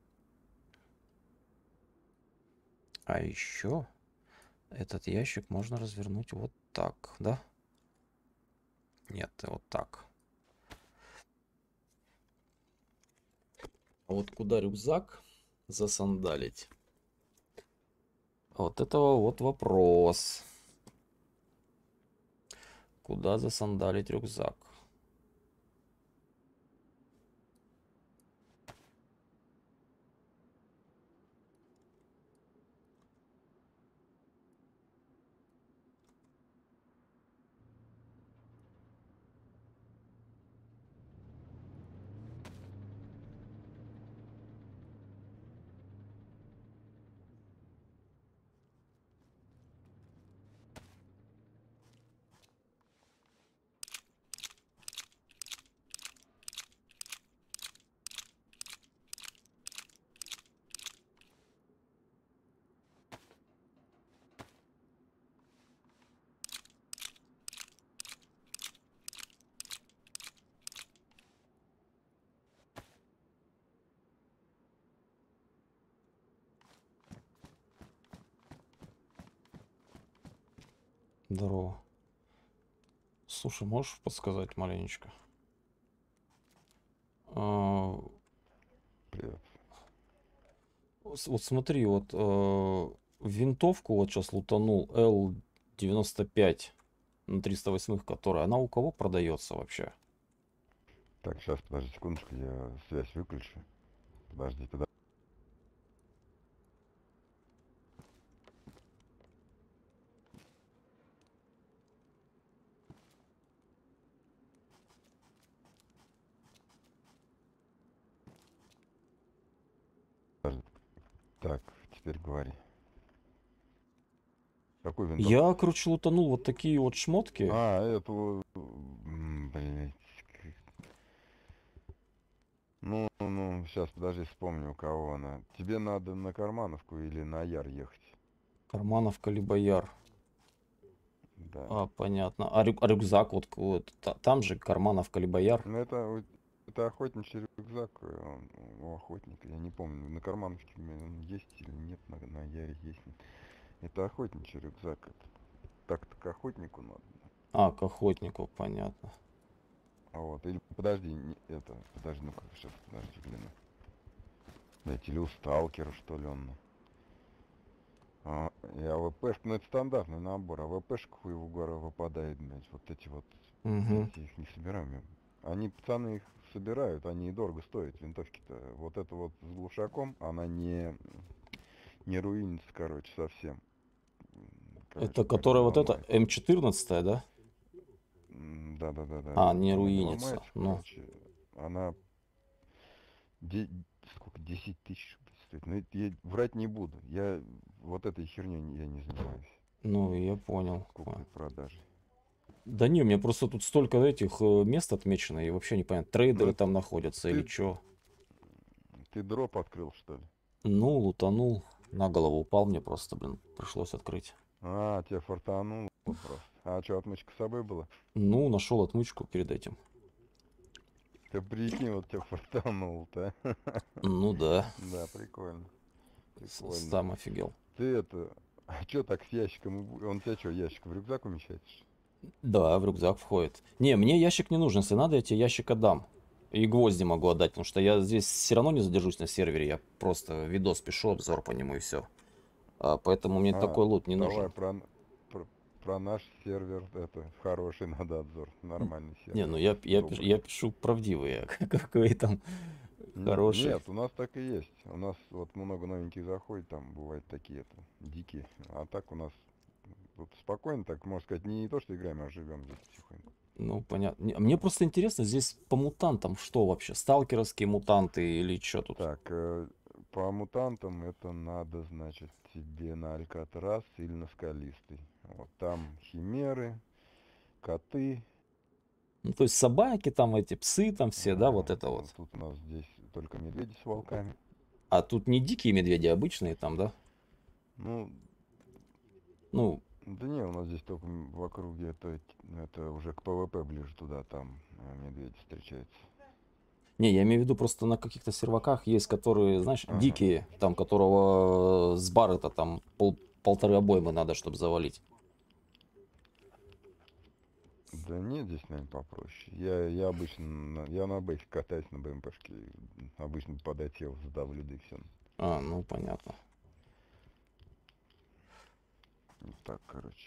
А еще этот ящик можно развернуть вот так, да? Нет, вот так. А вот куда рюкзак засандалить? Вот этого вот вопрос. Куда засандалить рюкзак? Здорово. Слушай, можешь подсказать маленечко? А, Привет. Вот смотри, вот винтовку вот сейчас лутанул L95 на 308, которая, она у кого продается вообще? Так, сейчас, подожди секундочку, я связь выключу. Подожди, подожди. Так, теперь говори. Какую винтовку? Я, короче, лутанул вот такие вот шмотки. А, эту... Блять. Ну, сейчас, подожди, вспомню, у кого она. Тебе надо на Кармановку или на Яр ехать? Кармановка либо Яр. Да. А, понятно. А, а рюкзак вот там же Кармановка либо Яр. Ну, это охотничий рюкзак, он у охотника, я не помню, на Кармановке у меня он есть или нет, на Яре есть. Это охотничий рюкзак, это. Так-то к охотнику надо. А, к охотнику, понятно. А вот, или подожди, подожди, ну-ка, сейчас, подожди, гляну. Блять, или у сталкера, что ли, он. И АВПшка, ну это стандартный набор, АВПшка хуй в горы выпадает, блядь, вот эти вот, Угу. кстати, их не собираем. Они, пацаны, их собирают, они и дорого стоят, винтовки-то. Вот это вот с глушаком, она не руинится, короче, совсем. Короче, Это так не которая вот эта ломается. М14, да? Да-да-да-да, А, не она не руинится. ломается, Ну, короче. Она де- сколько, 10 тысяч стоит. Ну, это я врать не буду. Я вот этой херней я не занимаюсь. ну, я понял. Покупкой, продажей. Да не, у меня просто тут столько этих мест отмечено, и вообще непонятно, Ну, трейдеры там находятся или ты, чё. ты дроп открыл, что ли? Ну, лутанул, на голову упал мне просто, блин, пришлось открыть. А, тебе фартануло просто. А что, отмычка с собой была? Ну, нашел отмычку перед этим. Ты прикинь, вот тебе фартануло-то. Ну да, Да, прикольно. Прикольно. сам офигел. Ты это... А что так с ящиком? Он у тебя что, ящик в рюкзак умещается? Да, в рюкзак входит. Не, мне ящик не нужен, если надо, я тебе ящик отдам. И гвозди могу отдать, потому что я здесь все равно не задержусь на сервере, я просто видос пишу, обзор по нему и все. Поэтому мне А, такой лут не давай нужен. про, про наш сервер, это, хороший надо обзор. Нормальный Не, сервер ну у нас, добрый. я пишу правдивые, какой там хороший. Нет, у нас так и есть. У нас вот много новеньких заходит, там бывают такие это, дикие. А так у нас вот спокойно, так можно сказать, не то, что играем, а живем здесь потихоньку. Ну, понятно. Мне просто интересно, здесь по мутантам что вообще? Сталкеровские мутанты или что тут? Так, по мутантам это надо, значит, тебе на Алькатрас или на Скалистый. Вот там химеры, коты. Ну, то есть собаки там, эти псы там все, да, вот это Ну, вот. тут у нас здесь только медведи с волками. А тут не дикие медведи, а обычные там, да? Ну, Ну, да не, у нас здесь только в округе это уже к ПВП ближе туда, там медведи встречаются. Не, я имею в виду, просто на каких-то серваках есть, которые, знаешь, Ага. дикие, там, которого с бары-то там полторы обоймы надо, чтобы завалить. Да нет, здесь, наверное, попроще. Я обычно, я на бэсе катаюсь на БМПшке. Обычно подотел, задавлю, да и все. А, ну понятно. Так, короче.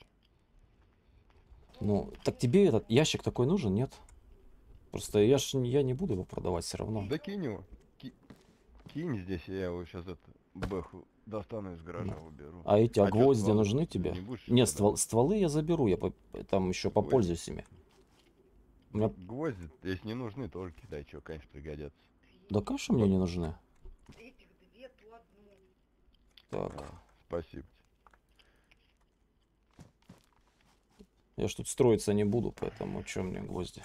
Ну, так тебе этот ящик такой нужен, нет? Просто я не буду его продавать все равно. Да кинь его. Кинь здесь, я его сейчас это бэху достану из гаража, Ну. уберу. А эти, А чё, гвозди стволы нужны ты тебе? не будешь Нет, продавать? стволы я заберу, там еще Гвозди. попользуюсь ими. У меня... Гвозди, если не нужны, тоже кидай, что, конечно, пригодятся. Да, конечно, мне не нужны. Так, Спасибо. я ж тут строиться не буду, поэтому что мне гвозди?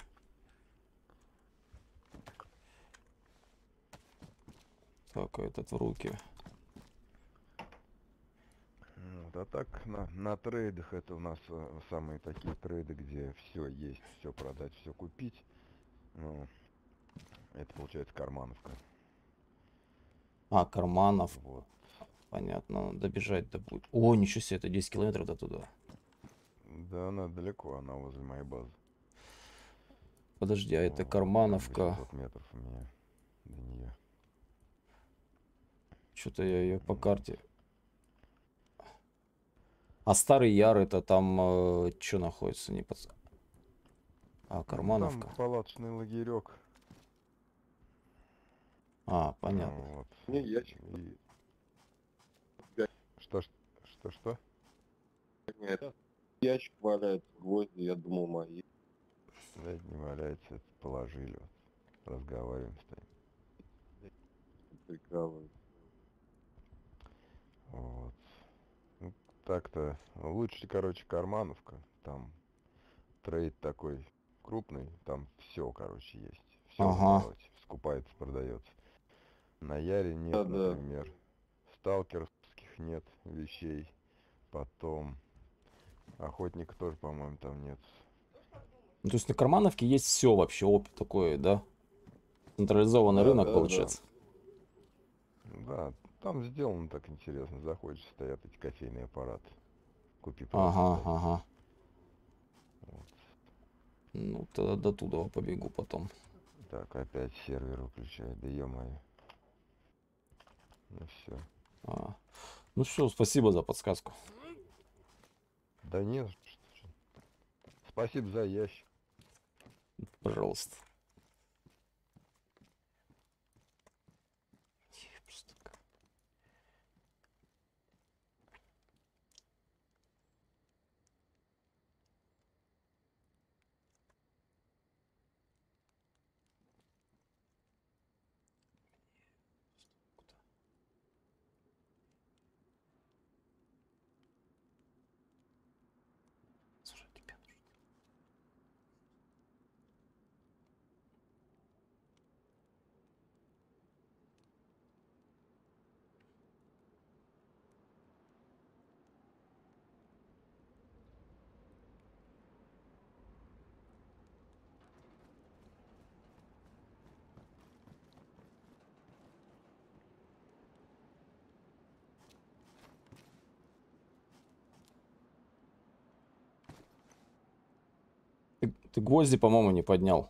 Так, а этот в руки. Вот, а так на трейдах это у нас самые такие трейды, где все есть, все продать, все купить. Ну, это получается кармановка. А, Карманов. Вот. Понятно, добежать-то будет. О, ничего себе, это 10 километров до туда. Да, она далеко, она возле моей базы. Подожди, а это Вот, там Кармановка. 800 метров у меня до нее. Что-то я ее по карте. А Старый Яр это там что находится? Не под... А, Кармановка. Там палаточный лагерек. А, понятно. Вот. Не, ящик. И... Пять. Что? Нет, ящик валяется, гвозди, я думал, мои. Да, не валяется, это положили. Вот. Разговариваем стоим. Прикалываюсь. Вот. Ну, так-то лучше, короче, кармановка. Там трейд такой крупный, там все, короче, есть. Все в Ага. обороте. Скупается, продается. На Яре нет, Да, да. например. Сталкерских нет вещей. Потом охотника тоже, по-моему, там нет. Ну, то есть на Кармановке есть все вообще, такое, да? Централизованный Да, рынок, да, получается. Да, там сделано так интересно. Заходишь, стоят эти кофейные аппараты. Купи, Ага, просто. ага. Вот. Ну, тогда до туда побегу потом. Так, опять сервер выключает. Да ё-моё. Ну все. А. Ну все, спасибо за подсказку. Да не за что. Спасибо за ящик. Пожалуйста. Просто так. Слушай, тебе нужно. Ты гвозди, по-моему, не поднял.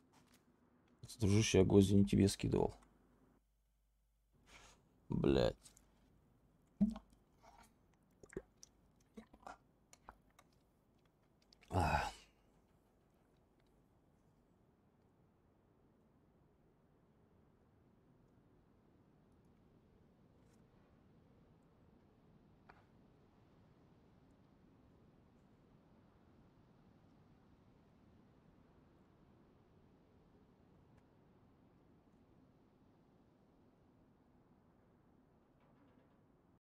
Дружище, я гвозди не тебе скидывал. Блять.